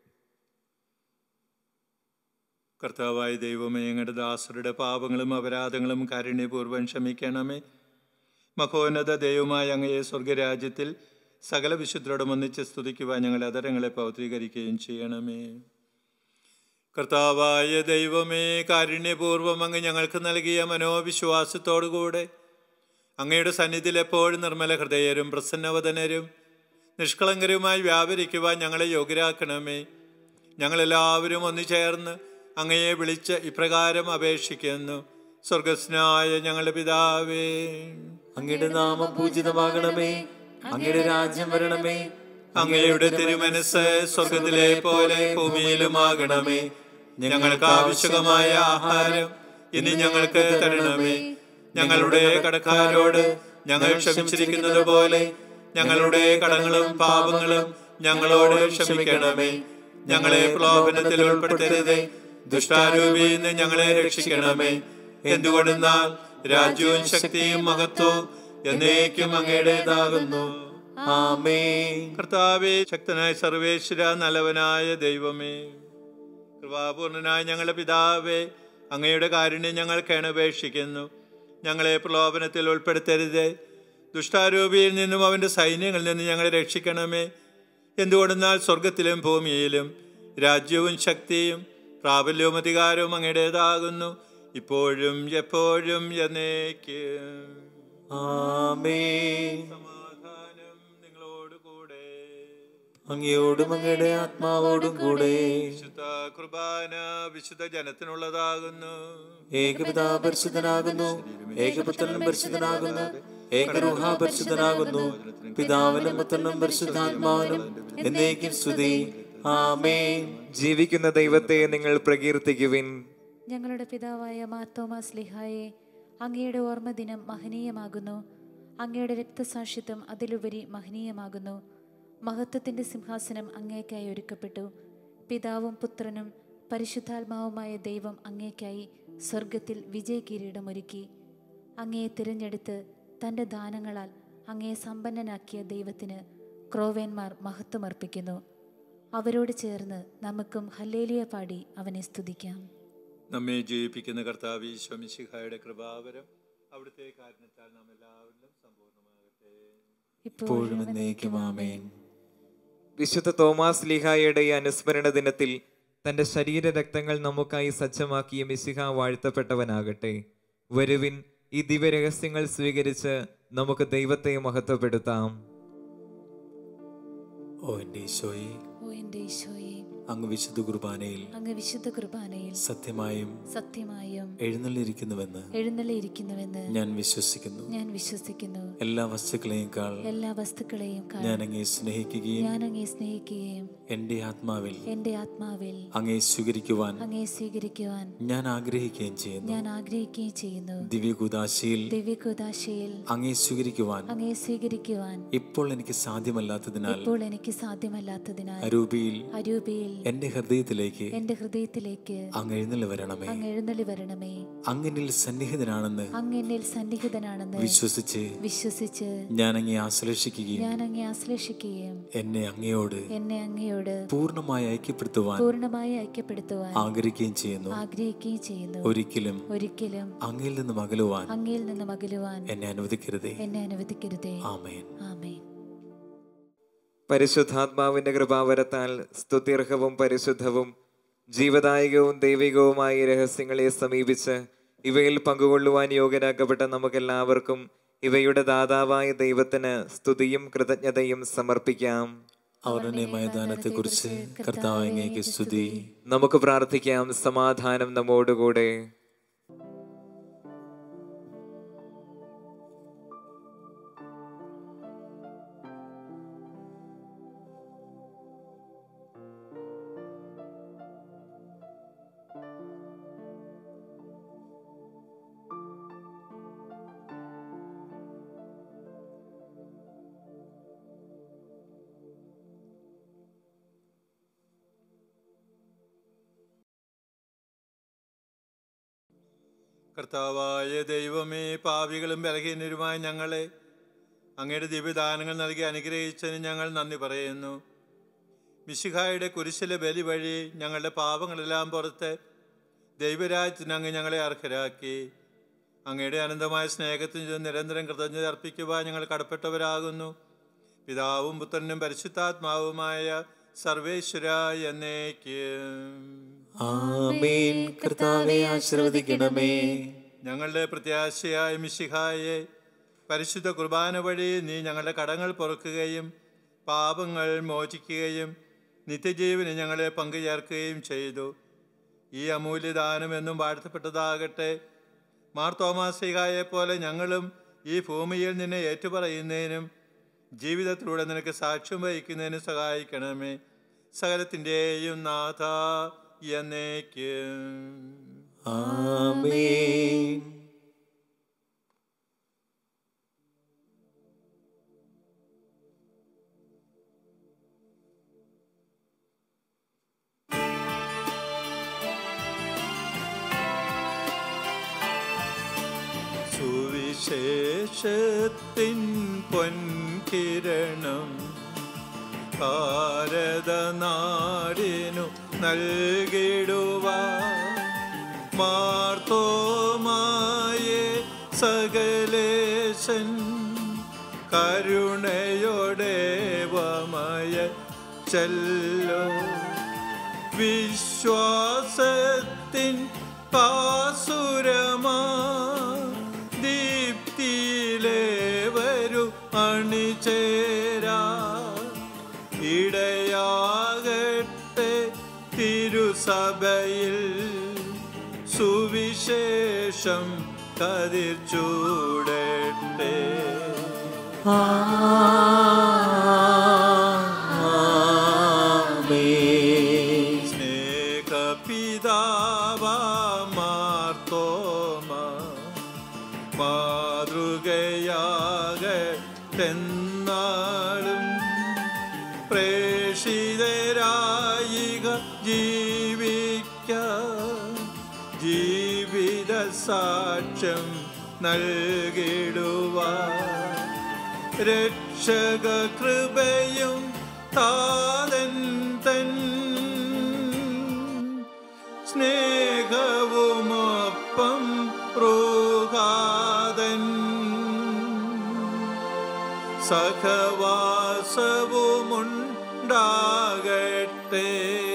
കർത്താവായ ദൈവമേ, ഞങ്ങളുടെ ദാസരുടെ പാപങ്ങളും അപരാധങ്ങളും കാരുണ്യപൂർവ്വം ക്ഷമിക്കണമേ. മഹോന്നത ദൈവമായ അങ്ങയെ സ്വർഗരാജ്യത്തിൽ സകല വിശുദ്ധരോടും ഒന്നിച്ച് സ്തുതിക്കുവാൻ ഞങ്ങളുടെ അധരങ്ങളെ പൗത്രീകരിക്കുകയും ചെയ്യണമേ. കർത്താവായ ദൈവമേ, കാരുണ്യപൂർവ്വം അങ്ങ് ഞങ്ങൾക്ക് നൽകിയ മനോവിശ്വാസത്തോടുകൂടെ അങ്ങയുടെ സന്നിധിയിൽ എപ്പോഴും നിർമ്മല ഹൃദയരും പ്രസന്നവദനരും നിഷ്കളങ്കരുമായി വ്യാപരിക്കുവാൻ ഞങ്ങളെ യോഗ്യരാക്കണമേ. ഞങ്ങളെല്ലാവരും ഒന്നു ചേർന്ന് അങ്ങയെ വിളിച്ച് ഇപ്രകാരം അപേക്ഷിക്കുന്നു. സ്വർഗസ്നായ ഞങ്ങളുടെ പിതാവേ, അങ്ങയുടെ നാമം പൂജിതമാകണമേ. അങ്ങയുടെ രാജ്യം വരണമേ. അങ്ങയുടെ തിരുമനസ് സ്വർഗത്തിലെ പോലെ ഭൂമിയിലുമാകണമേ. ഞങ്ങൾക്ക് ആവശ്യമായ ആഹാരം ഇനി ഞങ്ങൾക്ക് തരണമേ. ഞങ്ങളുടെ കടക്കാരോട് ഞങ്ങൾ ക്ഷമിച്ചിരിക്കുന്നത് പോലെ ഞങ്ങളുടെ കടങ്ങളും പാപങ്ങളും ഞങ്ങളോട് ക്ഷമിക്കണമേ. ഞങ്ങളെ പ്രലോഭനത്തിൽ ഉൾപ്പെടുത്തരുതേ, ദുഷ്ടാരൂപിയിൽ നിന്ന് ഞങ്ങളെ രക്ഷിക്കണമേ. എന്തുകൊണ്ടെന്നാൽ രാജ്യവും ശക്തിയും മഹത്വവും എന്നേക്കും അങ്ങയുടേതാകുന്നു. ആമേൻ. കർത്താവേ, ശക്തനായ സർവേശ്വര, നല്ലവനായ ദൈവമേ, കൃപാപൂർണനായ ഞങ്ങളുടെ പിതാവേ, അങ്ങയുടെ കാരുണ്യം ഞങ്ങൾ കേണപേക്ഷിക്കുന്നു. ഞങ്ങളെ പ്രലോഭനത്തിൽ ഉൾപ്പെടുത്തരുതേ, ദുഷ്ടാരൂപിയിൽ നിന്നും അവൻ്റെ സൈന്യങ്ങളിൽ നിന്ന് ഞങ്ങളെ രക്ഷിക്കണമേ. എന്തുകൊണ്ടെന്നാൽ സ്വർഗത്തിലും ഭൂമിയിലും രാജ്യവും ശക്തിയും പ്രാബല്യവും അധികാരവും അങ്ങയുടേതാകുന്നു, ഇപ്പോഴും എപ്പോഴും എന്നേക്കും. ആമേൻ. സമാധാനം നിങ്ങളോട് കൂടെ. അങ്ങയോടും അങ്ങയുടെ ആത്മാവോടും കൂടെ. വിശുദ്ധ കുർബാന വിശുദ്ധ ജനത്തിനുള്ളതാകുന്നു. ഏകപിതാ പരിശുദ്ധനാകുന്നു, ഏകപുത്രനും പരിശുദ്ധനാകുന്നു, ഏകരൂഹ പരിശുദ്ധനാകുന്നു, പിതാവിനും പുത്രനും പരിശുദ്ധാത്മാവിനും എന്നേക്കും സ്തുതി. ആമേൻ. ജീവിക്കുന്ന ദൈവത്തെ നിങ്ങൾ പ്രകീർത്തിക്കുവിൻ. ഞങ്ങളുടെ പിതാവായ മാർത്തോമാ സ്ലീഹായെ, അങ്ങയുടെ ഓർമ്മദിനം മഹനീയമാകുന്നു. അങ്ങയുടെ രക്തസാക്ഷിത്വം അതിലുപരി മഹനീയമാകുന്നു. മഹത്വത്തിൻ്റെ സിംഹാസനം അങ്ങേക്കായി ഒരുക്കപ്പെട്ടു. പിതാവും പുത്രനും പരിശുദ്ധാത്മാവുമായ ദൈവം അങ്ങേക്കായി സ്വർഗത്തിൽ വിജയകിരീടമൊരുക്കി. അങ്ങയെ തിരഞ്ഞെടുത്ത് തൻ്റെ ദാനങ്ങളാൽ അങ്ങയെ സമ്പന്നനാക്കിയ ദൈവത്തിന് ക്രോവേന്മാർ മഹത്വമർപ്പിക്കുന്നു. അവരോട് ചേർന്ന് നമുക്കും ഹല്ലേലൂയ പാടി അവനെ സ്തുതിക്കാം. നമ്മെ ജീവിപ്പിക്കുന്ന കർത്താവ് ഈശോ മിശിഹായുടെ കൃപാവരം അവിടുത്തെ കാരണത്താൽ നാം എല്ലാവരിലും സമ്പൂർണ്ണമാകട്ടെ. ഇപ്പോഴും എന്നേക്കും ആമേൻ. വിശുദ്ധ തോമാസ് ലീഹായുടെ ഈ അനുസ്മരണ ദിനത്തിൽ തൻ്റെ ശരീരരക്തങ്ങൾ നമുക്കായി സജ്ജമാക്കിയ മിശിഹ വാഴ്ത്തപ്പെട്ടവനാകട്ടെ. വരുവിൻ, ഈ ദിവ്യരഹസ്യങ്ങൾ സ്വീകരിച്ച് നമുക്ക് ദൈവത്തെ മഹത്വപ്പെടുത്താം. ഓ എൻ്റെ ഈശോയെ, ഓ എൻ്റെ ഈശോയെ, അങ്ങ് വിശുദ്ധ കുർബാനയിൽ അങ്ങ് വിശുദ്ധ കുർബാനയിൽ സത്യമായും എഴുന്നള്ളിയിരിക്കുന്നുവെന്ന് ഞാൻ വിശ്വസിക്കുന്നു. എല്ലാ വസ്തുക്കളെയും ഞാൻ അങ്ങയെ സ്നേഹിക്കുകയും എൻ്റെ ആത്മാവിൽ അങ്ങയെ സ്വീകരിക്കുവാൻ ഞാൻ ആഗ്രഹിക്കുകയും ചെയ്യുന്നു. ദിവ്യകൂദാശയിൽ അങ്ങയെ സ്വീകരിക്കുവാൻ ഇപ്പോൾ എനിക്ക് സാധ്യമല്ലാത്തതിനാൽ അരൂപിയിൽ എന്റെ ഹൃദയത്തിലേക്ക് അങ്ങ് എഴുന്നള്ളി വരണമേ. അങ്ങിനിൽ സന്നിഹിതനാണെന്ന് വിശ്വസിച്ച് ഞാൻ അങ്ങയെ ആശ്ലേഷിക്കുകയും എന്നെ അങ്ങയോട് പൂർണ്ണമായി ഐക്യപ്പെടുത്തുവാൻ ആഗ്രഹിക്കുകയും ചെയ്യുന്നു. ഒരിക്കലും അങ്ങയിൽ നിന്നും അകലുവാൻ എന്നെ അനുവദിക്കരുതേ. ആമേൻ. പരിശുദ്ധാത്മാവിന്റെ കൃപാവരത്താൽ സ്തുത്യർഹവും പരിശുദ്ധവും ജീവദായകവും ദൈവികവുമായ രഹസ്യങ്ങളെ സമീപിച്ച് ഇവയിൽ പങ്കുകൊള്ളുവാൻ യോഗ്യരാക്കപ്പെട്ട നമുക്കെല്ലാവർക്കും ഇവയുടെ ദാതാവായ ദൈവത്തിന് സ്തുതിയും കൃതജ്ഞതയും സമർപ്പിക്കാം. അവരുടെ മൈതാനത്തെക്കുറിച്ച് കർത്താവേ അങ്ങേക്ക് സ്തുതി. നമുക്ക് പ്രാർത്ഥിക്കാം. സമാധാനം നമ്മോടുകൂടെ. കർത്താവായ ദൈവമേ, പാപികളും ബലഹീനരുമായ ഞങ്ങളെ അങ്ങയുടെ ദിവ്യദാനങ്ങൾ നൽകി അനുഗ്രഹിച്ചതിന് ഞങ്ങൾ നന്ദി പറയുന്നു. മിശിഹായുടെ കുരിശിലെ ബലി വഴി ഞങ്ങളുടെ പാപങ്ങളെല്ലാം പുറത്ത് ദൈവരാജ്യത്തിന് അങ്ങ് ഞങ്ങളെ അർഹരാക്കി. അങ്ങയുടെ അനന്തമായ സ്നേഹത്തിന് നിരന്തരം കൃതജ്ഞത അർപ്പിക്കുവാൻ ഞങ്ങൾ കടപ്പെട്ടവരാകുന്നു. പിതാവും പുത്രനും പരിശുദ്ധാത്മാവുമായ സർവേശ്വരായ എന്നേക്കും ആമേൻ. കർത്താവേ ആശീർവദിക്കണമേ. ഞങ്ങളുടെ പ്രത്യാശയായ മിശിഹായെ, പരിശുദ്ധ കുർബാന വഴി നീ ഞങ്ങളുടെ കടങ്ങൾ പൊറുക്കുകയും പാപങ്ങൾ മോചിക്കുകയും നിത്യജീവന് ഞങ്ങളെ പങ്കുചേർക്കുകയും ചെയ്തു. ഈ അമൂല്യദാനം എന്നും വാഴ്ത്തപ്പെട്ടതാകട്ടെ. മാർ തോമാസ് ശ്ലീഹായെ പോലെ ഞങ്ങളും ഈ ഭൂമിയിൽ നിന്നെ ഏറ്റുപറയുന്നതിനും ജീവിതത്തിലൂടെ നിനക്ക് സാക്ഷ്യം വഹിക്കുന്നതിനും സഹായിക്കണമേ. സകലത്തിൻ്റെയും നാഥ എന്നേക്കും ആമേൻ. സുവിശേഷത്തിൻ പൊൻകിരണം ഭാരതനാടിനു നൽകിടുവാൻ മാർത്തോമായെ സകലേശൻ കരുണയോടെ വമയ ചെല്ലോ. വിശ്വാസത്തിൻ പാസുരമാ ദീപ്തിയിലേവരു അണിചേരാ ഇടയ തിരുസഭയിൽ സുവിശേഷം കതിർ ചൂടട്ടെ. സ്നേഹപിതാവാർത്തോമ മാതൃകയാകട്ടെന്നാളും പ്രേഷിതരായിക ജീവിക്ക ജീവിത സാക്ഷ്യം നൽകിടുവാൻ രക്ഷക കൃപയും താതൻ തൻ സ്നേഹവുമൊപ്പം പ്രൂഹാതൻ സഹവാസവുമുണ്ടാകട്ടെ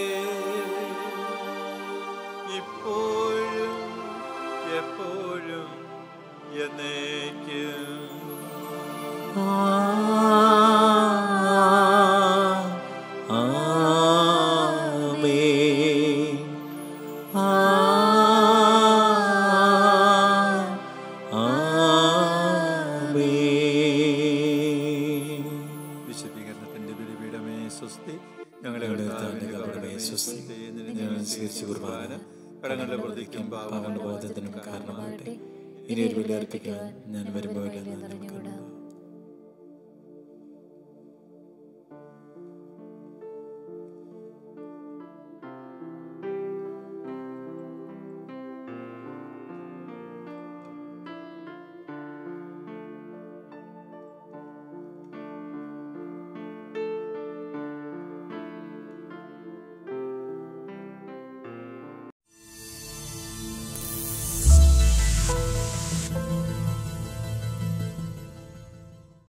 ഇപ്പോഴും എപ്പോഴും എന്നേക്കും. വിശുദ്ധീകരണത്തിന്റെ ബലിപീഠമേ സ്വസ്തി. ഞങ്ങളെ സ്വീകരിച്ച കുർബാന കടങ്ങളുടെ പ്രതിക്കും പാപങ്ങളുടെ ബോധത്തിനും കാരണമാകട്ടെ. ഇനി ഒരു ബലി അർപ്പിക്കുവാൻ ഞാൻ വരുമ്പോൾ